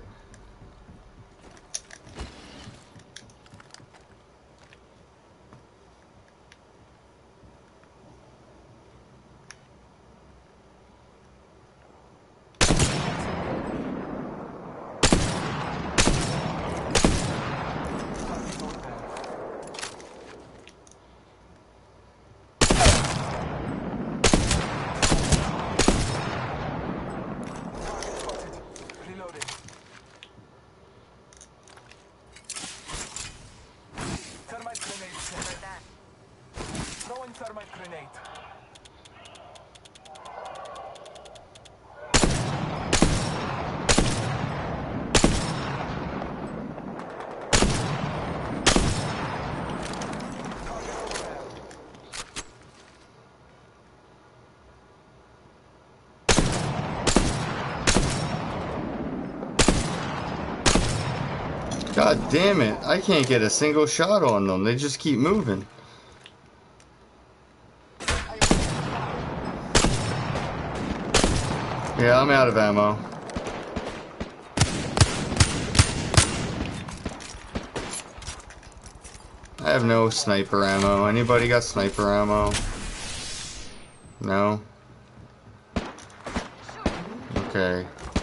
Reloading. Thermite grenade set. Throwing thermite grenade. God damn it, I can't get a single shot on them. They just keep moving. Yeah, I'm out of ammo. I have no sniper ammo. Anybody got sniper ammo? No? Okay.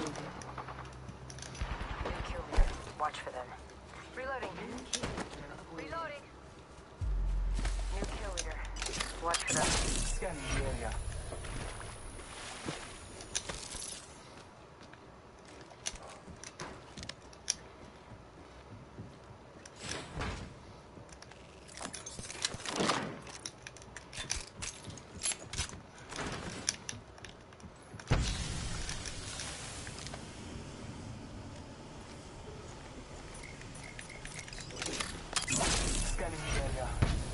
Watch for them. Reloading. Reloading. New kill leader. Watch for them. Scanning the area. Scanning the area.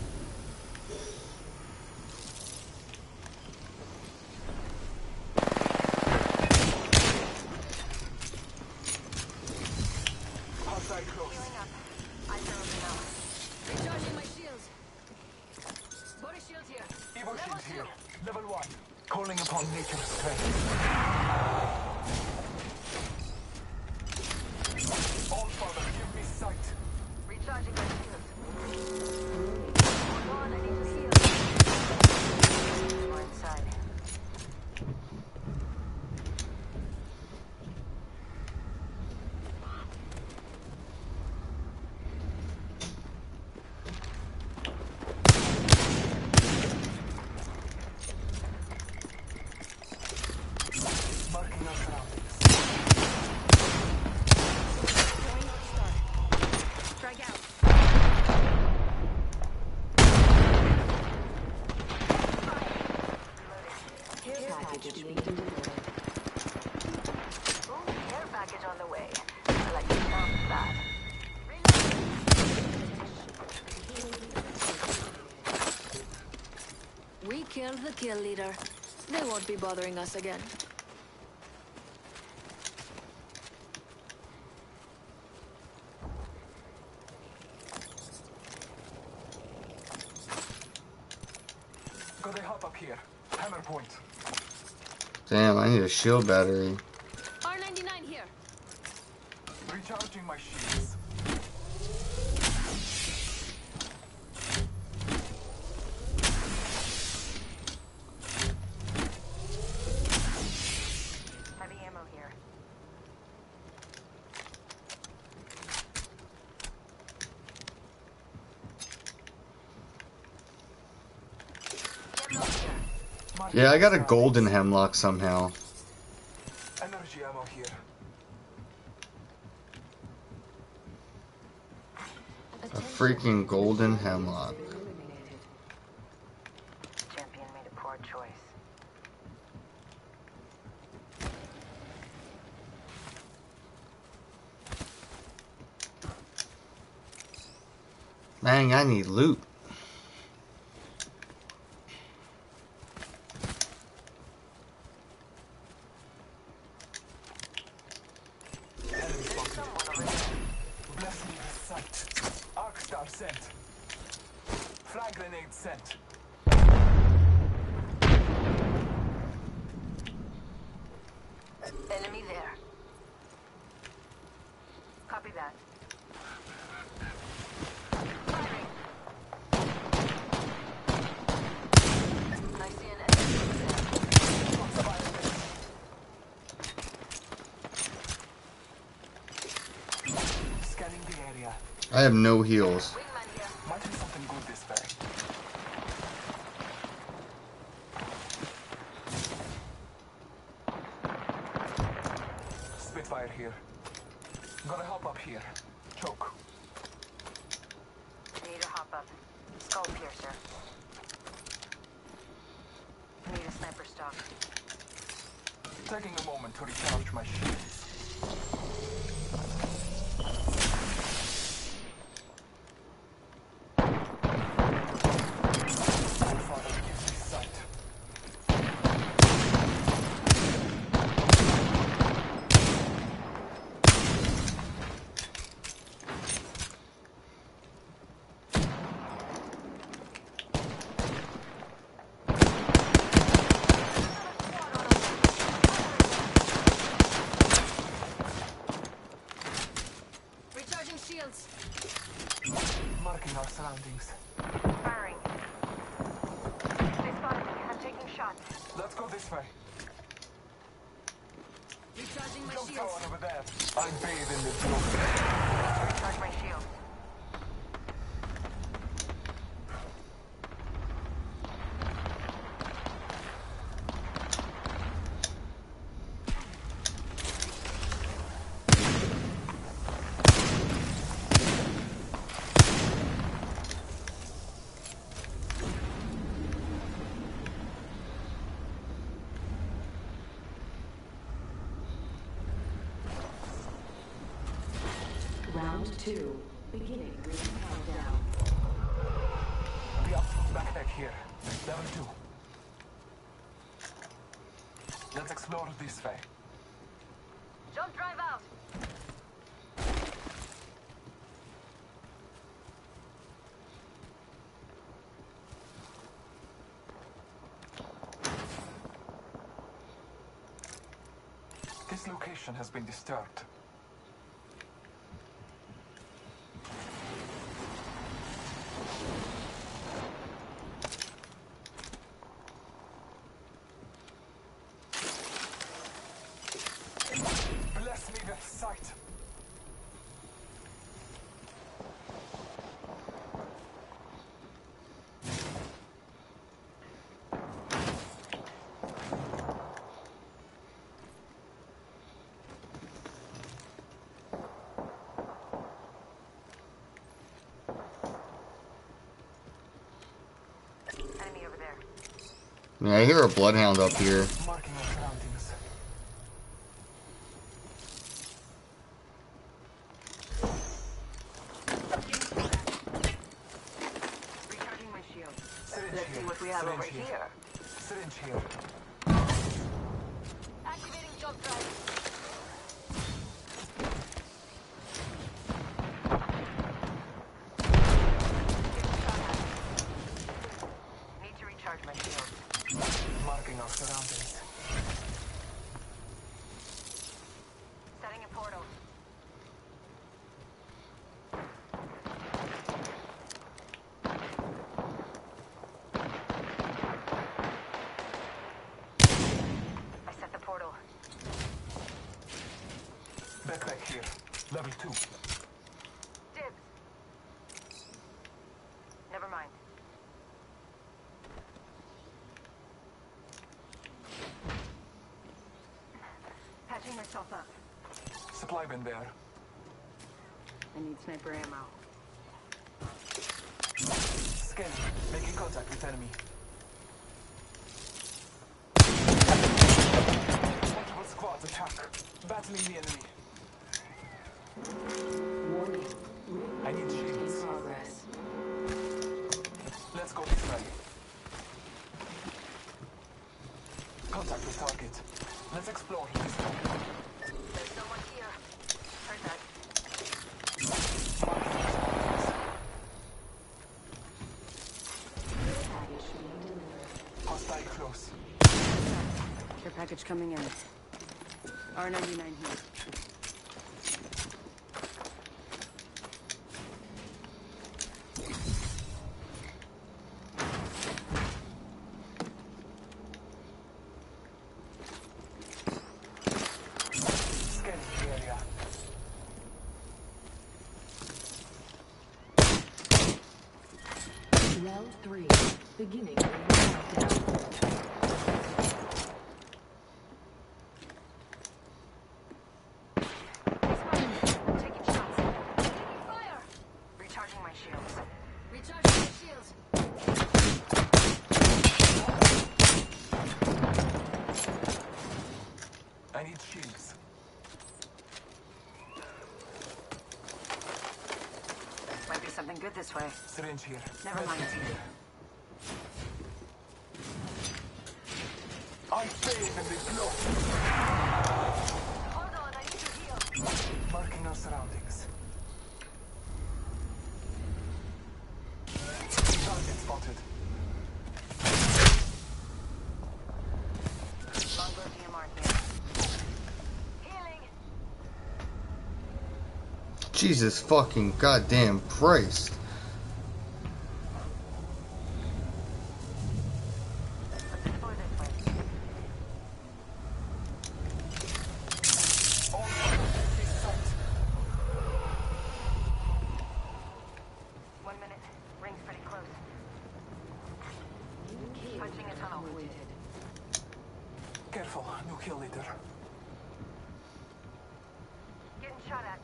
Outside close. Healing up. I throw them now. Recharging my shields. Body shield here. Evo shield here. Level one. Calling upon nature's strength. All father, give me sight. Recharging my shields. Hold on, I need to heal. More inside. Marking our surroundings. Going North Star. Strike out. Care package being delivered. Ooh, care package on the way. I like the sound of that. We killed the kill leader. They won't be bothering us again. Got a hop up here. Hammer point. Damn, I need a shield battery. R ninety-nine here. Recharging my shields. Heavy ammo here. Hemlock here. Marking Yeah, I got a our golden hemlock somehow. surroundings. Energy ammo here. A freaking golden hemlock. Champion made a poor choice. Dang, I need loot. Enemy spotted. Someone over there. Bless me with sight. Arc star sent. Frag grenade sent. Enemy there. Copy that. Firing. I see an enemy there. Scanning the area. I have no heals. Wingman here. Might be something good this way. Spitfire here. Gotta hop up here. Choke. Need a hop up. Skull piercer. Need a sniper stock. Taking a moment to recharge my shields. My father gives me sight. shields. Marking our surroundings. Firing. They spotted me. I'm taking shots. Let's go this way. Recharging my Jump shields. tower over there. I bathe in the smoke. Recharge my shield. Round two. Beginning ring countdown. The up backpack here. Level two. Let's explore this way. Jump drive out. This location has been disturbed. Bless me with sight. Enemy over there. Yeah, I hear a bloodhound up here. Marking our surroundings. Recharging my shield. Syringe Let's here. see what we have Syringe over here. here. Syringe here. Activating jump drive. Need to recharge my shield. Marking our surroundings. Setting a portal. I set the portal. Backpack here. Level two. Dibs. Never mind. Patching myself up. Supply bin there. I need sniper ammo. Scan. Making contact with enemy. Multiple squads attack. Battling the enemy. Warning. I need In shields. progress. Let's go this way. Contact with target. Let's explore this way. There's someone here. Heard that. Package being delivered. Hostile close. Care package coming in. R ninety-nine here. Scanning the area. Round three. Beginning ring countdown. I'm taking shots. Taking fire. Recharging my shields. Recharging my shields. I need shields. Might be something good this way. Syringe here. Never mind. I bathe in this glow. Hold on, I need to heal. Marking our surroundings. Target spotted. Longbow D M R here. Healing. Jesus fucking goddamn Christ. One minute. Ring's pretty close. Punching a tunnel. Careful, no kill leader. Getting shot at.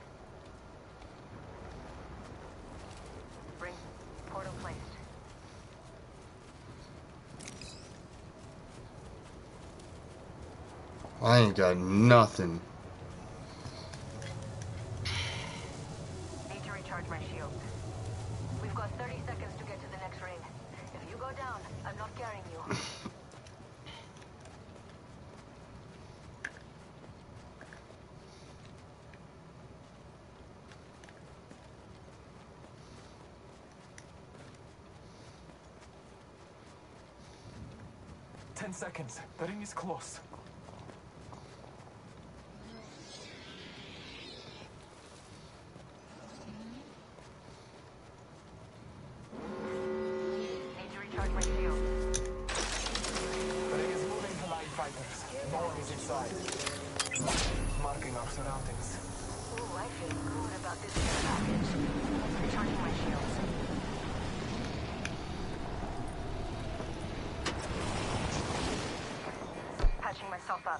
Ring. Portal placed. I ain't got nothing. Need to recharge my shield. We've got thirty seconds to get to the next ring. If you go down, I'm not carrying you. Ten seconds. The ring is close. Need to recharge my shield. The ring is moving to light fighters. No one is inside. Marking our surroundings. Ooh, I feel good about this care package. Recharging my shields. Patching myself up.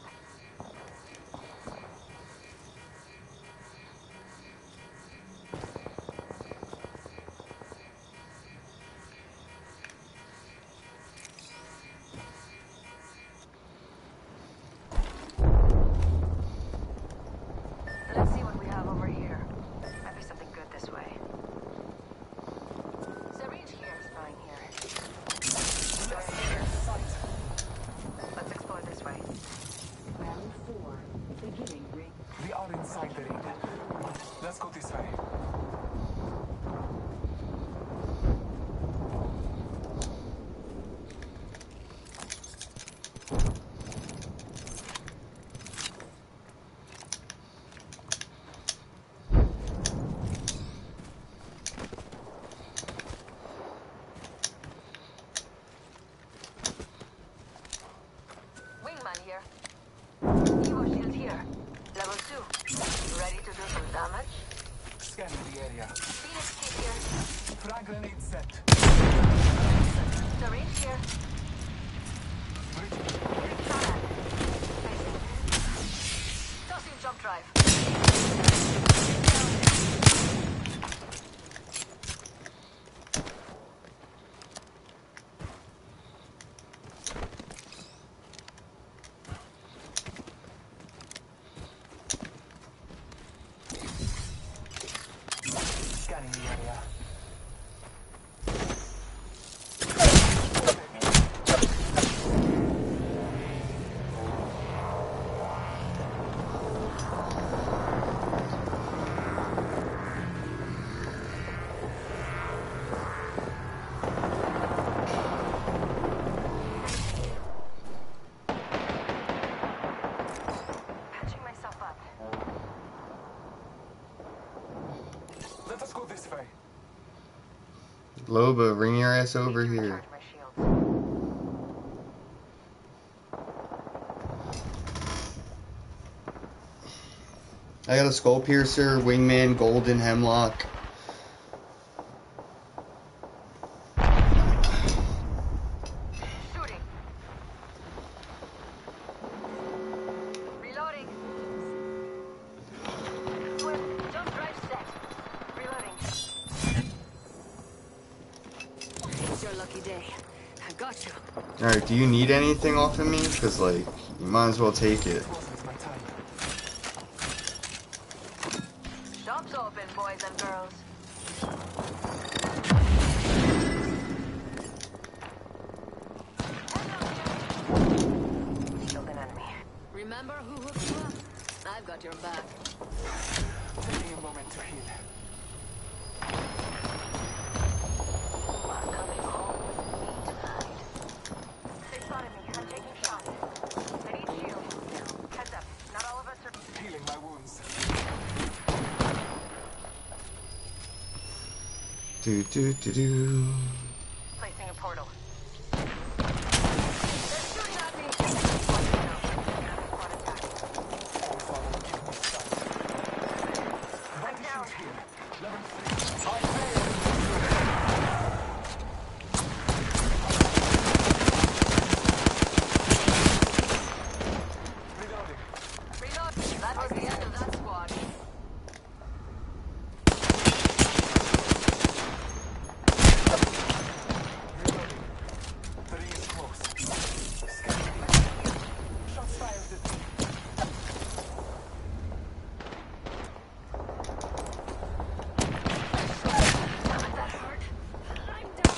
Let's see what we have over here. Might be something good this way. Syringe here. Spying here. Going here. Let's explore this way. Round four. Beginning ring. We are inside the ring. Let's go this way. Wingman here. Evo shield here. Level two. Ready to do some damage? Scanning the area. Phoenix kit here. Frag grenade set. Syringe here. Getting shot at. Facing. Tossing jump drive. Scanning the area. Patching myself up. Let us go this way. Loba, bring your ass over Need to here. recharge my shields. I got a skull piercer, wingman, golden hemlock. Shooting. Reloading. Swift. Jump drive set. Reloading. It's your lucky day. I got you. Alright, do you need anything off of me? Because, like, you might as well take it. Wasn't my time. Shop's open, boys and girls. Killed an enemy. Remember who hooked you up? I've got your back. Taking a moment to heal. Coming home with me tonight. They spotted me. I'm taking shots. I need shield. Heads up. Not all of us are. Healing my wounds. do, do, do, do. Placing a portal. They're shooting at me. Squad attacking. All follow, give me stuff. I'm down. Level three. I failed. Reloading. Reload. That was the end of that squad. Reloading. The ring is close. Scanning. Shots fired at me. That hurt. I'm down.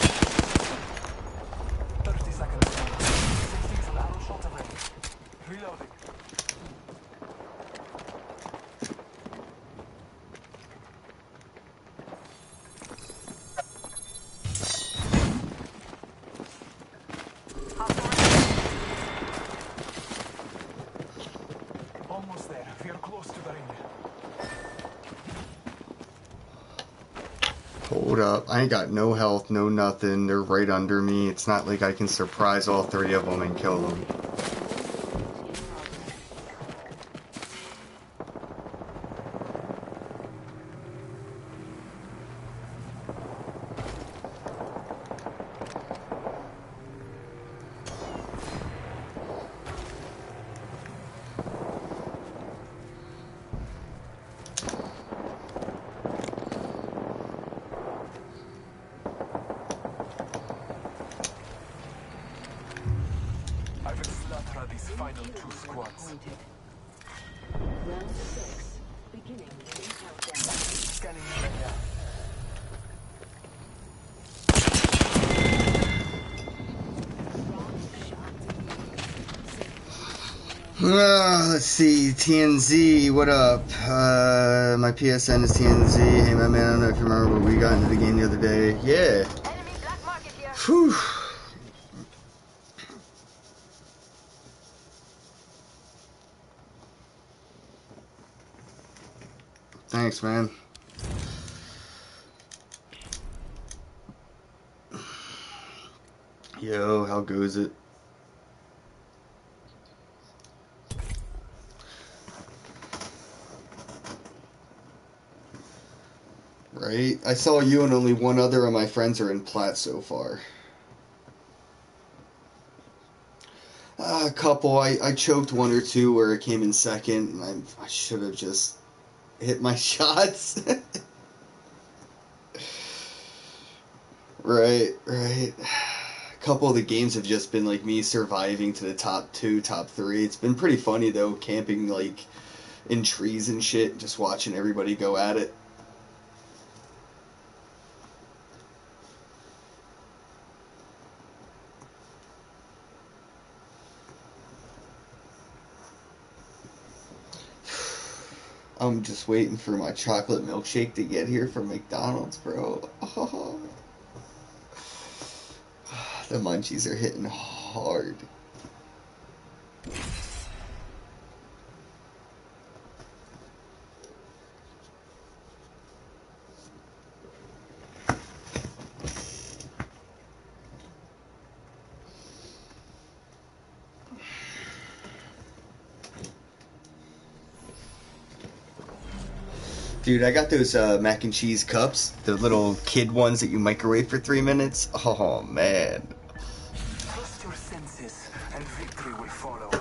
thirty seconds left. sixteen to the arrow shot array. Reloading. Almost there. We are close to the ring. Hold up. I ain't got no health, no nothing. They're right under me. It's not like I can surprise all three of them and kill them. I will slaughter these final two squads. Round six. Beginning ring countdown. Scanning area. Uh, let's see, T N Z, what up? Uh, my P S N is T N Z. Hey, my man, I don't know if you remember, but we got into the game the other day. Yeah. Enemy black market here. Whew. Thanks, man. Yo, how goes it? Right? I saw you and only one other of my friends are in plat so far. Uh, a couple. I, I choked one or two where it came in second, and I, I should have just hit my shots. Right, right. A couple of the games have just been like me surviving to the top two, top three. It's been pretty funny though, camping like in trees and shit, just watching everybody go at it. I'm just waiting for my chocolate milkshake to get here from McDonald's, bro. Oh. The munchies are hitting hard. Dude, I got those uh, mac and cheese cups, the little kid ones that you microwave for three minutes. Oh, man. Trust your senses, and victory will follow.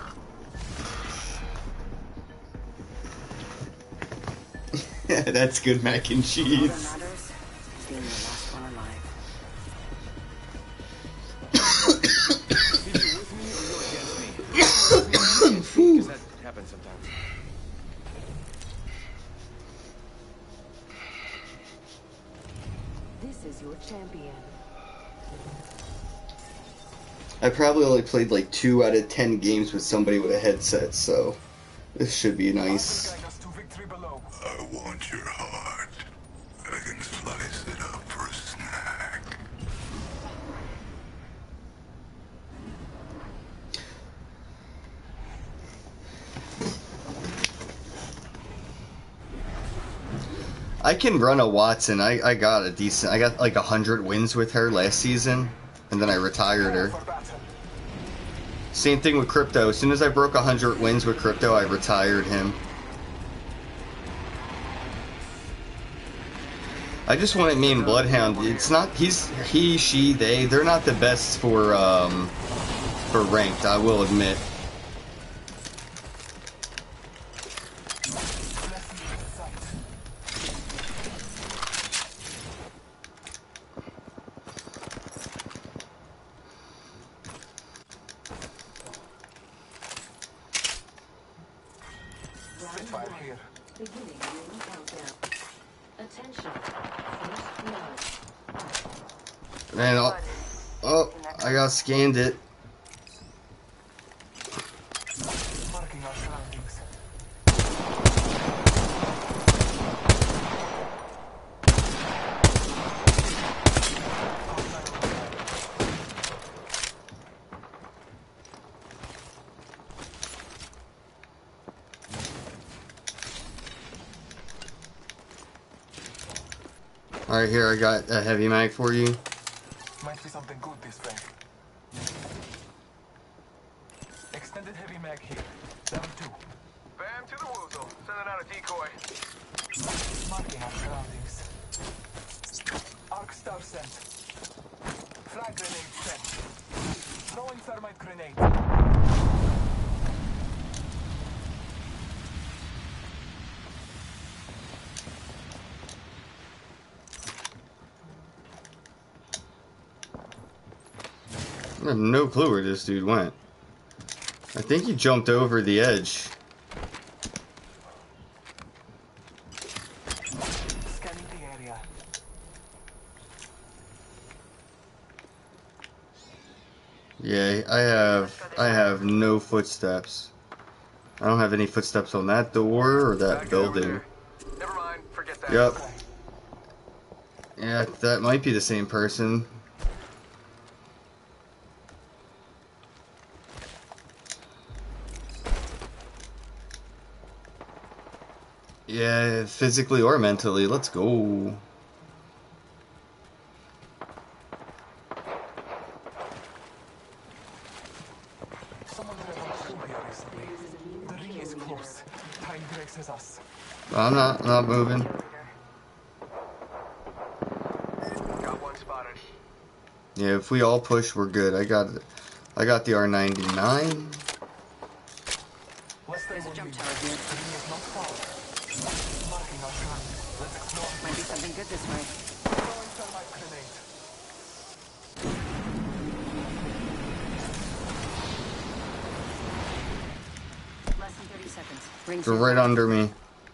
That's good mac and cheese. Being the last one alive. Either with me or you're against me. Because that happens sometimes. This is your champion. I probably only played like two out of ten games with somebody with a headset, so this should be nice. Guide us to victory below. I want your heart. I can slice it up for a snack. I can run a Watson. I, I got a decent. I got like a hundred wins with her last season, and then I retired her. Same thing with Crypto. As soon as I broke a hundred wins with Crypto, I retired him. I just wanted me and Bloodhound. It's not he's he she they. They're not the best for um for ranked. I will admit. Beginning ring countdown. Attention. First blood. Man, oh, oh, I got scanned it. Marking our surroundings. Alright, here, I got a heavy mag for you. Might be something good this way. Extended heavy mag here. Level two. Bam to the woozle. Sending out a decoy. Marking our surroundings. Arc star sent. Flag grenade sent. Throwing thermite grenade. I have no clue where this dude went. I think he jumped over the edge. Scanning the area. Yeah, I have I have no footsteps. I don't have any footsteps on that door or that building. Never mind, forget that. Yep. Yeah, that might be the same person. Yeah, physically or mentally. Let's go. Someone traveled through here recently. The ring is close. Time braces us. I'm not, I'm not moving. Got one spotted. Yeah, if we all push, we're good. I got, I got the R ninety-nine. Less than one minute. The ring is not far. Marking our surroundings. Let's explore. Might be something good this way. Throwing thermite grenade. Less than thirty seconds. Rings They're right under me.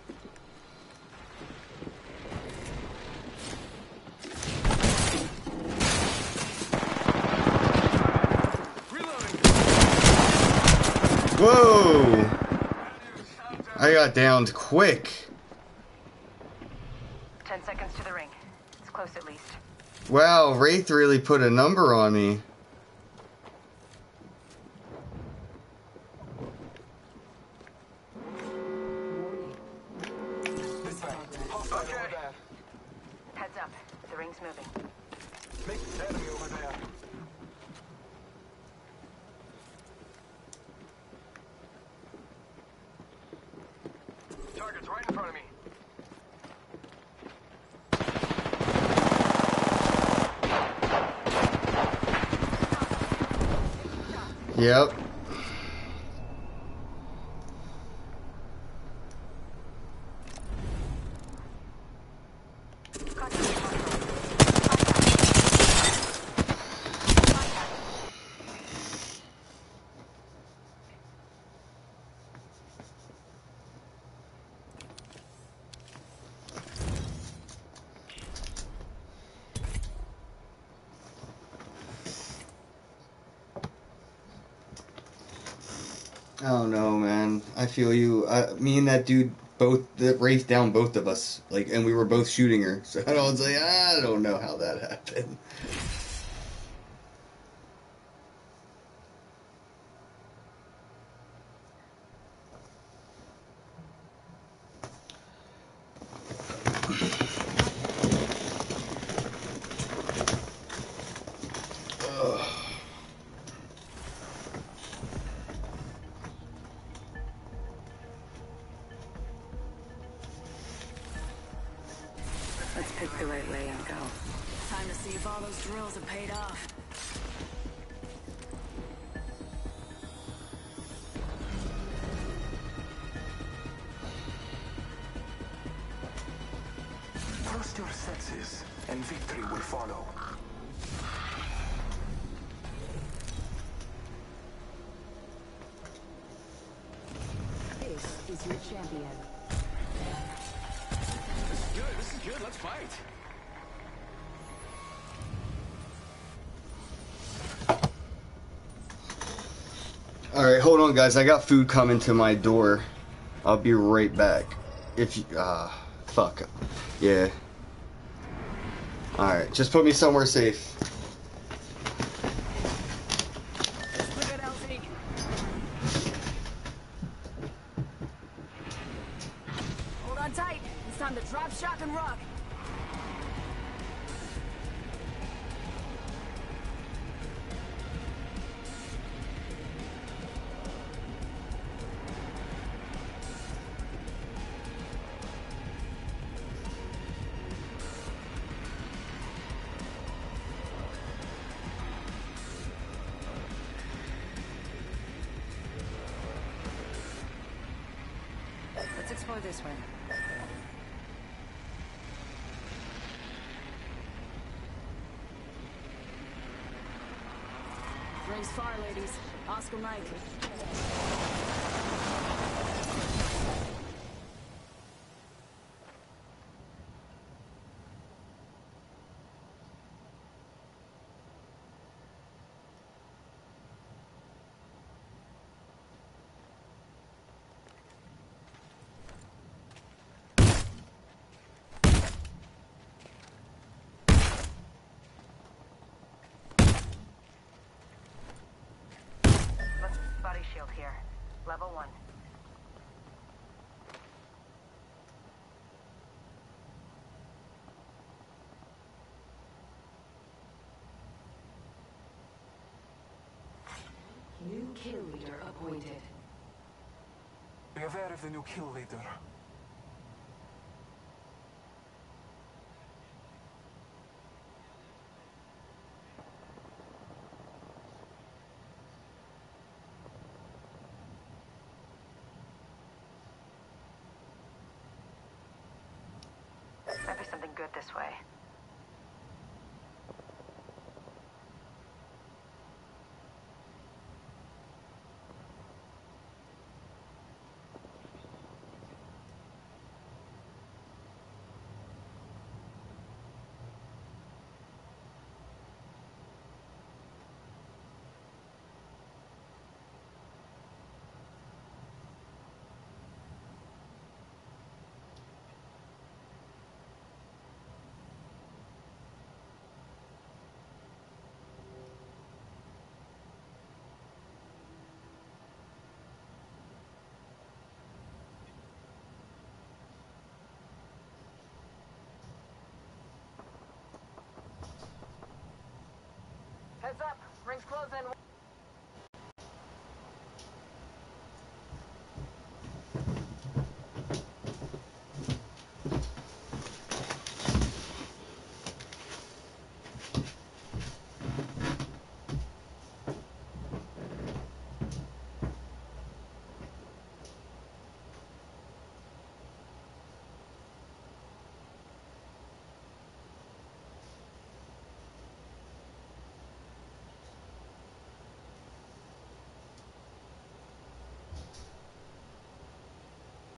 Whoa! I got downed quick. Ten seconds to the ring. It's close at least. Wow, Wraith really put a number on me. This way. Hostile over there. Heads up. The ring's moving. Make enemy over there. Target's right in front of me. Yep. I don't know, man. I feel you. Uh, me and that dude both that Wraith down both of us, like, and we were both shooting her. So I was like, I don't know how that happened. Pick the right way and go. Time to see if all those drills have paid off. Trust your senses, and victory will follow. This is your champion. This is good, this is good, let's fight. Alright, hold on guys, I got food coming to my door. I'll be right back. If you, ah, uh, fuck. Yeah. Alright, just put me somewhere safe. Look at L Z. Hold on tight. It's time to drop, shock, and rock. Let's explore this way. Rings far, ladies. Oscar Mike. Body shield here. Level one. New kill leader appointed. Be aware of the new kill leader. Might be something good this way. Heads up. Rings closing.